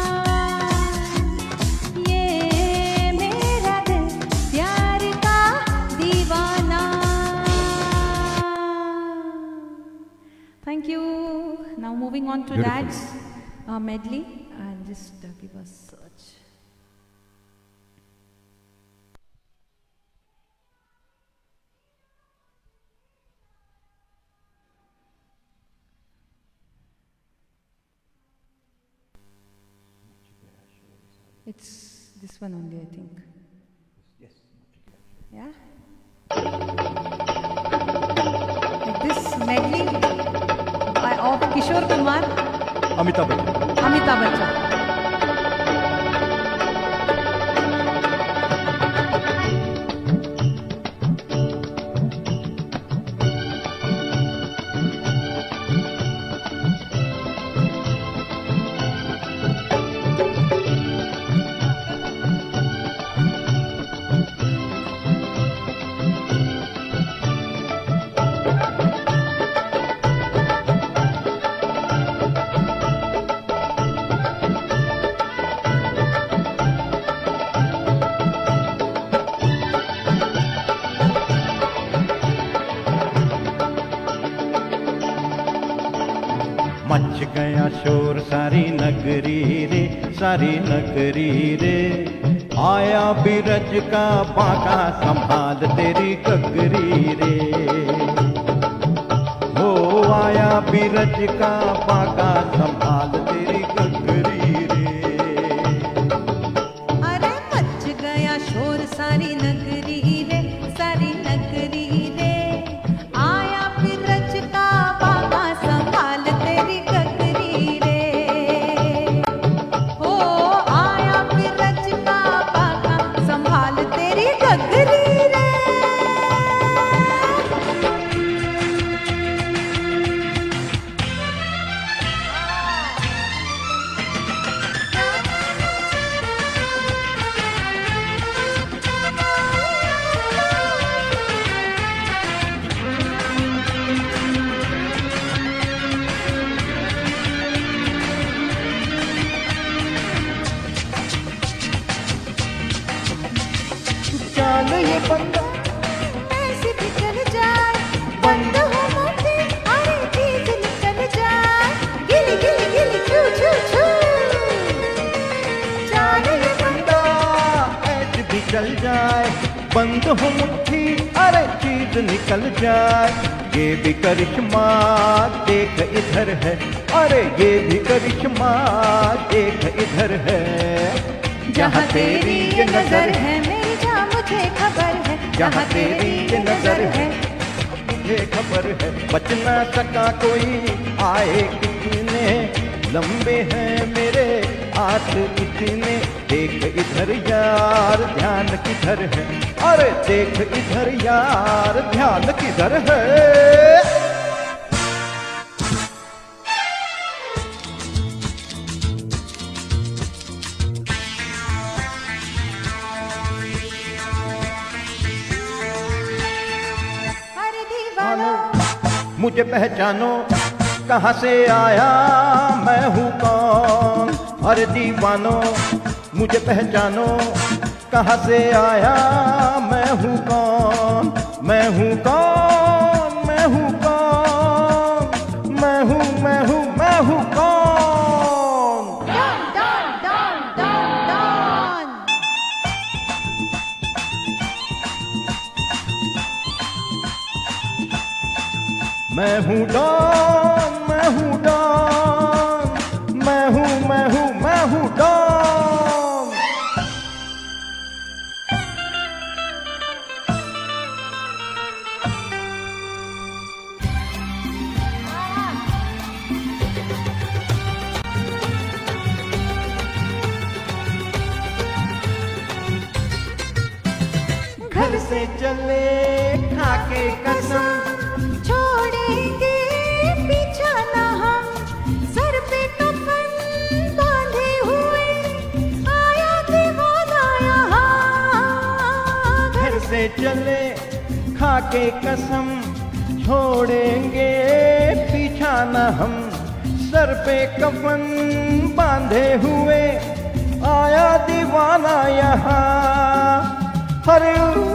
Speaker 3: ये मेरा दिल यार का दीवाना।
Speaker 1: Thank you. Now moving on to
Speaker 2: Beautiful.
Speaker 1: Dad's uh, medley. I'll just uh, give a search. It's this one only, I think.
Speaker 2: Yes.
Speaker 1: Yeah? Like this medley by, of Kishore Kumar,
Speaker 4: Amitabh Bachchan.
Speaker 1: Amitabh Bachchan.
Speaker 4: मच गया शोर सारी नगरी रे, सारी नगरी रे। आया बिरज का बाका संभाल तेरी गगरी रे। हो आया बिरज का बाका संभाल तेरी गगरी रे।
Speaker 1: अरे मच गया शोर सारी नगरी रे, सारी नगरी रे। आया फिर रच का बाबा संभाल तेरी गगरी रे। ओ आया फिर रच का बाबा संभाल तेरी गगरी रे।
Speaker 4: चाल ये बंदा
Speaker 3: ऐसे भी चल जाए। बंद हो मोती अरे चीज निकल जाए। गिली गिली गिली छू छू छू। चाल ये
Speaker 4: बंदा ऐसे भी चल जाए। बंद हो मुट्ठी अरे चीज निकल जाए। ये भी करिश्मा देख इधर है, अरे ये भी करिश्मा देख इधर है।
Speaker 1: जहाँ तेरी ये नजर है,
Speaker 3: मेरी जान मुझे खबर है।
Speaker 1: जहाँ तेरी ये नजर है,
Speaker 4: मुझे खबर है। बच ना सका कोई आए कितने लंबे हैं मेरे हाथ इतने, देख इधर यार ध्यान किधर है, अरे देख इधर यार ध्यान किधर है। मुझे पहचानो कहाँ से आया मैं हूँ कौन, अरे दीवानो मुझे पहचानो कहाँ से आया मैं हूँ कौन, मैं हूँ कौन, मैं हूँ कौन, मैं हूँ मैं हूँ मैं हूँ कौन।
Speaker 1: डॉन डॉन डॉन डॉन डॉन।
Speaker 4: मैं हूँ डॉन, मैं हूँ डॉन, मैं हूँ मैं हूँ मैं हूँ डॉन। घर से चले खाके कसम,
Speaker 3: छोड़ेंगे पीछा ना हम, सर पे कफन बांधे हुए आया दीवाना यहाँ।
Speaker 4: घर से चले खाके कसम, छोड़ेंगे पीछा न हम, सर पे कफन बांधे हुए आया दीवाना यहाँ। हरे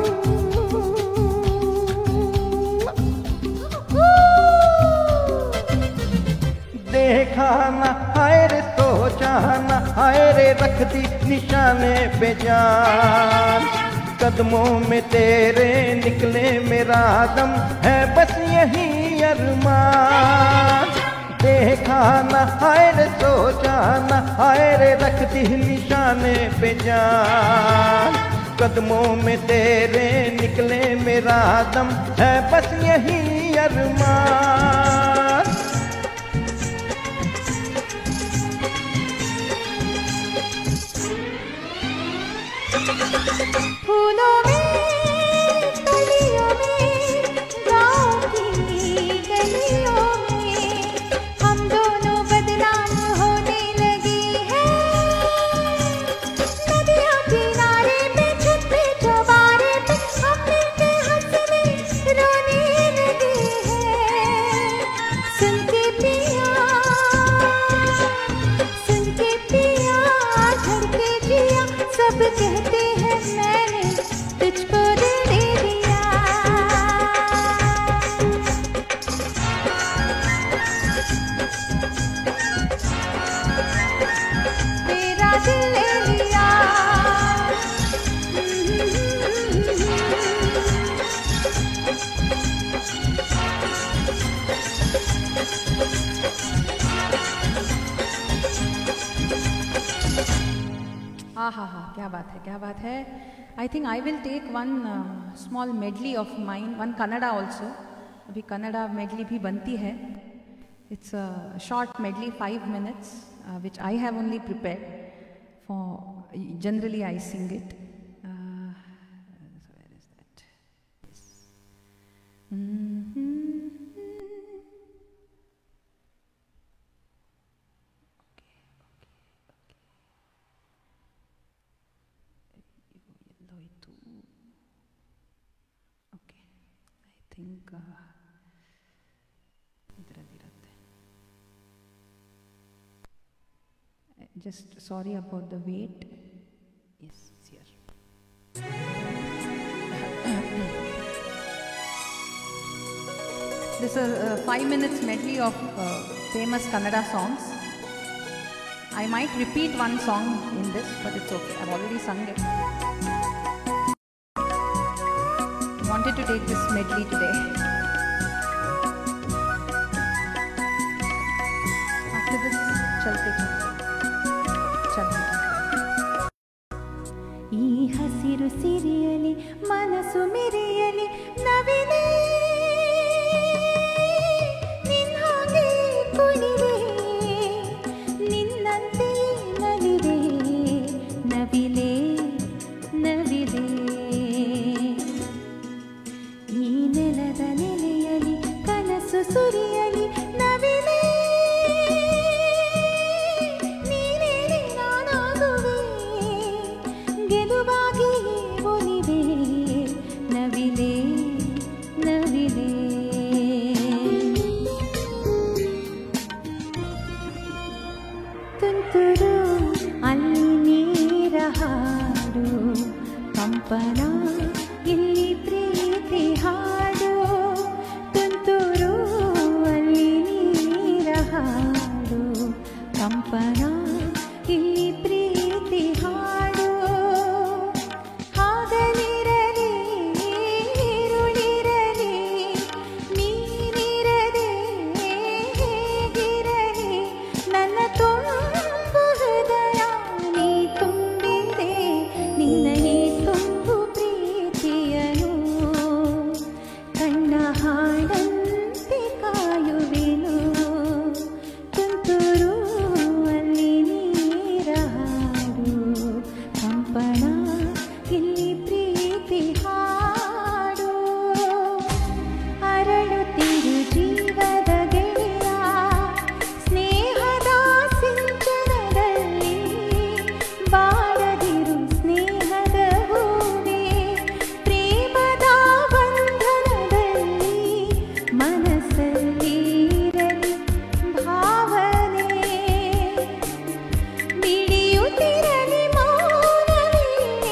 Speaker 4: देखा ना हाय रे सोचा ना हाय रे, रख दी निशाने पे जान, कदमों में तेरे निकले मेरा दम है बस यही अरमान। देखा ना हाय रे सोचा ना हाय रे, रख दी निशाने पे जान, कदमों में तेरे निकले मेरा दम है बस यही अरमान।
Speaker 3: फूलों में कलियों में गाँव की गलियों में हम दोनों बदनाम होने लगे हैं। नदियाँ किनारे पे छत पे चौबारे पे हम मिलके हंसने रोने लगे हैं। सुन के पिया सुन के पिया धड़के जिया, सब कहते हैं मैंने तुझको दिल दे दिया। तेरा दिल ले लिया।
Speaker 1: Ah ha ha, क्या बात है, क्या बात है। I think I will take one uh, small medley of mine, one Kannada also. अभी कन्नड़ा medley भी बनती है. It's a short medley, five minutes, uh, which I have only prepared for. Generally, I sing it. Uh, so where is that? Yes. Mm-hmm. think uh, just sorry about the wait. Yes, it's here. This is a five minutes medley of uh, famous Kannada songs. I might repeat one song in this, but it's okay. I've already sung it. I wanted to take this medley today. After this, chalte chalte.
Speaker 3: ಈ ಹಸಿರು ಸಿರಿಯಲಿ ಮನಸ್ಸು ಮಿರಿಯಲಿ ನವಿಲೆ ನಿನ್ನಾಗೆ ಕುಣಿವೆ ನಿನ್ನಂತೆ ನಲಿವೆ ಬಳಿ ನವಿಲೆ ನೀನೇನೆ ನಾನಾಗುವೆ ಗೆಲುವಾಗಿ ಒಲಿವೆ ನವಿಲೆ ನವಿಲೆ ತುಂತುರು ಅಲ್ಲಿ ನೀರ ಹಾಡು ಕಂಪನ ಇಲ್ಲಿ ಪ್ರೀತಿ ಹಾಡು ತುಂತುರು ಅಲ್ಲಿ ನೀರ ಹಾಡು ಕಂಪನ ಇಲ್ಲಿ ಪ್ರೀತಿ ಹಾಡು ಹಾಗಲಿರಲಿ ഇരുളിರಲಿ ನೀನಿರದೆ ಹೇಗಿರಲಿ ನನ್ನ ತುಂಬು ಹೃದಯ ನೀ ತುಂಬಿದೆ ನಿನ್ನ ಈ ತುಂಬು ಪ್ರೀತಿಯನು ಕಣ್ಣ ಹಾಡಂತೆ ಕಾಯುವೆನು ತುಂತುರು ಅಲ್ಲಿ ನೀರ ಹಾಡು ಕಂಪನ ಇಲ್ಲಿ ಪ್ರೀತಿ ಹಾಡು ಅರಳುತ್ತಿರು ಜೀವದ ಗೆಳೆಯ ಸ್ನೇಹದ ಸಿಂಚನದಲ್ಲಿ ಬಾಡದಿರು ಸ್ನೇಹದ ಹೂವೆ ಪ್ರೇಮದ ಬಂಧನದಲ್ಲಿ ಮನಸ್ಸಲ್ಲಿರಲಿ ಭಾವನೆ ಮಿಡಿಯುತ್ತಿರಲಿ ಮೌನವೇ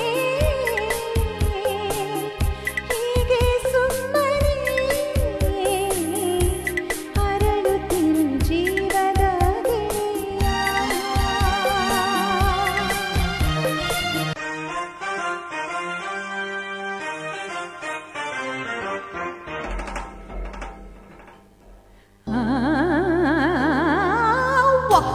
Speaker 3: ಹೀಗೆ ಸುಮ್ಮನೆ ಅರಳುತ್ತಿರು ಜೀವದ ಗೆಳೆಯ ಆ ವಾಹ್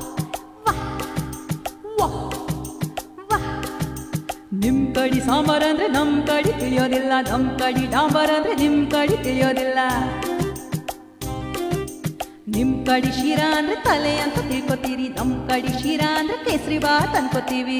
Speaker 3: ವಾಹ್ ವಾಹ್
Speaker 1: ನಿಮ್ ಕಡಿ ಸಾಂಬಾರ್ ಅಂದ್ರೆ ನಮ್ ಕಡಿ ತಿಳಿಯೋದಿಲ್ಲ, ನಮ್ ಕಡಿ ಡಾಂಬಾರ್ ಅಂದ್ರೆ ನಿಮ್ ಕಡಿ ತಿಳಿಯೋದಿಲ್ಲ. ನಿಮ್ ಕಡಿ ಶಿರಾ ಅಂದ್ರೆ ತಲೆ ಅಂತ ತಿಳ್ಕೊತೀರಿ, ನಮ್ ಕಡಿ ಶಿರಾ ಅಂದ್ರೆ ಕೇಸರಿ ಬಾತ್ ಅನ್ಕೋತೀವಿ.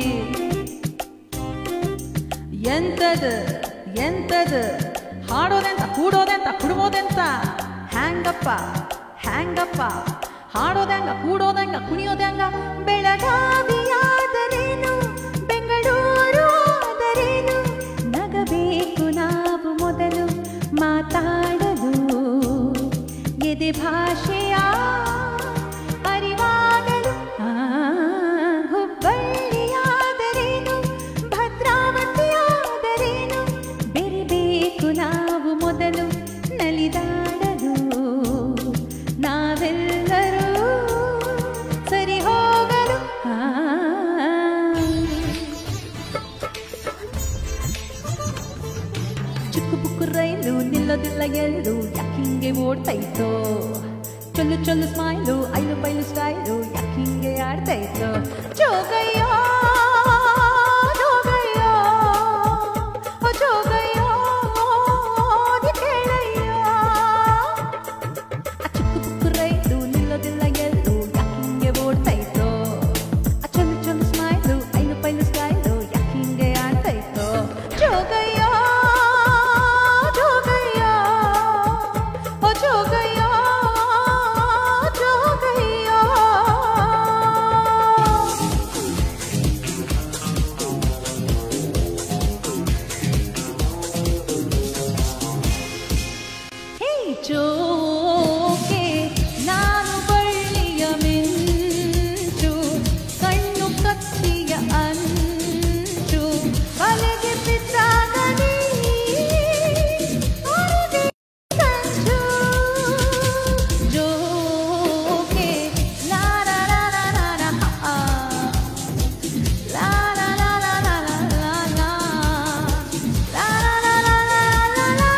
Speaker 1: ಎಂತದ ಎಂತದ ಹಾಡೋದೆಂತ ಕೂಡೋದೆಂತ ಕುಡ್ಬೋದೆಂತ ಹ್ಯಾಂಗಪ್ಪ ಹ್ಯಾಂಗಪ್ಪ ಹಾಡೋದಂಗ ಕೂಡೋದಂಗ ಕುಣಿಯೋದಂಗ ಬೆಳಗಾವಿಯಾದರೇನು ಬೆಂಗಳೂರು ಆದರೇನು ನಗಬೇಕು ನಾವು ಮೊದಲು ಮಾತಾಡಲು ಎದೆ ಭಾಷೆಯ ಅರಿವಾಗಲು ಆ ಹುಬ್ಬಳ್ಳಿಯಾದರೇನು ಭದ್ರಾವತಿಯಾದರೇನು ಬೆರಿಬೇಕು ನಾವು ಮೊದಲು ನಲಿದಾಡಲು ನಾವೆಲ್ಲರೂ ಸರಿ ಹೋಗಲು ಆ ಚುಕ್ಕು ಬುಕ್ಕು ರೈಲು ನಿಲ್ಲೋದಿಲ್ಲ ಎಳ್ಳು ಯಾಕಿಂಗೆ ಓಡ್ತೈತೋ ಚೊಲ್ಲು ಚೊಲ್ಲು ಸ್ಮೈಲು ಐಲು ಬೈಲು ಸ್ಟೈಲು ಯಾಕಿಂಗೆ ಆಡ್ತೈತೋ ಜೋಗಯ್ಯೋ ಜೋಗಯ್ಯೋ ಓ ಜೋಗಯ್ಯೋ ದಿ ಕೇಳಯ್ಯೋ ಆ ಚುಕ್ಕು ಬುಕ್ಕು ರೈಲು ನಿಲ್ಲೋದಿಲ್ಲ ಎಳ್ಳು ಯಾಕಿಂಗೆ ಓಡ್ತೈತೋ ಆ ಚೊಲ್ಲು ಚೊಲ್ಲು ಸ್ಮೈಲು ಐಲು ಬೈಲು ಸ್ಟೈಲು ಯಾಕಿಂಗೆ ಆಡ್ತೈತೋ ಜೋಗಯ್ಯೋ ಜೋಗಯ್ಯೋ ಓ ಜೋಗಯ್ಯೋ ಜೋಗಯ್ಯೋ ಹೇ ಜೋಕೆ ನಾನು ಬಳ್ಳಿಯ ಮಿಂಚು ಕಣ್ಣು ಕತ್ತಿಯ ಅಂಚು ಬಲೆಗೆ ಬಿದ್ದಾಗ ನೀ ಅರುಗೆ ಸಂಚು ಜೋಕೆ ಲಾ ಲಾ ಲಾ ಲಾ ಲಾ ಲಾ ಆ ಲಾ ಲಾ ಲಾ ಲಾ ಲಾ ಲಾ ಲಾ ಲಾ ಲಾ ಲಾ ಲಾ ಲಾ ಲಾ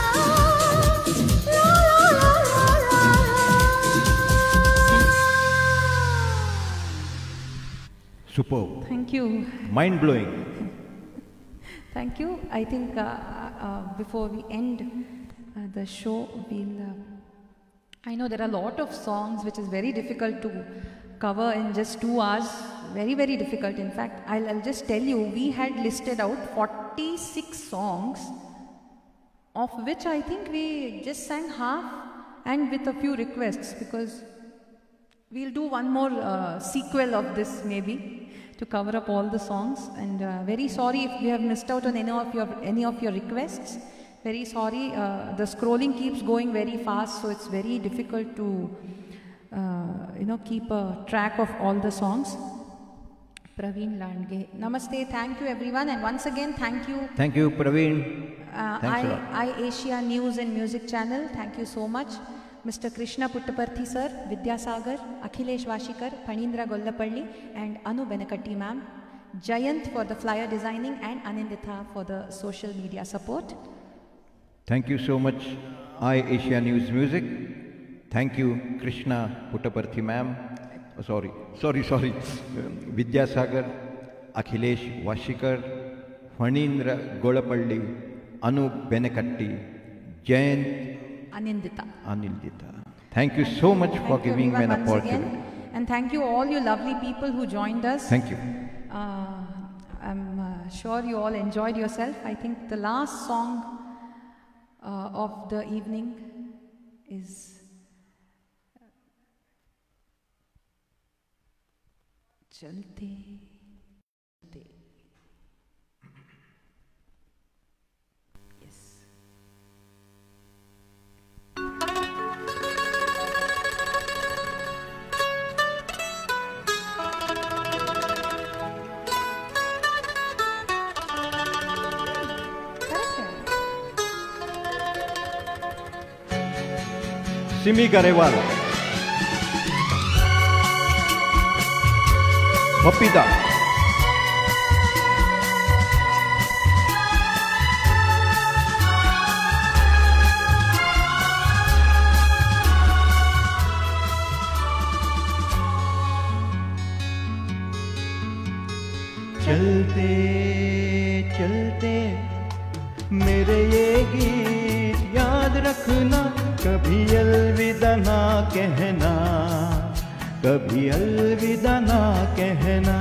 Speaker 2: Superb.
Speaker 1: Thank you.
Speaker 2: Mind blowing.
Speaker 1: Thank you. I think uh, uh, before we end uh, the show, we'll. Uh, I know there are a lot of songs which is very difficult to cover in just two hours. Very, very difficult. In fact, I'll, I'll just tell you, we had listed out forty-six songs, of which I think we just sang half and with a few requests, because we'll do one more uh, sequel of this maybe to cover up all the songs. And uh, very sorry if we have missed out on any of your any of your requests. Very sorry. Uh, the scrolling keeps going very fast, so it's very difficult to uh, you know keep a track of all the songs. Praveen Landge. Namaste. Thank you everyone, and once again thank you.
Speaker 2: Thank you, Praveen.
Speaker 1: Uh,
Speaker 2: Thanks
Speaker 1: I,
Speaker 2: a lot.
Speaker 1: iAsia News and Music Channel. Thank you so much. Mister Krishna Puttaparthi sir, Vidyasagar, Akhilesh Vashikar, Panindra Gollapalli and Anu Benakatti ma'am. Jayant for the flyer designing and Anindita for the social media support.
Speaker 2: Thank you so much, iAsia News Music. Thank you, Krishna Puttaparthi ma'am. Oh, sorry, sorry, sorry. Vidyasagar, Akhilesh Vashikar, Panindra Gollapalli, Anu Benakatti, Jayant,
Speaker 1: Anindita.
Speaker 2: Anindita. Thank you so much
Speaker 1: Thank
Speaker 2: for
Speaker 1: you
Speaker 2: giving me an
Speaker 1: everyone once
Speaker 2: opportunity.
Speaker 1: again. And thank you all you lovely people who joined us.
Speaker 2: Thank you.
Speaker 1: Uh, I'm uh, sure you all enjoyed yourself. I think the last song uh, of the evening is Chalte. Yes.
Speaker 2: Simi Garewal, Bapida,
Speaker 4: चलते चलते मेरे ये गीत याद रखना, कभी अलविदा ना कहना, कभी अलविदा ना कहना।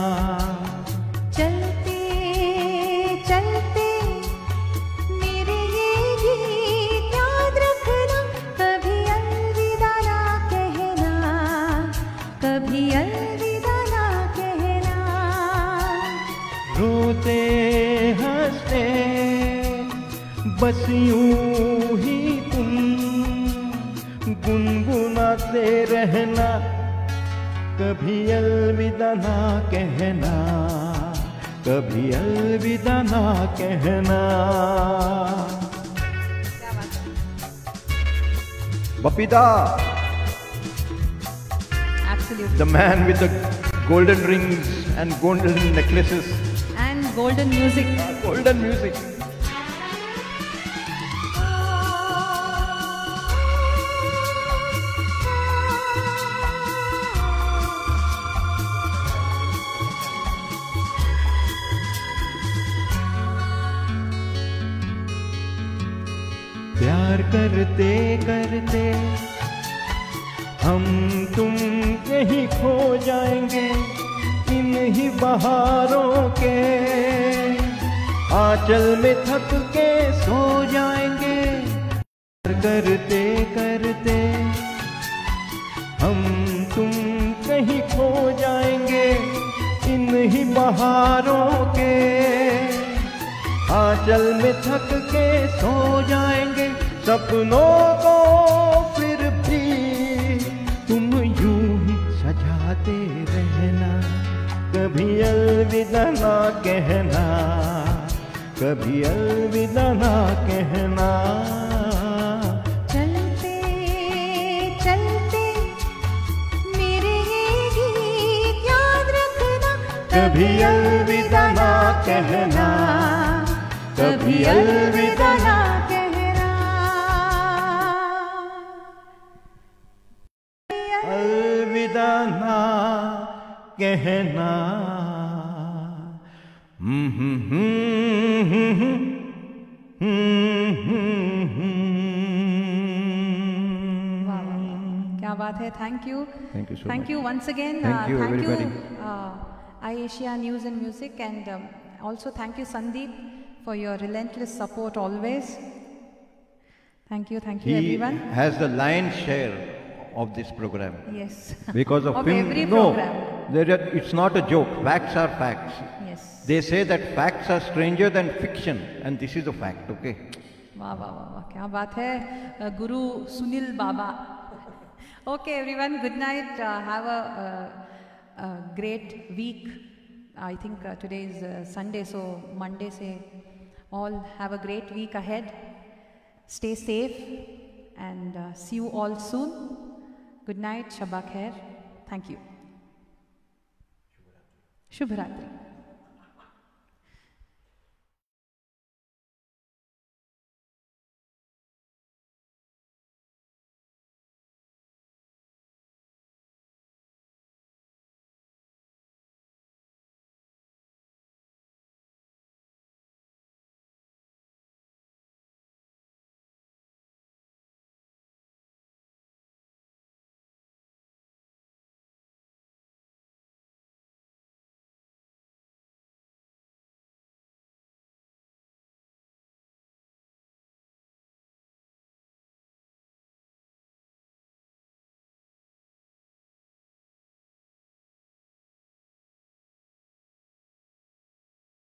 Speaker 3: चलते चलते मेरे ये गीत याद रखना, कभी अलविदा ना कहना, कभी अलविदा ना कहना।
Speaker 4: रोते हंसते बस यूं ही तुम गुनगुनाते रहना, कभी अलविदा ना कहना, कभी अलविदा ना कहना।
Speaker 2: Bapida,
Speaker 1: Absolutely.
Speaker 2: the man with the golden rings and golden necklaces,
Speaker 1: And golden music.
Speaker 2: golden music.
Speaker 4: प्यार करते करते हम तुम कहीं खो जाएंगे, इन ही बहारों के आंचल में थक के सो जाएंगे। प्यार करते करते हम तुम कहीं खो जाएंगे, इन ही बहारों के आंचल में थक के सो जाएंगे। सपनों को फिर भी तुम यूं ही सजाते रहना, कभी अलविदा ना कहना, कभी अलविदा ना कहना।
Speaker 3: चलते चलते मेरे ये गीत याद रखना,
Speaker 4: कभी अलविदा ना कहना, कभी अलविदा ना
Speaker 3: कहना।
Speaker 4: अलविदा ना कहना। हम्म हम्म हम्म हम्म हम्म हम्म।
Speaker 1: Wow, wow, wow. क्या बात है. Thank you.
Speaker 2: Thank you so
Speaker 1: Thank
Speaker 2: much.
Speaker 1: you once again.
Speaker 2: Thank
Speaker 1: uh,
Speaker 2: you,
Speaker 1: thank
Speaker 2: everybody.
Speaker 1: you, uh, iAsia News and Music, and um, also thank you, Sandeep, for your relentless support always. Thank you, thank you,
Speaker 2: He
Speaker 1: everyone.
Speaker 2: has the lion's share of this program.
Speaker 1: Yes.
Speaker 2: Because of,
Speaker 1: Of
Speaker 2: him,
Speaker 1: every
Speaker 2: no,
Speaker 1: program.
Speaker 2: there are, it's not a joke. Facts are facts.
Speaker 1: Yes.
Speaker 2: They say that facts are stranger than fiction, and this is a fact, okay?
Speaker 1: वाह वाह वाह वाह क्या बात है uh, Guru Sunil Baba. Okay, everyone. Good night. Uh, have a, uh, a great week. I think uh, today is uh, Sunday, so Monday say all have a great week ahead. Stay safe and uh, see you all soon. Good night. Shabba khair. Thank you. Shubh Ratri.